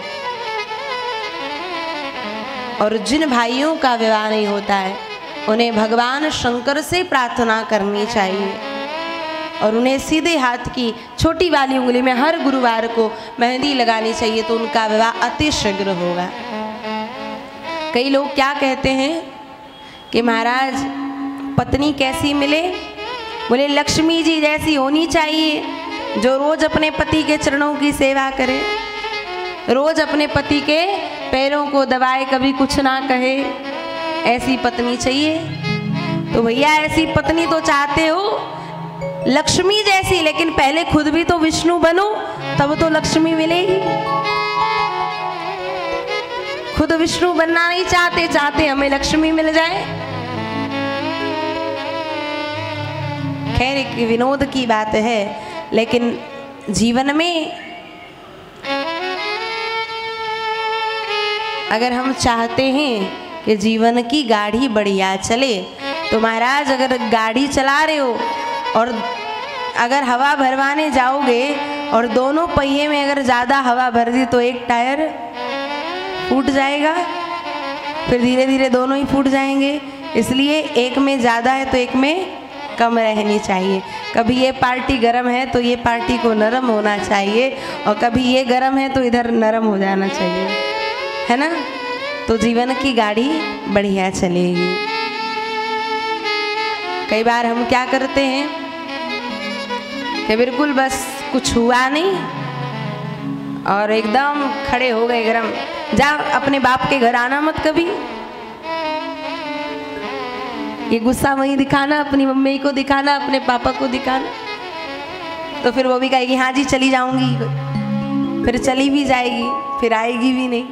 और जिन भाइयों का विवाह नहीं होता है उन्हें भगवान शंकर से प्रार्थना करनी चाहिए और उन्हें सीधे हाथ की छोटी वाली उंगली में हर गुरुवार को मेहंदी लगानी चाहिए तो उनका विवाह अति शीघ्र होगा। कई लोग क्या कहते हैं कि महाराज पत्नी कैसी मिले? बोले लक्ष्मी जी जैसी होनी चाहिए जो रोज अपने पति के चरणों की सेवा करे, रोज अपने पति के पैरों को दबाए, कभी कुछ ना कहे, ऐसी पत्नी चाहिए। तो भैया ऐसी पत्नी तो चाहते हो लक्ष्मी जैसी, लेकिन पहले खुद भी तो विष्णु बनो तब तो लक्ष्मी मिलेगी। खुद विष्णु बनना नहीं चाहते, चाहते हमें लक्ष्मी मिल जाए। खैर एक विनोद की बात है, लेकिन जीवन में अगर हम चाहते हैं कि जीवन की गाड़ी बढ़िया चले तो महाराज अगर गाड़ी चला रहे हो और अगर हवा भरवाने जाओगे और दोनों पहिए में अगर ज़्यादा हवा भर दी तो एक टायर फूट जाएगा, फिर धीरे धीरे दोनों ही फूट जाएंगे। इसलिए एक में ज़्यादा है तो एक में कम रहनी चाहिए। कभी ये पार्टी गर्म है तो ये पार्टी को नरम होना चाहिए और कभी ये गर्म है तो इधर नरम हो जाना चाहिए, है ना? तो जीवन की गाड़ी बढ़िया चलेगी। कई बार हम क्या करते हैं कि बिल्कुल बस कुछ हुआ नहीं और एकदम खड़े हो गए गरम। जा अपने बाप के घर आना मत कभी, ये गुस्सा वहीं दिखाना, अपनी मम्मी को दिखाना, अपने पापा को दिखाना, तो फिर वो भी कहेगी हाँ जी चली जाऊंगी, फिर चली भी जाएगी, फिर आएगी भी नहीं।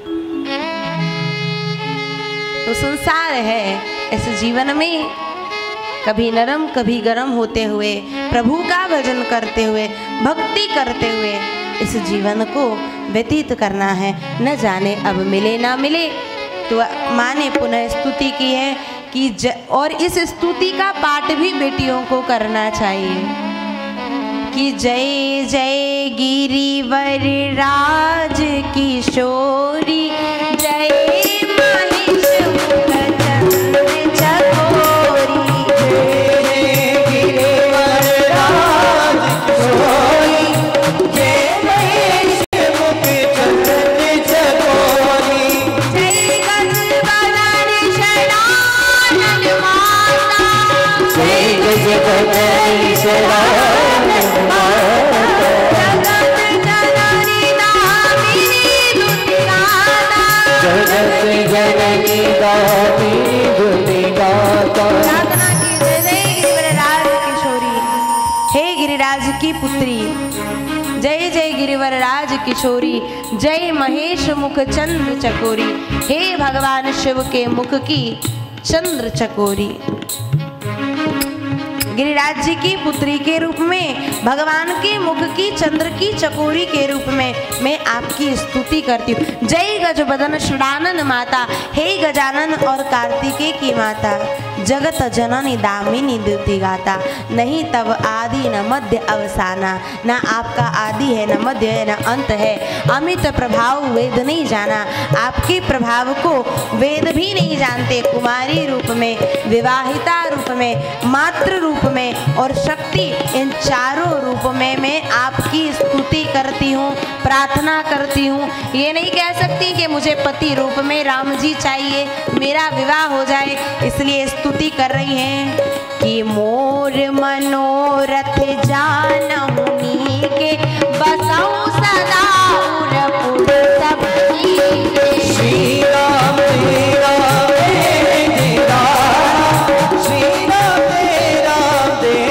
तो संसार है, इस जीवन में कभी नरम कभी गरम होते हुए प्रभु का भजन करते हुए भक्ति करते हुए इस जीवन को व्यतीत करना है। न जाने अब मिले ना मिले। तो माँ ने पुनः स्तुति की है कि ज, और इस स्तुति का पाठ भी बेटियों को करना चाहिए कि जय जय गिरिवर राज किशोरी, जय महेश मुखचंद्र चकोरी, जय गिरिवर राज किशोरी, जय महेश मुखचंद्र चकोरी, जय गजबदन शरानन माता, जय गजबदन शरानन माता, जगत जननी दामिनी दुति गाता, जगत जननी दामिनी दुति गाता। प्रार्थना की जय गिरिवरराज किशोरी, हे गिरिराज की पुत्री, जय जय गिरिवरराज किशोरी, जय महेश मुख चंद्र चकोरी, हे भगवान शिव के मुख की चंद्र चकोरी। गिरिराज जी की पुत्री के रूप में, भगवान के मुख की चंद्र की चकोरी के रूप में मैं आपकी स्तुति करती हूँ। जय गजबदन षडानन माता, हे गजानन और कार्तिकेय की माता, जगत जननी दामिनी द्युति गाता, नहीं तब आदि न मध्य अवसाना, ना आपका आदि है न मध्य है न अंत है, अमित प्रभाव वेद नहीं जाना, आपके प्रभाव को वेद भी नहीं जानते। कुमारी रूप में, विवाहिता रूप में, मातृ रूप में और शक्ति, इन चारों रूप में मैं आपकी स्तुति करती हूँ, प्रार्थना करती हूँ। ये नहीं कह सकती कि मुझे पति रूप में राम जी चाहिए, मेरा विवाह हो जाए, इसलिए स्तुति कर रही हैं कि मोर मनोरथ जानहुनी के बसऊं सदा उरपुर सबकी, श्री राम तेरा श्री राम तेरा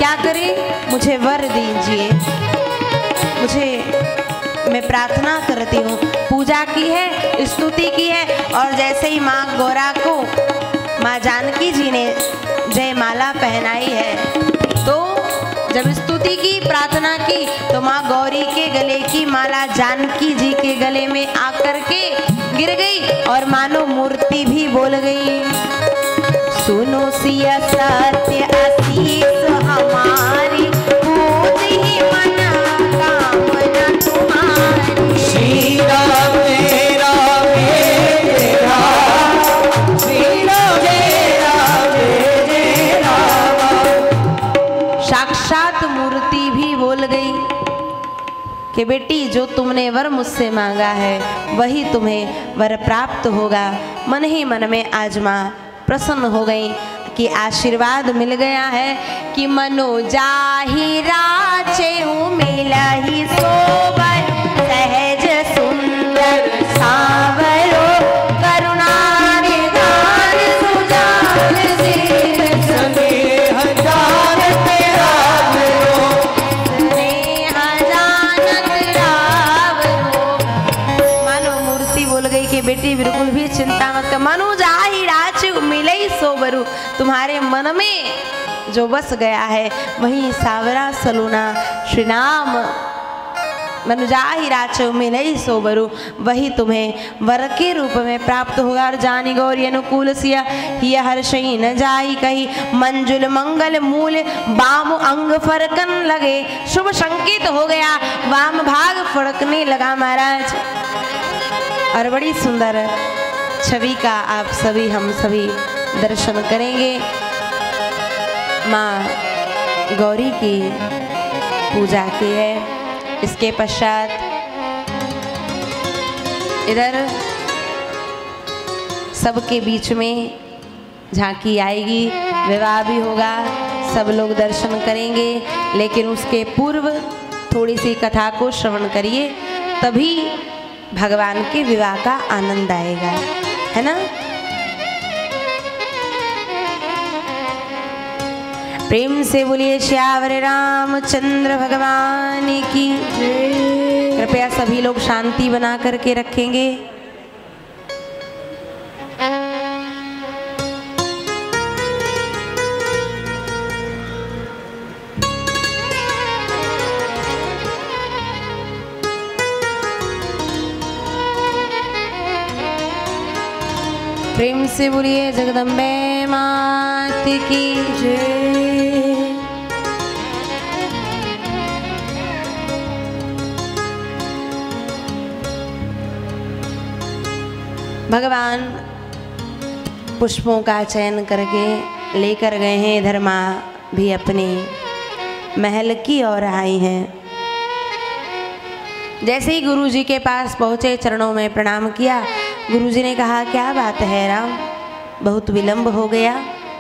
क्या करें, मुझे वर दीजिए। मुझे, मैं प्रार्थना करती हूँ, पूजा की है, स्तुति की है, और जैसे ही माँ गौरा को माँ जानकी जी ने जयमाला पहनाई है, तो जब स्तुति की, प्रार्थना की, तो माँ गौरी के गले की माला जानकी जी के गले में आकर के गिर गई और मानो मूर्ति भी बोल गई, सुनो सिया सत्य आशीष हमारी, पूज ही मना कामना तुम्हारी। श्री राम जय राम जय राम, श्री राम जय राम जय राम। साक्षात मूर्ति भी बोल गई कि बेटी, जो तुमने वर मुझसे मांगा है वही तुम्हें वर प्राप्त होगा। मन ही मन में आज माँ प्रसन्न हो गई कि आशीर्वाद मिल गया है कि मनो जाहि राचेहु मिला ही सोबर, सहज सुंदर सावरो, करुणा निधान सुजान शील, स्नेह जानत रावरो, स्नेह जानत रावरो। मानो मूर्ति बोल गई कि बेटी बिल्कुल भी चिंता मत कर, मनु जाहि राचेहु मिले ही सोबरू, तुम्हारे मन में जो बस गया है वही सावरा सलूना श्री राम मनुजाहि राचो मिलई सोबरू, वही तुम्हें वर के रूप में प्राप्त होगा। और जानी गौरी अनुकूल सिया हिय हर्षई न जाई कही, मंजुल मंगल मूल वाम अंग फरकन लगे। शुभ संकेत हो गया, वाम भाग फड़कने लगा महाराज। और बड़ी सुंदर छवि का आप सभी हम सभी दर्शन करेंगे। माँ गौरी की पूजा की है। इसके पश्चात इधर सबके बीच में झांकी आएगी, विवाह भी होगा, सब लोग दर्शन करेंगे। लेकिन उसके पूर्व थोड़ी सी कथा को श्रवण करिए, तभी भगवान के विवाह का आनंद आएगा, है ना। प्रेम से बोलिए श्यावर रामचंद्र भगवान की जय। कृपया सभी लोग शांति बना करके रखेंगे। प्रेम से बोलिए जगदम्बे मात की जय। भगवान पुष्पों का चयन करके लेकर गए हैं। इधर माँ भी अपने महल की ओर आई हैं। जैसे ही गुरुजी के पास पहुँचे, चरणों में प्रणाम किया। गुरुजी ने कहा, क्या बात है राम, बहुत विलंब हो गया।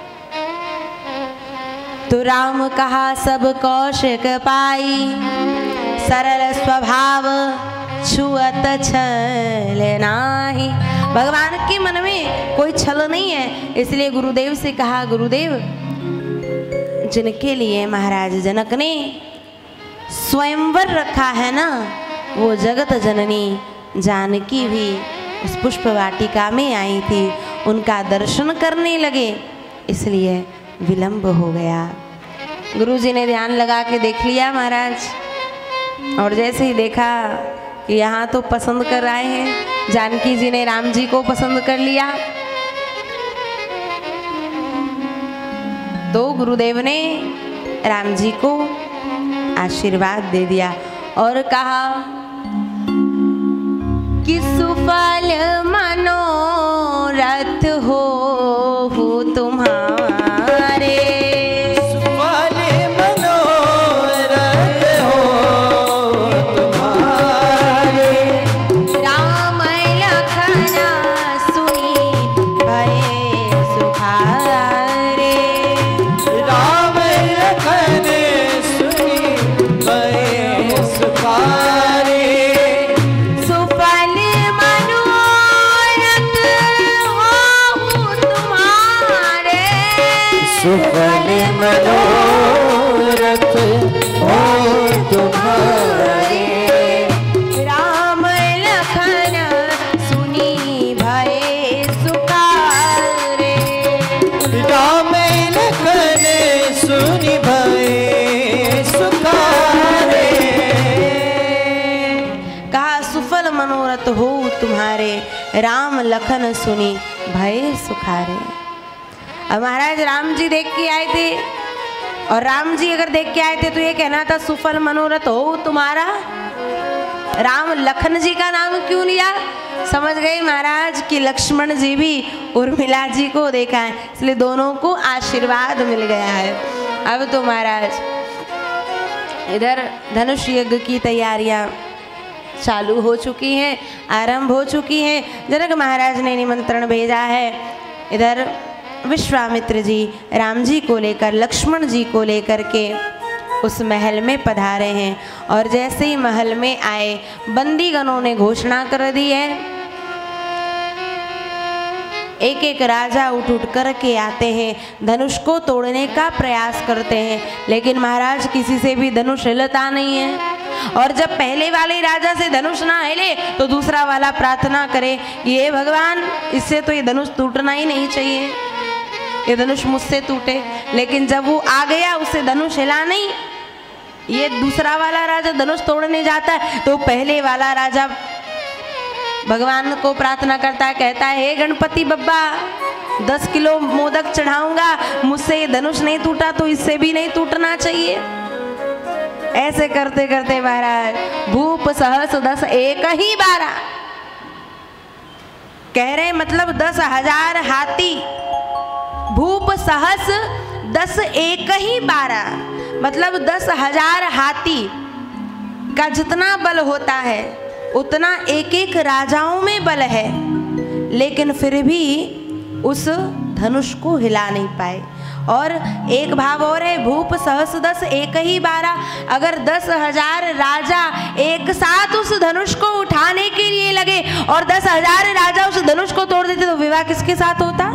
तो राम कहा, सब कौशिक पाई, सरल स्वभाव छुअत छल नाही। भगवान के मन में कोई छल नहीं है, इसलिए गुरुदेव से कहा, गुरुदेव जिनके लिए महाराज जनक ने स्वयंवर रखा है ना, वो जगत जननी जानकी भी उस पुष्प वाटिका में आई थी, उनका दर्शन करने लगे, इसलिए विलंब हो गया। गुरुजी ने ध्यान लगा के देख लिया महाराज, और जैसे ही देखा कि यहाँ तो पसंद कर आए हैं, जानकी जी ने राम जी को पसंद कर लिया, तो गुरुदेव ने राम जी को आशीर्वाद दे दिया और कहा कि सुफल मनोरथ हो तुम्हारे, सुफल मनोरथ हो तुम्हारे। राम लखन सुनी भये सुखारे, राम लखन सुनी भये सुखारे। सुफल मनोरथ हो मनोरथ हो तुम्हारे। राम लखन सुनी भय सुखारे। राम लखन सुनी भय सुखारे। कहा सुफल मनोरथ हो तुम्हारे, राम लखन सुनी भय सुखारे। अब महाराज राम जी देख के आए थे, और राम जी अगर देख के आए थे तो ये कहना था सुफल मनोरथ हो तुम्हारा। राम लखन जी का नाम क्यों लिया? समझ गए महाराज कि लक्ष्मण जी भी उर्मिला जी को देखा है, इसलिए दोनों को आशीर्वाद मिल गया है। अब तो महाराज इधर धनुष यज्ञ की तैयारियां चालू हो चुकी हैं, आरंभ हो चुकी हैं। जनक महाराज ने निमंत्रण भेजा है। इधर विश्वामित्र जी राम जी को लेकर, लक्ष्मण जी को लेकर के उस महल में पधारे हैं। और जैसे ही महल में आए, बंदीगणों ने घोषणा कर दी है। एक एक राजा उठ उठ करके आते हैं, धनुष को तोड़ने का प्रयास करते हैं, लेकिन महाराज किसी से भी धनुष हिलता नहीं है। और जब पहले वाले राजा से धनुष ना हिले तो दूसरा वाला प्रार्थना करे, ये भगवान इससे तो ये धनुष टूटना ही नहीं चाहिए, ये धनुष मुझसे टूटे। लेकिन जब वो आ गया, उसे धनुष हिला नहीं, ये दूसरा वाला राजा धनुष तोड़ने जाता है तो पहले वाला राजा भगवान को प्रार्थना करता है, कहता है हे गणपति बब्बा, दस किलो मोदक चढ़ाऊंगा, मुझसे ये धनुष नहीं टूटा तो इससे भी नहीं टूटना चाहिए। ऐसे करते करते महाराज भूप सहस दस एक ही बारह कह रहे, मतलब दस हजार हाथी, भूप सहस दस एक ही बारह, मतलब दस हजार हाथी का जितना बल होता है उतना एक एक राजाओं में बल है, लेकिन फिर भी उस धनुष को हिला नहीं पाए। और एक भाव और है, भूप सहस दस एक ही बारह, अगर दस हजार राजा एक साथ उस धनुष को उठाने के लिए लगे और दस हजार राजा उस धनुष को तोड़ देते तो विवाह किसके साथ होता?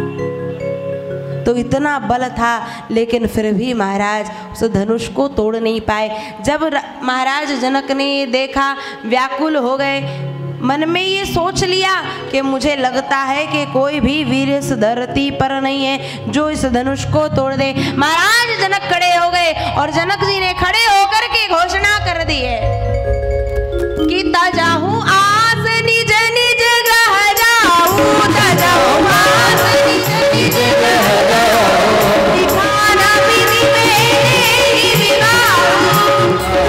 तो इतना बल था, लेकिन फिर भी महाराज उस धनुष को तोड़ नहीं पाए। जब महाराज जनक ने देखा, व्याकुल हो गए, मन में ये सोच लिया कि मुझे लगता है कि कोई भी वीर इस धरती पर नहीं है जो इस धनुष को तोड़ दे। महाराज जनक खड़े हो गए और जनक जी ने खड़े होकर के घोषणा कर दी है कि तजाहू आस निज निज ग्रह जाऊं, तजाहू आस निज निज ग्रह जाऊं, दिखाना विधि में विवाह,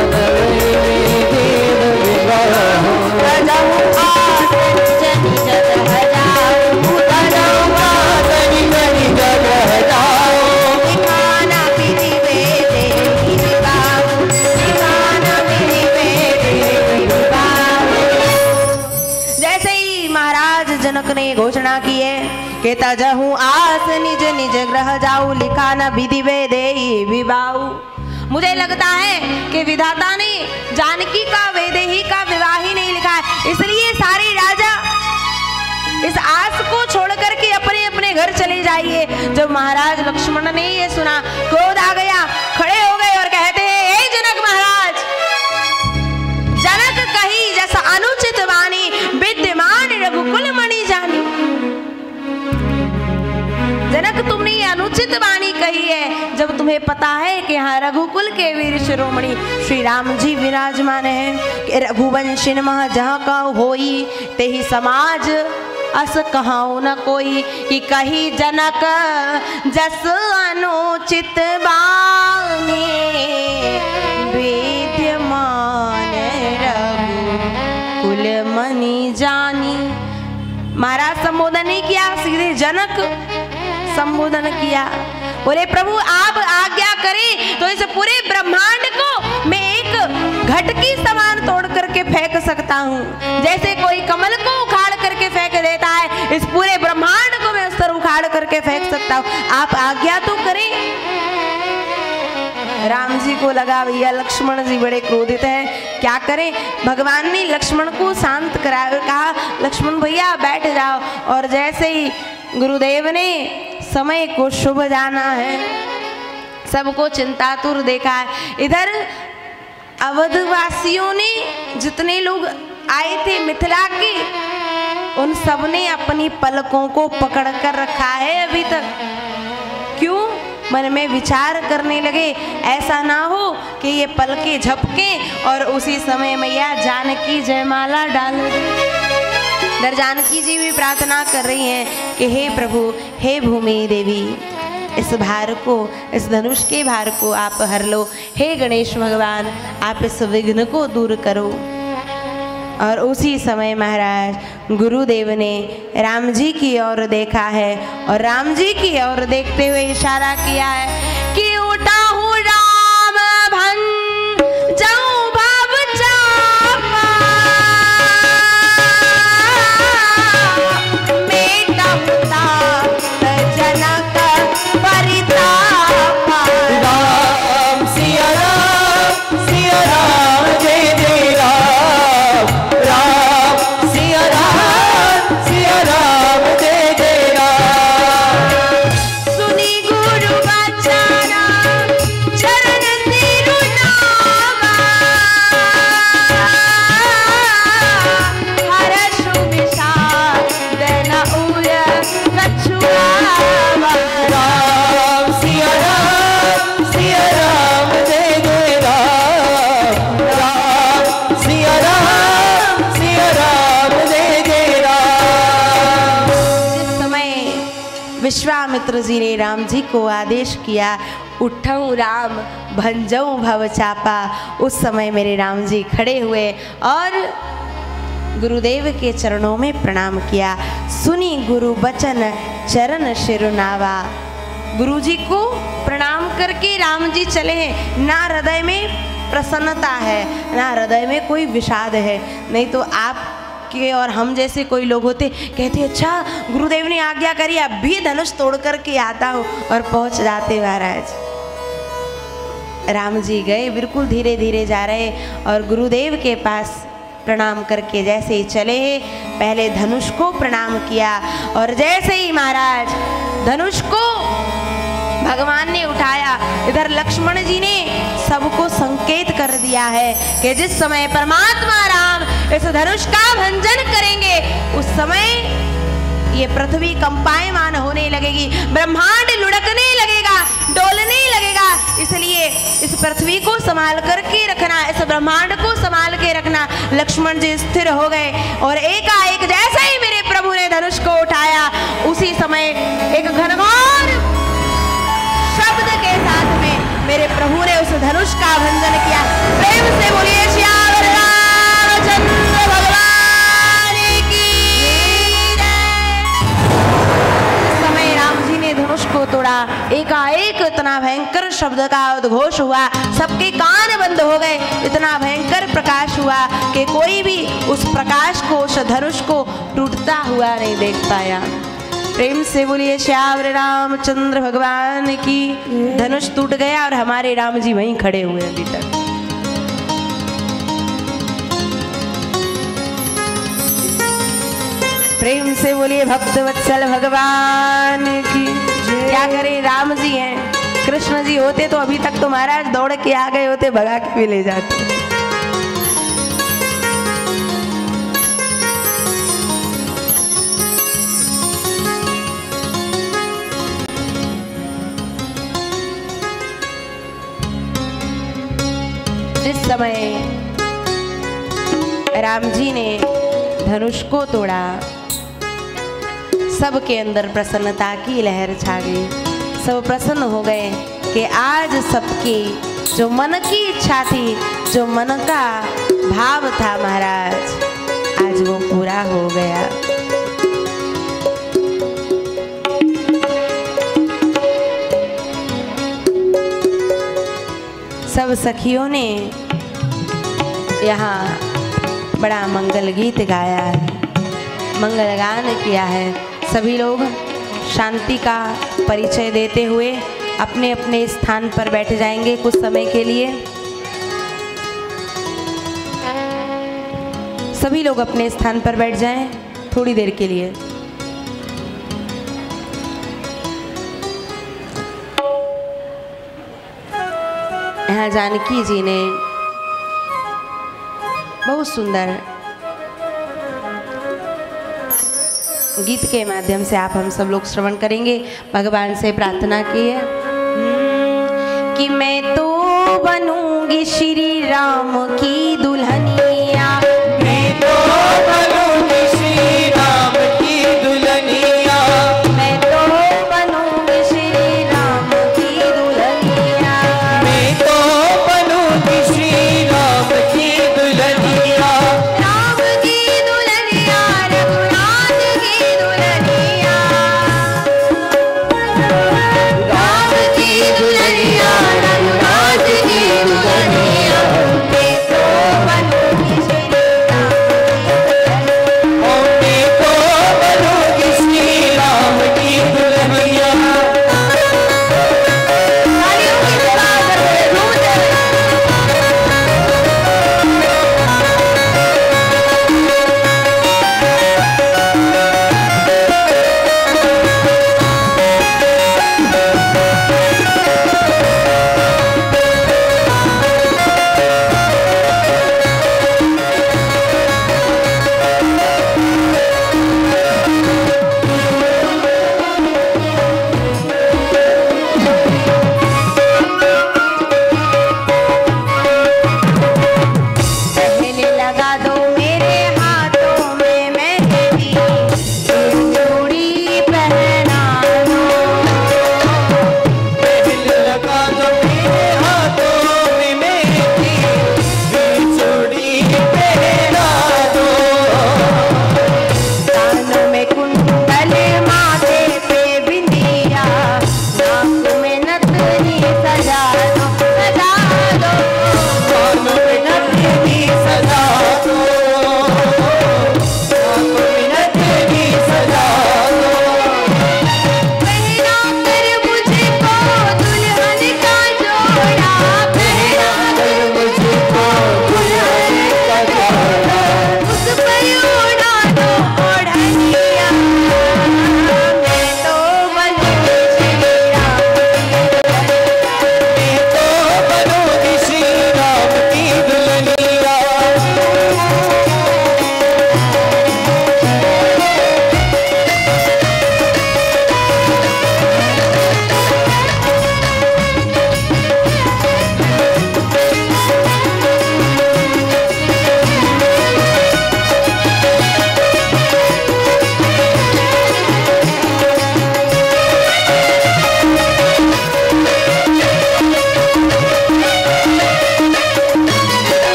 तजाहू आस निज निज ग्रह जाऊं, तजाहू आस निज निज ग्रह जाऊं, दिखाना विधि में विवाह, दिखाना विधि में विवाह। जैसे ही महाराज जनक ने घोषणा की है कि तजहू आस निज निज ग्रह जाऊ, लिखा न विधि वेदेही विवाह। मुझे लगता है कि विधाता ने जानकी का वेदेही का विवाह ही नहीं लिखा है, इसलिए सारे राजा इस आस को छोड़ करके अपने अपने घर चले जाइए। जब महाराज लक्ष्मण ने ये सुना, क्रोध आ गया, खड़े हो गए और कहते हैं हे जनक महाराज, जनक कही जैसा अनुचित वाणी, विद्यमान रघुकुल मणि जानी। जनक तुमने ये अनुचित वाणी कही है, जब तुम्हें पता है कि यहाँ रघुकुल के वीर शिरोमणि श्री राम जी विराजमान है। रघुवंश मह जहाँ का होई, ते ही समाज अस कहाऊ न कोई, कि कही जनक जस अनुचित वाणी, विद्यमान रघुकुल मणि जानी। महाराज संबोधन नहीं किया, सीधे जनक संबोधन किया। बोले प्रभु आप आज्ञा करें तो इस पूरे ब्रह्मांड को मैं एक घटकी समान तोड़ करके फेंक सकता हूँ। जैसे कोई कमल को उखाड़ करके फेंक देता है, इस पूरे ब्रह्मांड को मैं उस तरह उखाड़ करके फेंक सकता हूँ, आप आज्ञा तो करें। राम जी को लगा भैया लक्ष्मण जी बड़े क्रोधित हैं, क्या करें। भगवान ने लक्ष्मण को शांत कराया, कहा लक्ष्मण भैया बैठ जाओ। और जैसे ही गुरुदेव ने समय को शुभ जाना है, सबको चिंतातुर देखा है। इधर अवधवासियों ने जितने लोग आए थे मिथिला के, उन सब ने अपनी पलकों को पकड़ कर रखा है अभी तक। क्यों? मन में विचार करने लगे ऐसा ना हो कि ये पलके झपके और उसी समय मैया जानकी जयमाला डाल दर। जानकी जी भी प्रार्थना कर रही हैं कि हे प्रभु, हे भूमि देवी, इस भार को, इस धनुष के भार को आप हर लो। हे गणेश भगवान, आप इस विघ्न को दूर करो। और उसी समय महाराज गुरुदेव ने राम जी की ओर देखा है और राम जी की ओर देखते हुए इशारा किया है कि उठा हूँ राम भन जाऊं भव चापा, मेटा पिता जनक परितापा। राम सिया राम सिया राम जय जय राम, राम सिया राम सिया राम जय जय राम। सुनी गुरु बचाना चरण तिरुनामा, हर्ष विषाद न उर कछुआवा। राम सिया राम सिया राम जय जय राम, राम सिया राम सिया राम जय जय राम। जिस समय विश्वामित्र जी ने राम जी को आदेश किया उठऊं राम भंजऊं भव चापा, उस समय मेरे राम जी खड़े हुए और गुरुदेव के चरणों में प्रणाम किया। सुनी गुरु बचन चरण शिरुनावा। गुरु जी को प्रणाम करके राम जी चले हैं। ना हृदय में प्रसन्नता है, ना हृदय में कोई विषाद है। नहीं तो आप के और हम जैसे कोई लोग होते, कहते अच्छा गुरुदेव ने आज्ञा करी, अब भी धनुष तोड़ करके आता हो, और पहुंच जाते महाराज। राम जी गए, बिल्कुल धीरे धीरे जा रहे और गुरुदेव के पास प्रणाम करके जैसे ही चले, पहले धनुष को प्रणाम किया और जैसे ही महाराज धनुष को भगवान ने उठाया, इधर लक्ष्मण जी ने सबको संकेत कर दिया है कि जिस समय परमात्मा राम इस धनुष का भंजन करेंगे उस समय ये पृथ्वी कंपायमान होने लगेगी, ब्रह्मांड लुढ़कने लगेगा, डोलने लगेगा। इसलिए इस पृथ्वी को संभाल करके रखना, इस ब्रह्मांड को संभाल के रखना। लक्ष्मण जी स्थिर हो गए और एकाएक जैसे ही मेरे प्रभु ने धनुष को उठाया, उसी समय एक घनघोर शब्द के साथ में मेरे प्रभु ने उस धनुष का भंजन किया। प्रेम से बोलिए श्याम रामचंद्र भगवान की जय। इस समय राम जी ने धनुष को तोड़ा, एकाएक इतना भयंकर शब्द का उद्घोष हुआ, सबके कान बंद हो गए। इतना भयंकर प्रकाश हुआ कि कोई भी उस प्रकाश को, उस धनुष को टूटता हुआ नहीं देख पाया। प्रेम से बोलिए श्याम रामचंद्र भगवान की। धनुष टूट गया और हमारे राम जी वहीं खड़े हुए अभी तक। प्रेम से बोलिए भक्त वत्सल भगवान की। क्या करें, राम जी हैं, कृष्ण जी होते तो अभी तक तो महाराज दौड़ के आ गए होते, भगा के भी ले जाते। जिस समय राम जी ने धनुष को तोड़ा, सबके अंदर प्रसन्नता की लहर छा गई। सब प्रसन्न हो गए कि आज सबकी जो मन की इच्छा थी, जो मन का भाव था महाराज, आज वो पूरा हो गया। सब सखियों ने यहाँ बड़ा मंगल गीत गाया है, मंगल गान किया है। सभी लोग शांति का परिचय देते हुए अपने अपने स्थान पर बैठ जाएंगे कुछ समय के लिए। सभी लोग अपने स्थान पर बैठ जाएं थोड़ी देर के लिए। यहाँ जानकी जी ने बहुत सुंदर गीत के माध्यम से आप हम सब लोग श्रवण करेंगे। भगवान से प्रार्थना की है कि मैं तो बनूंगी श्री राम की दुल्हनिया, मैं तो बनूंगी श्री राम की दुल्हनिया, मैं तो बनूंगी श्री राम की दुल्हनिया, मैं तो बनूंगी श्री राम की दुल्हनिया, राम की दुल्हनिया, रघुनाथ की दुल्हनिया, राम की दुल्हनिया, रघुनाथ की दुल्हनिया, मैं तो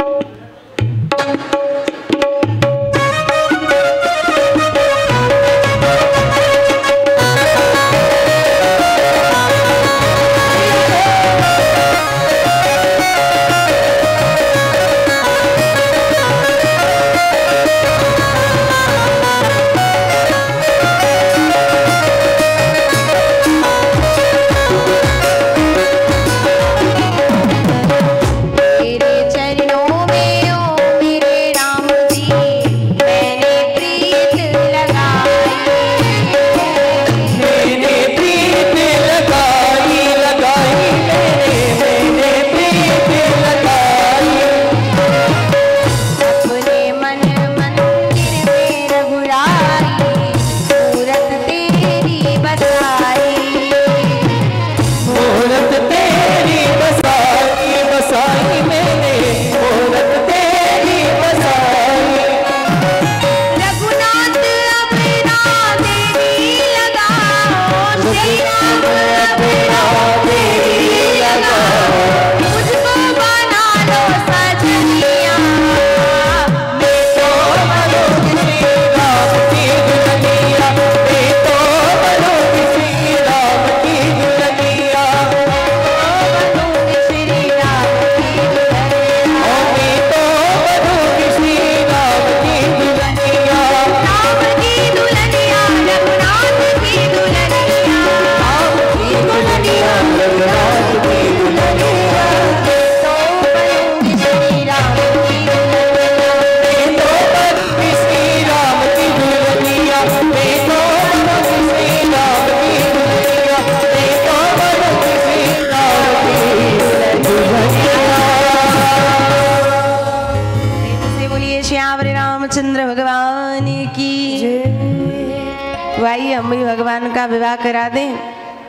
हम भी भगवान का विवाह करा दें।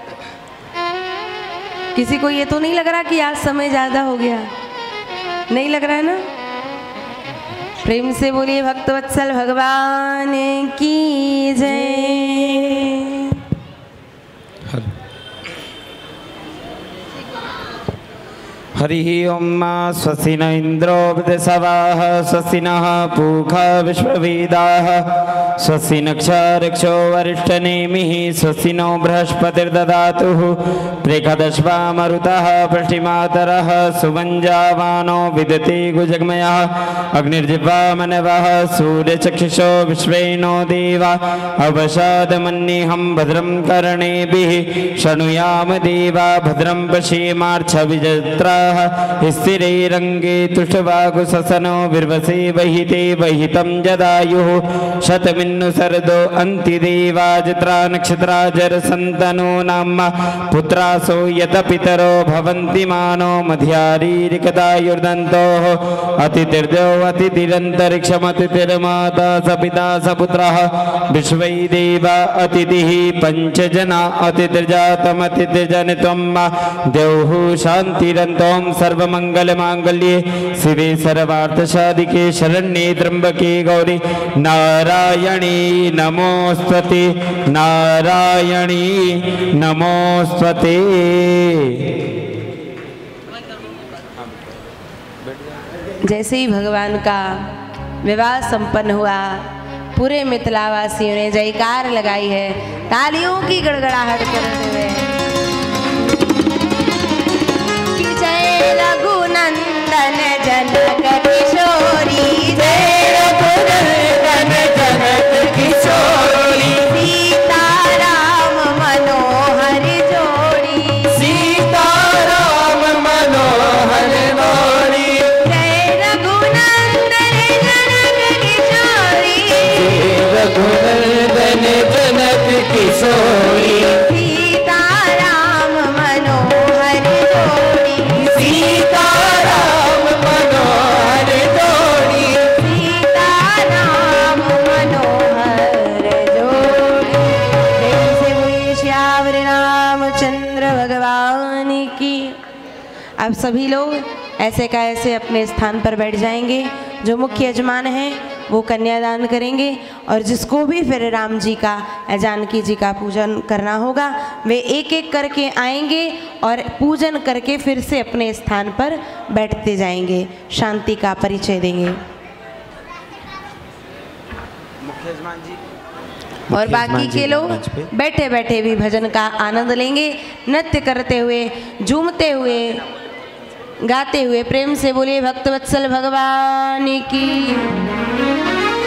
किसी को ये तो नहीं लग रहा कि आज समय ज्यादा हो गया? नहीं लग रहा है ना? प्रेम से बोलिए भक्तवत्सल भगवान की जय। हरि ओम। स्वस्ति न इंद्रो वृषभाः स्वस्ति नः पूषा विश्ववेदाः स्वस्ति नक्षत्रक्षो वरिष्ठनेमिः स्वस्ति नो बृहस्पतिर्दधातु प्रेखदश्वा मरुतः पृष्टिमातरः सुवञ्जावानो विदति गुजगमयः अग्निर्जिह्वा मनवः सूर्यचक्षुषो विश्वेनो देवा अवसादमन्येऽहं भद्रं कर्णेभिः शृणुयाम देवा भद्रं पश्येमार्क्षविजत्राः स्थिरैरङ्गे तुष्टवागुससनो विर्वसे वहिते वहितं जदायुः शतमिन्नु सरदो अन्तिदेवाजत्रा नक्षत्राजरसन्तनो नाम पुत्रासो यत पितरो भवन्ति मानो मध्यारीरिकदायुर्दन्तोः अतिथिर्दो अतिथिरन्तरिक्षमतिथिर्माता सपिता सपुत्रः विश्वै देवा अतिथिः पञ्चजना अतिथिर्जातमतिथिर्जनित्वं द्यौः शान्तिरन्तों सर्वमङ्गलमाङ्गल्ये शिवे सर्वार्थसाधिके शरण्ये त्र्यम्बके गौरी नारायणी नमोस्तुते नारायणी नमोस्तुते। जैसे ही भगवान का विवाह संपन्न हुआ, पूरे मिथिलावासियों ने जयकार लगाई है, तालियों की गड़गड़ाहट करते हुए जय रघुनंदन जनक किशोरी, जय रघुनंदन जनक किशोरी, सीताराम मनोहर जोड़ी, सीताराम मनोहर जोड़ी, जय रघुनंदन जनक किशोरी, रघुनंदन जनक किशोरी, सीताराम मनोहर जोड़ी, सीताराम मनोहर जोड़ी, सीताराम मनोहर जोड़ी। प्रेम से बोलिए श्याम रामचंद्र भगवान की। अब सभी लोग ऐसे का ऐसे अपने स्थान पर बैठ जाएंगे। जो मुख्य यजमान हैं वो कन्यादान करेंगे। और जिसको भी फिर राम जी का या जानकी जी का पूजन करना होगा वे एक एक करके आएंगे और पूजन करके फिर से अपने स्थान पर बैठते जाएंगे, शांति का परिचय देंगे। और बाकी के लोग बैठे बैठे भी भजन का आनंद लेंगे, नृत्य करते हुए, झूमते हुए, गाते हुए। प्रेम से बोलिए भक्तवत्सल भगवान की।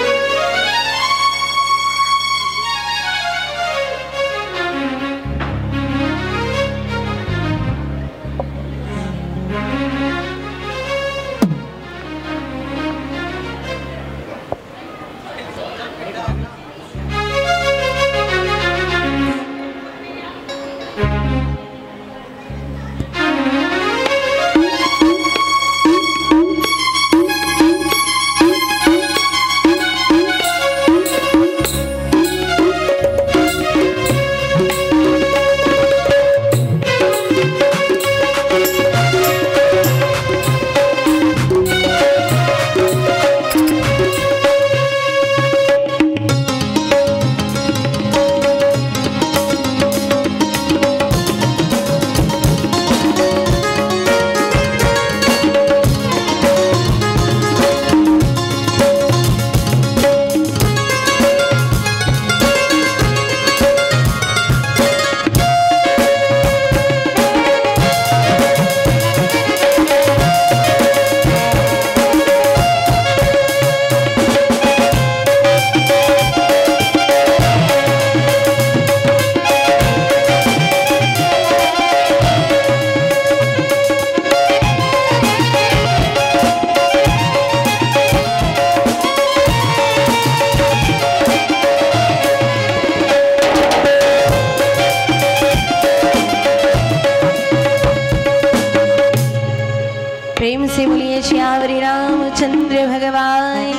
प्रेम से बोलिए श्यावरी रामचंद्र भगवान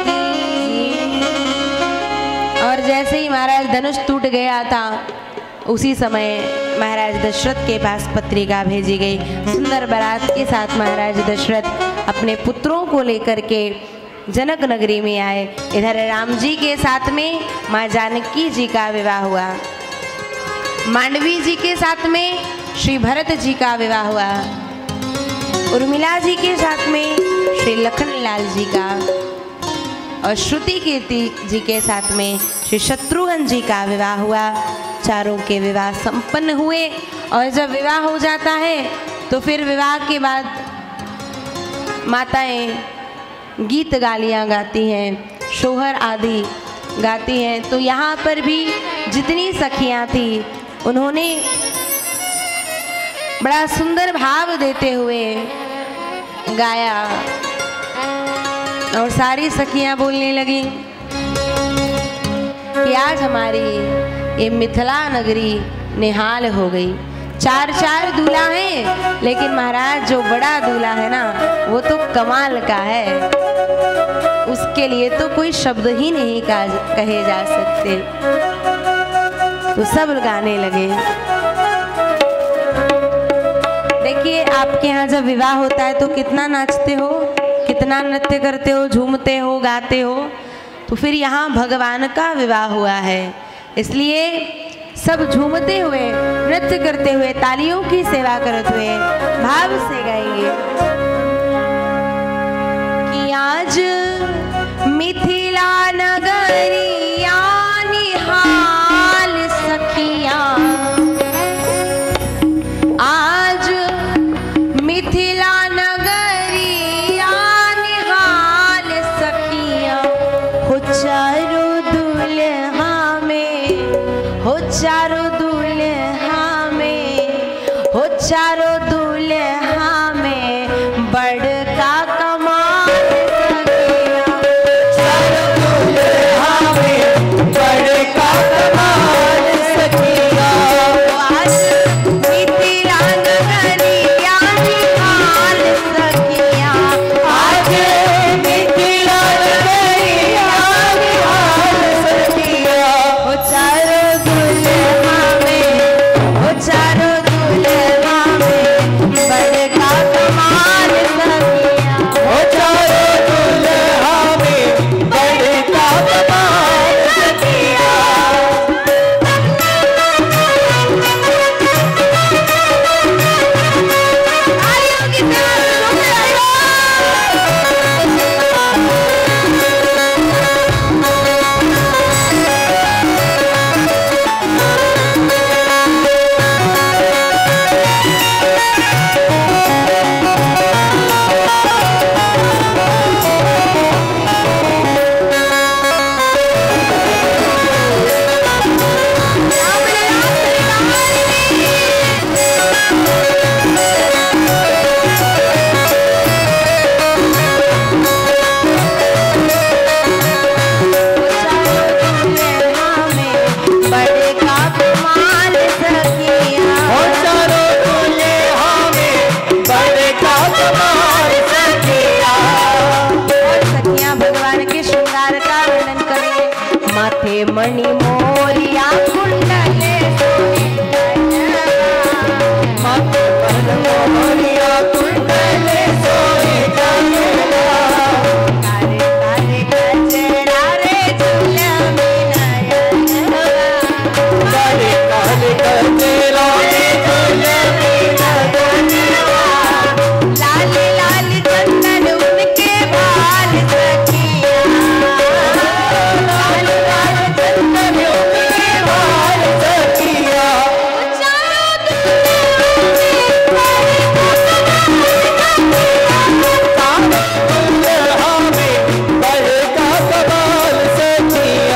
की। और जैसे ही महाराज धनुष टूट गया था उसी समय महाराज दशरथ के पास पत्रिका भेजी गई। सुंदर बारात के साथ महाराज दशरथ अपने पुत्रों को लेकर के जनक नगरी में आए। इधर राम जी के साथ में माँ जानकी जी का विवाह हुआ, मांडवी जी के साथ में श्री भरत जी का विवाह हुआ, उर्मिला जी के साथ में श्री लखनलाल जी का, और श्रुति कीर्ति जी के साथ में श्री शत्रुघ्न जी का विवाह हुआ। चारों के विवाह संपन्न हुए। और जब विवाह हो जाता है तो फिर विवाह के बाद माताएं गीत गालियाँ गाती हैं, सोहर आदि गाती हैं। तो यहाँ पर भी जितनी सखियाँ थी उन्होंने बड़ा सुंदर भाव देते हुए गाया और सारी सखियां बोलने लगी कि आज हमारी ये मिथिला नगरी निहाल हो गई। चार चार दूल्हा हैं, लेकिन महाराज जो बड़ा दूल्हा है ना वो तो कमाल का है, उसके लिए तो कोई शब्द ही नहीं कहे जा सकते। तो सब गाने लगे। देखिए आपके यहाँ जब विवाह होता है तो कितना नाचते हो, कितना नृत्य करते हो, झूमते हो, गाते हो। तो फिर यहाँ भगवान का विवाह हुआ है, इसलिए सब झूमते हुए, नृत्य करते हुए, तालियों की सेवा करते हुए भाव से गाएंगे कि आज मिथिला नगरिया निहाल सखिया, आज मिथिला नगरिया निहाल सखिया, हो चारों दुल्हा में, हो चारों दुल्हा में, हो चारों दुल्हा में बड़का कमाल सखिया। मणि मोरिया कुंडल सोहे माथे पर मोरिया कुंडल सोहे काले काले गजरा रे झूला में नयन काले काले गजरा रे झूला में नयन लाल लाल चंदन उनके बाल सखिया लाल लाल चंदन उनके बाल सखिया चारों दुल्हा में बड़का कमाल सखिया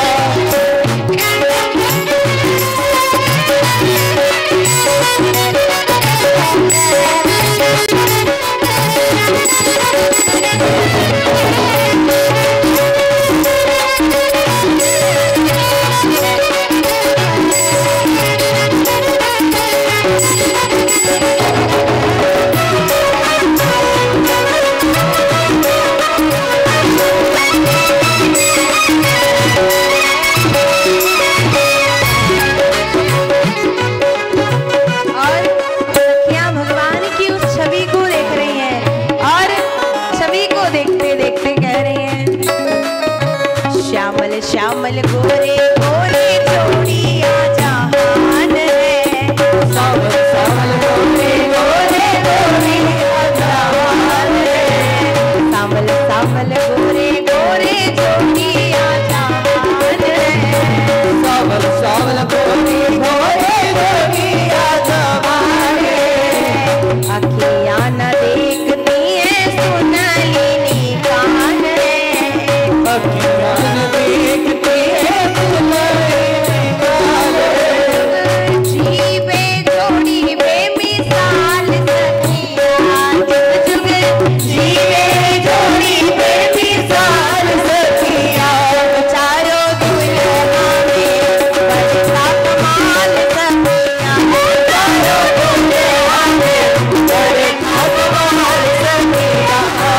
और सखियां भगवान की उस छवि को देख रही हैं और छवि को देखते देखते कह रही हैं श्यामल श्यामल गोरे गोरे जोड़िया जहान है सावल सावल गोरे गोरे गोरिया जहान है सामल सामल गोरे गोरे जोड़िया जहान है सावल सावल गोरी गोरे गोरिया जहान है अखियां न देखती है सुनली कान है अखियाँ न देखती है दुल्हन काले जीवे जोड़ी बेमिसाल सखिया जुग जुग जीवे जोड़ी बेमिसाल सखिया चारों दुल्हा में बड़का कमाल सखिया चारों दुल्हा में बड़का कमाल सखिया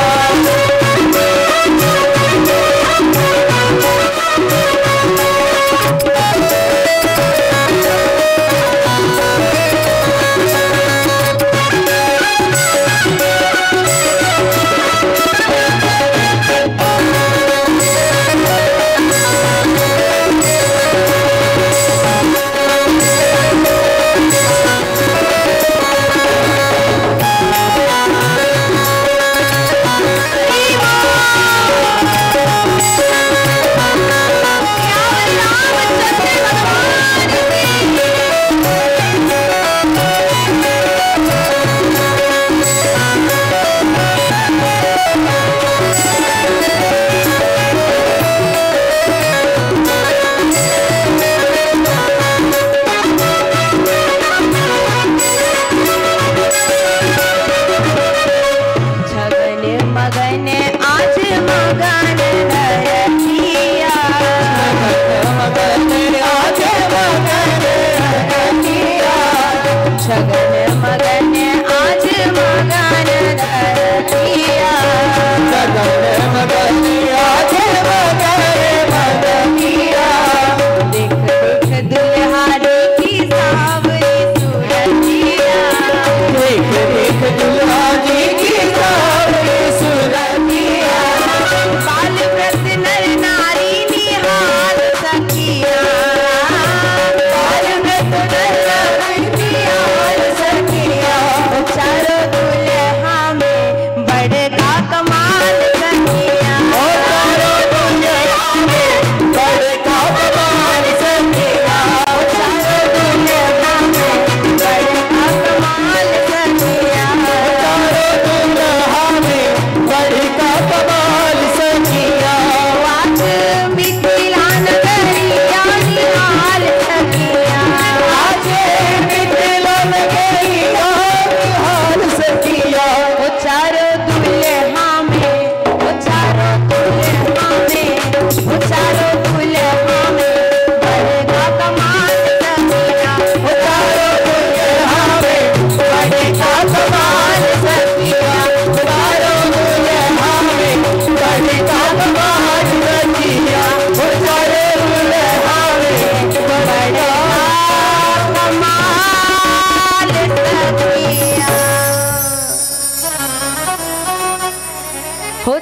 छगन मगन आज मगन रखिया मगन आज मगन रखिया छगन मगन आज मगन रखिया मगन मगन आज मगन रखिया देख देख दुल्हारी की सावरी सूरतिया देख देख दुल्हा जी की सावरी सुरतिया बाल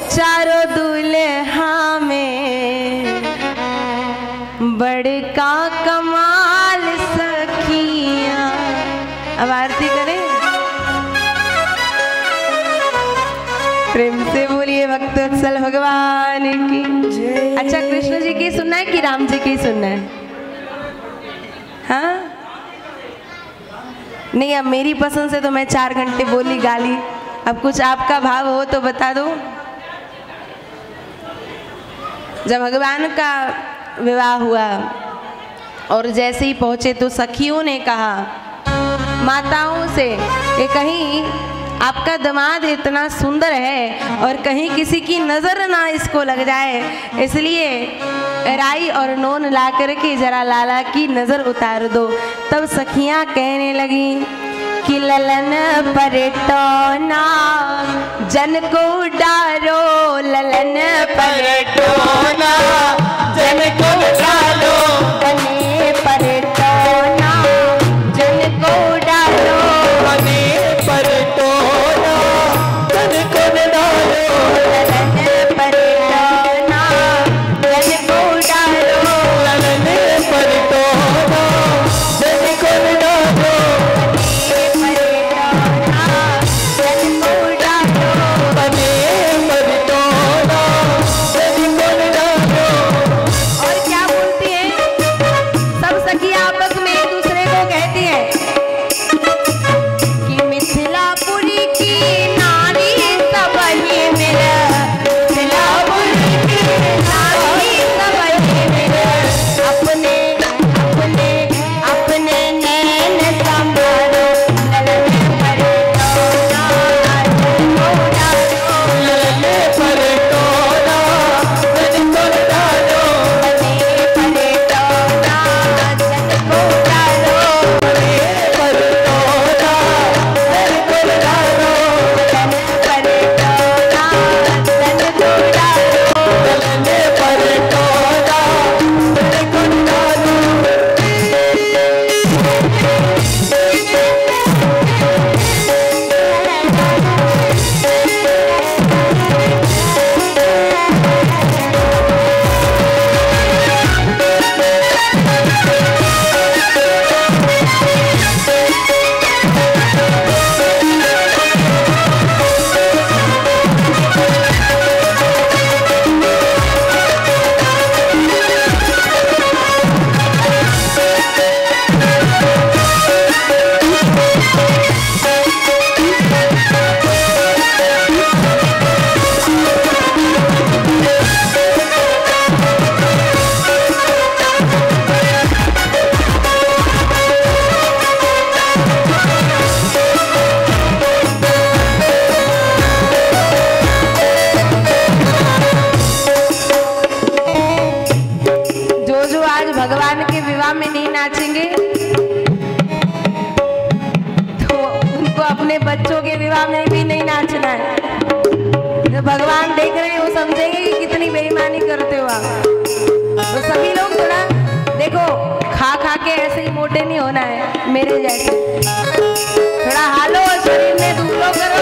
चारों दूल्हा में बड़का कमाल सखियां। अब आरती करें, प्रेम से बोलिए भक्तवत्सल भगवान की। अच्छा, कृष्ण जी की सुनना है कि राम जी की सुनना है? हाँ नहीं, अब मेरी पसंद से तो मैं चार घंटे बोली गाली, अब कुछ आपका भाव हो तो बता दो। जब भगवान का विवाह हुआ और जैसे ही पहुंचे तो सखियों ने कहा माताओं से कि कहीं आपका दामाद इतना सुंदर है और कहीं किसी की नज़र ना इसको लग जाए, इसलिए राई और नून ला करके जरा लाला की नज़र उतार दो। तब सखियां कहने लगी कि ललन परेटोना जन को डारो, ललन परेटोना जन को डारो, बने परेटोना जन को डारो, बने परेटोना जन को डारो, ललन परेटोना जन को डारो, ललन परेटोना जन को डारो, भगवान के विवाह में नहीं नाचेंगे तो उनको अपने बच्चों के विवाह में भी नहीं नाचना है। जो भगवान देख रहे हैं वो समझेंगे कि कितनी बेईमानी करते हो आप। तो सभी लोग थोड़ा देखो, खा खा के ऐसे ही मोटे नहीं होना है मेरे जैसे, थोड़ा हालो और शरीर में दूसरों करो।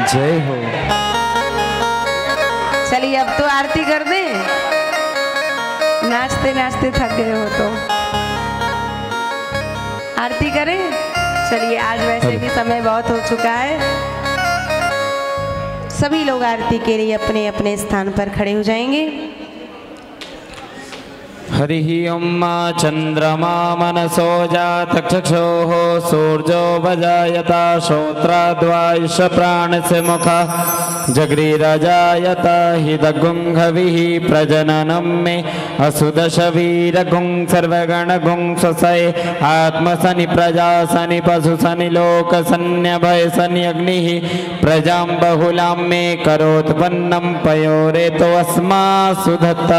जय हो। चलिए अब तो आरती कर दें, नाचते नाचते थक गए हो तो आरती करें। चलिए आज वैसे भी समय बहुत हो चुका है, सभी लोग आरती के लिए अपने अपने स्थान पर खड़े हो जाएंगे। हरि ओम चंद्रमा मनसो जातचक्षुः सूर्यो वजायता श्रोत्राद्वायुष प्राणस्य मुखः जगृरजायत हिदगुंहविः प्रजननं मे असुदशवीरगुं सर्वगणगुं स्वसये आत्मसनि प्रजा सनि पशु सनि लोक सन्यभय सनि अग्निः प्रजां बहुलां मे करोत्पन्नं पयोरेतो अस्मा सुधत्त।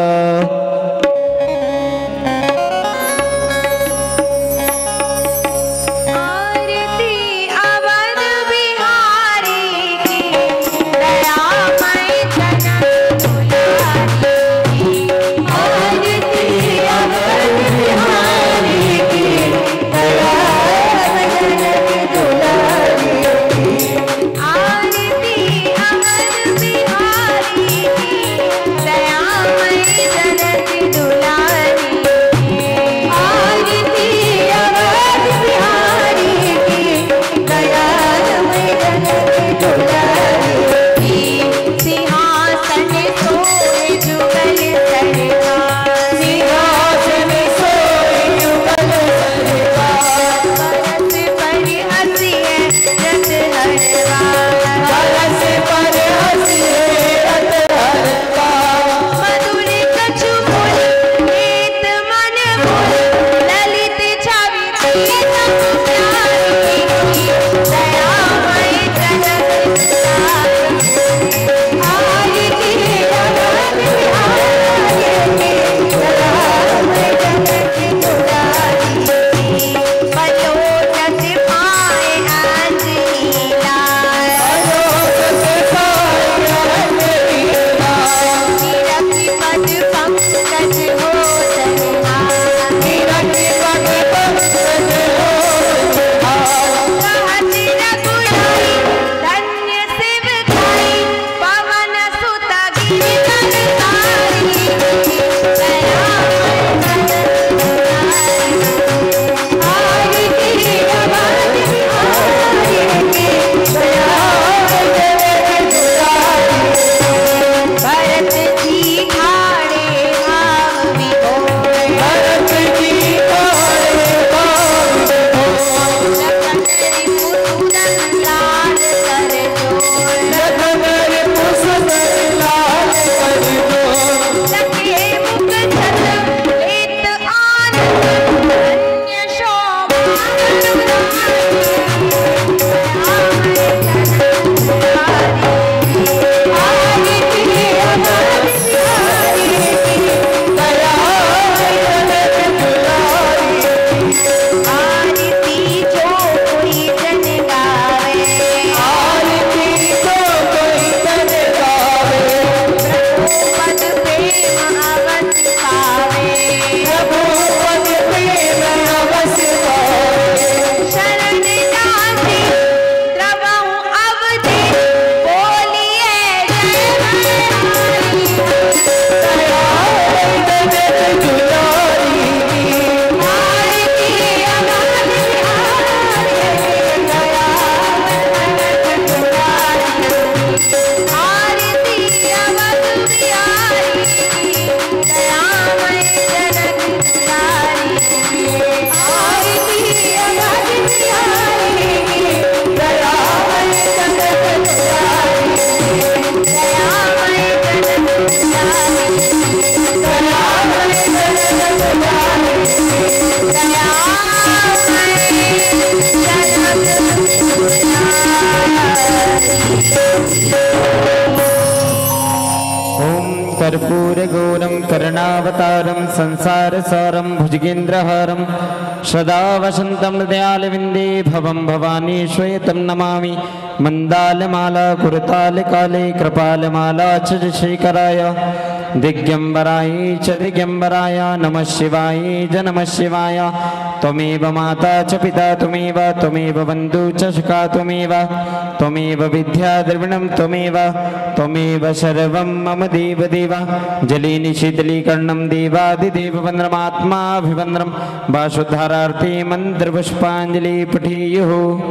कर्पूरगौरं करुणावतारं संसारसारं भुजगेन्द्रहारं सदा वसन्तं दयालविन्दे भवं भवानी श्वेतं नमामि मन्दालमाला कुरुतालकाले कृपालमाला च श्रीकराय दिग्यम्बराय च दिग्यम्बराय नमः शिवाय च नमः शिवाय त्वमेव माता च पिता त्वमेव त्वमेव बन्धु च सखा त्वमेव त्वमेव विद्या द्रविणं त्वमेव त्वमेव सर्वं मम देव देव जलेनि शीतलीकरणं देवादिदेव वन्द्रमात्माभिवन्द्रं वासुद्धारार्थे मन्त्रपुष्पाञ्जलि पठेयुः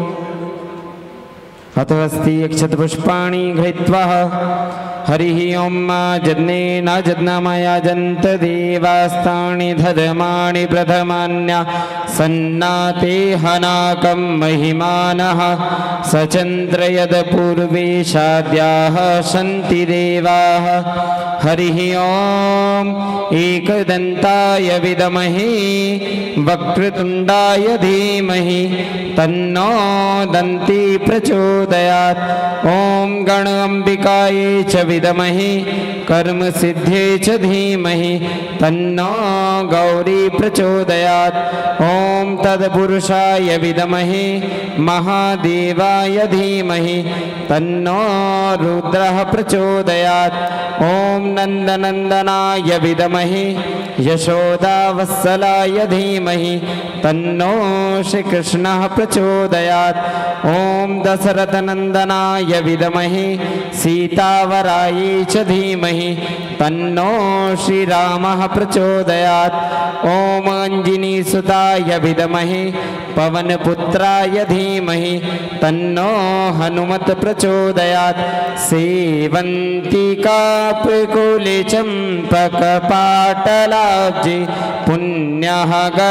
अथवस्ति अक्षतपुष्पाणि गृहीत्वा हरिः ओं जज्ञे न जज्ञामयाजन्त देवास्तानि दधमानि प्रथमान्या सन्नाते हनाकं महिमानः सचन्द्र यदपूर्वे शाद्याः सन्ति देवाः हरिः ओं एकदन्ताय विद्महे वक्रतुण्डाय धीमहि तन्नो दन्ती प्रचोदयात् ॐ गणाम्बिकायै च विद्महे कर्मसिद्ध्यै च धीमहि तन्नो गौरी प्रचोदयात् ॐ तत्पुरुषाय विद्महे महादेवाय धीमहि तन्नो रुद्रः प्रचोदयात् ॐ नन्दनन्दनाय विद्महे यशोदावत्सलाय धीमहि तन्नो श्रीकृष्णः प्रचोदयात् ॐ दशरथनन्दनाय विद्महे सीतावरायै च धीमहि तन्नो श्रीरामः प्रचोदयात् ॐ अञ्जनीसुताय विद्महे पवनपुत्राय धीमहि तन्नो हनुमत् प्रचोदयात् सेवन्तिका प्रकुले चम्पकपाटलाब्जे पुण्यः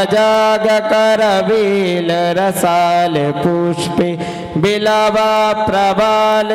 गजागकरवेलरसाल पुष्पे बिलवा प्रबाल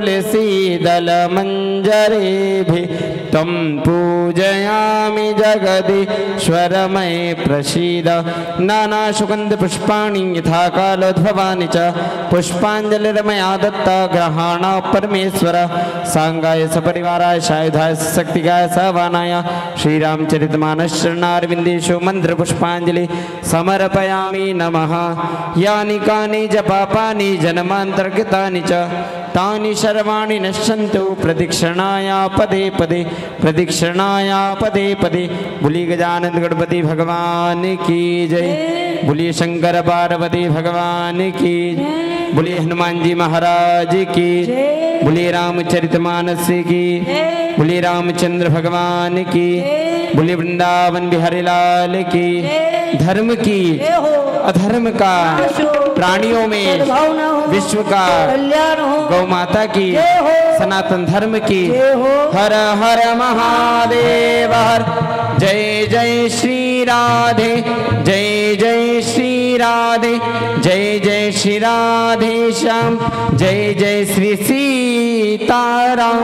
तुलसीदलमञ्जरेभिः त्वं पूजयामि जगदीश्वरमय प्रसीद नानासुगन्धपुष्पाणि यथा कालोद्भवानि च पुष्पाञ्जलिर्मया दत्ता ग्रहाण परमेश्वर सांगाय सपरिवाराय सायुधाय शक्तिगाय सवानाय श्रीरामचरितमानस चरणारविन्देषु मन्त्रपुष्पाञ्जलि समर्पयामि नमः यानि कानि च पापानि जन्मान्तर्गतानि च तानि सर्वाणि नश्यन्तु प्रदक्षिणाय पदे पदे प्रदक्षिणाय पदे पदे बोलिए गजानन गणपति भगवान की जय बोलिए शंकर पार्वती भगवान की बोलिए हनुमान जी महाराज की बोलिए रामचरितमानस की बोलिए रामचंद्र भगवान की बोलिए वृंदावन बिहारी लाल की धर्म की अधर्म का प्राणियों में विश्व का गौ माता की सनातन धर्म की हर हर महादेव हर जय जय श्री राधे जय जय श्री राधे जय जय श्री राधे श्याम जय जय श्री सीताराम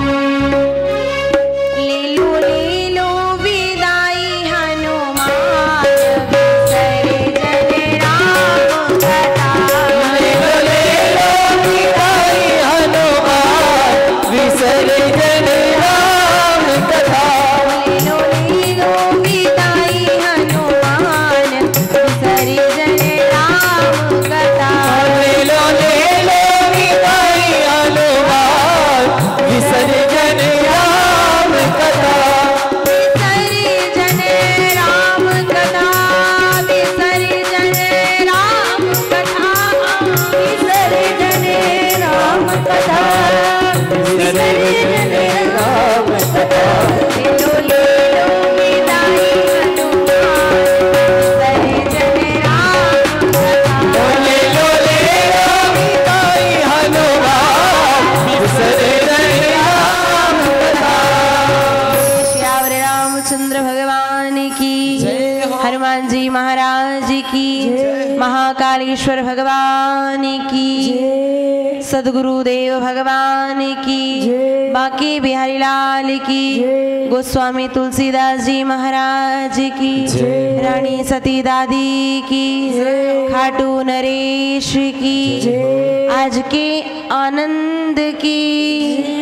महाकालेश्वर भगवान की सदगुरुदेव भगवान की बाकी बिहारी लाल की गोस्वामी तुलसीदास जी महाराज की रानी सती दादी की खाटू नरेश की आज के आनंद की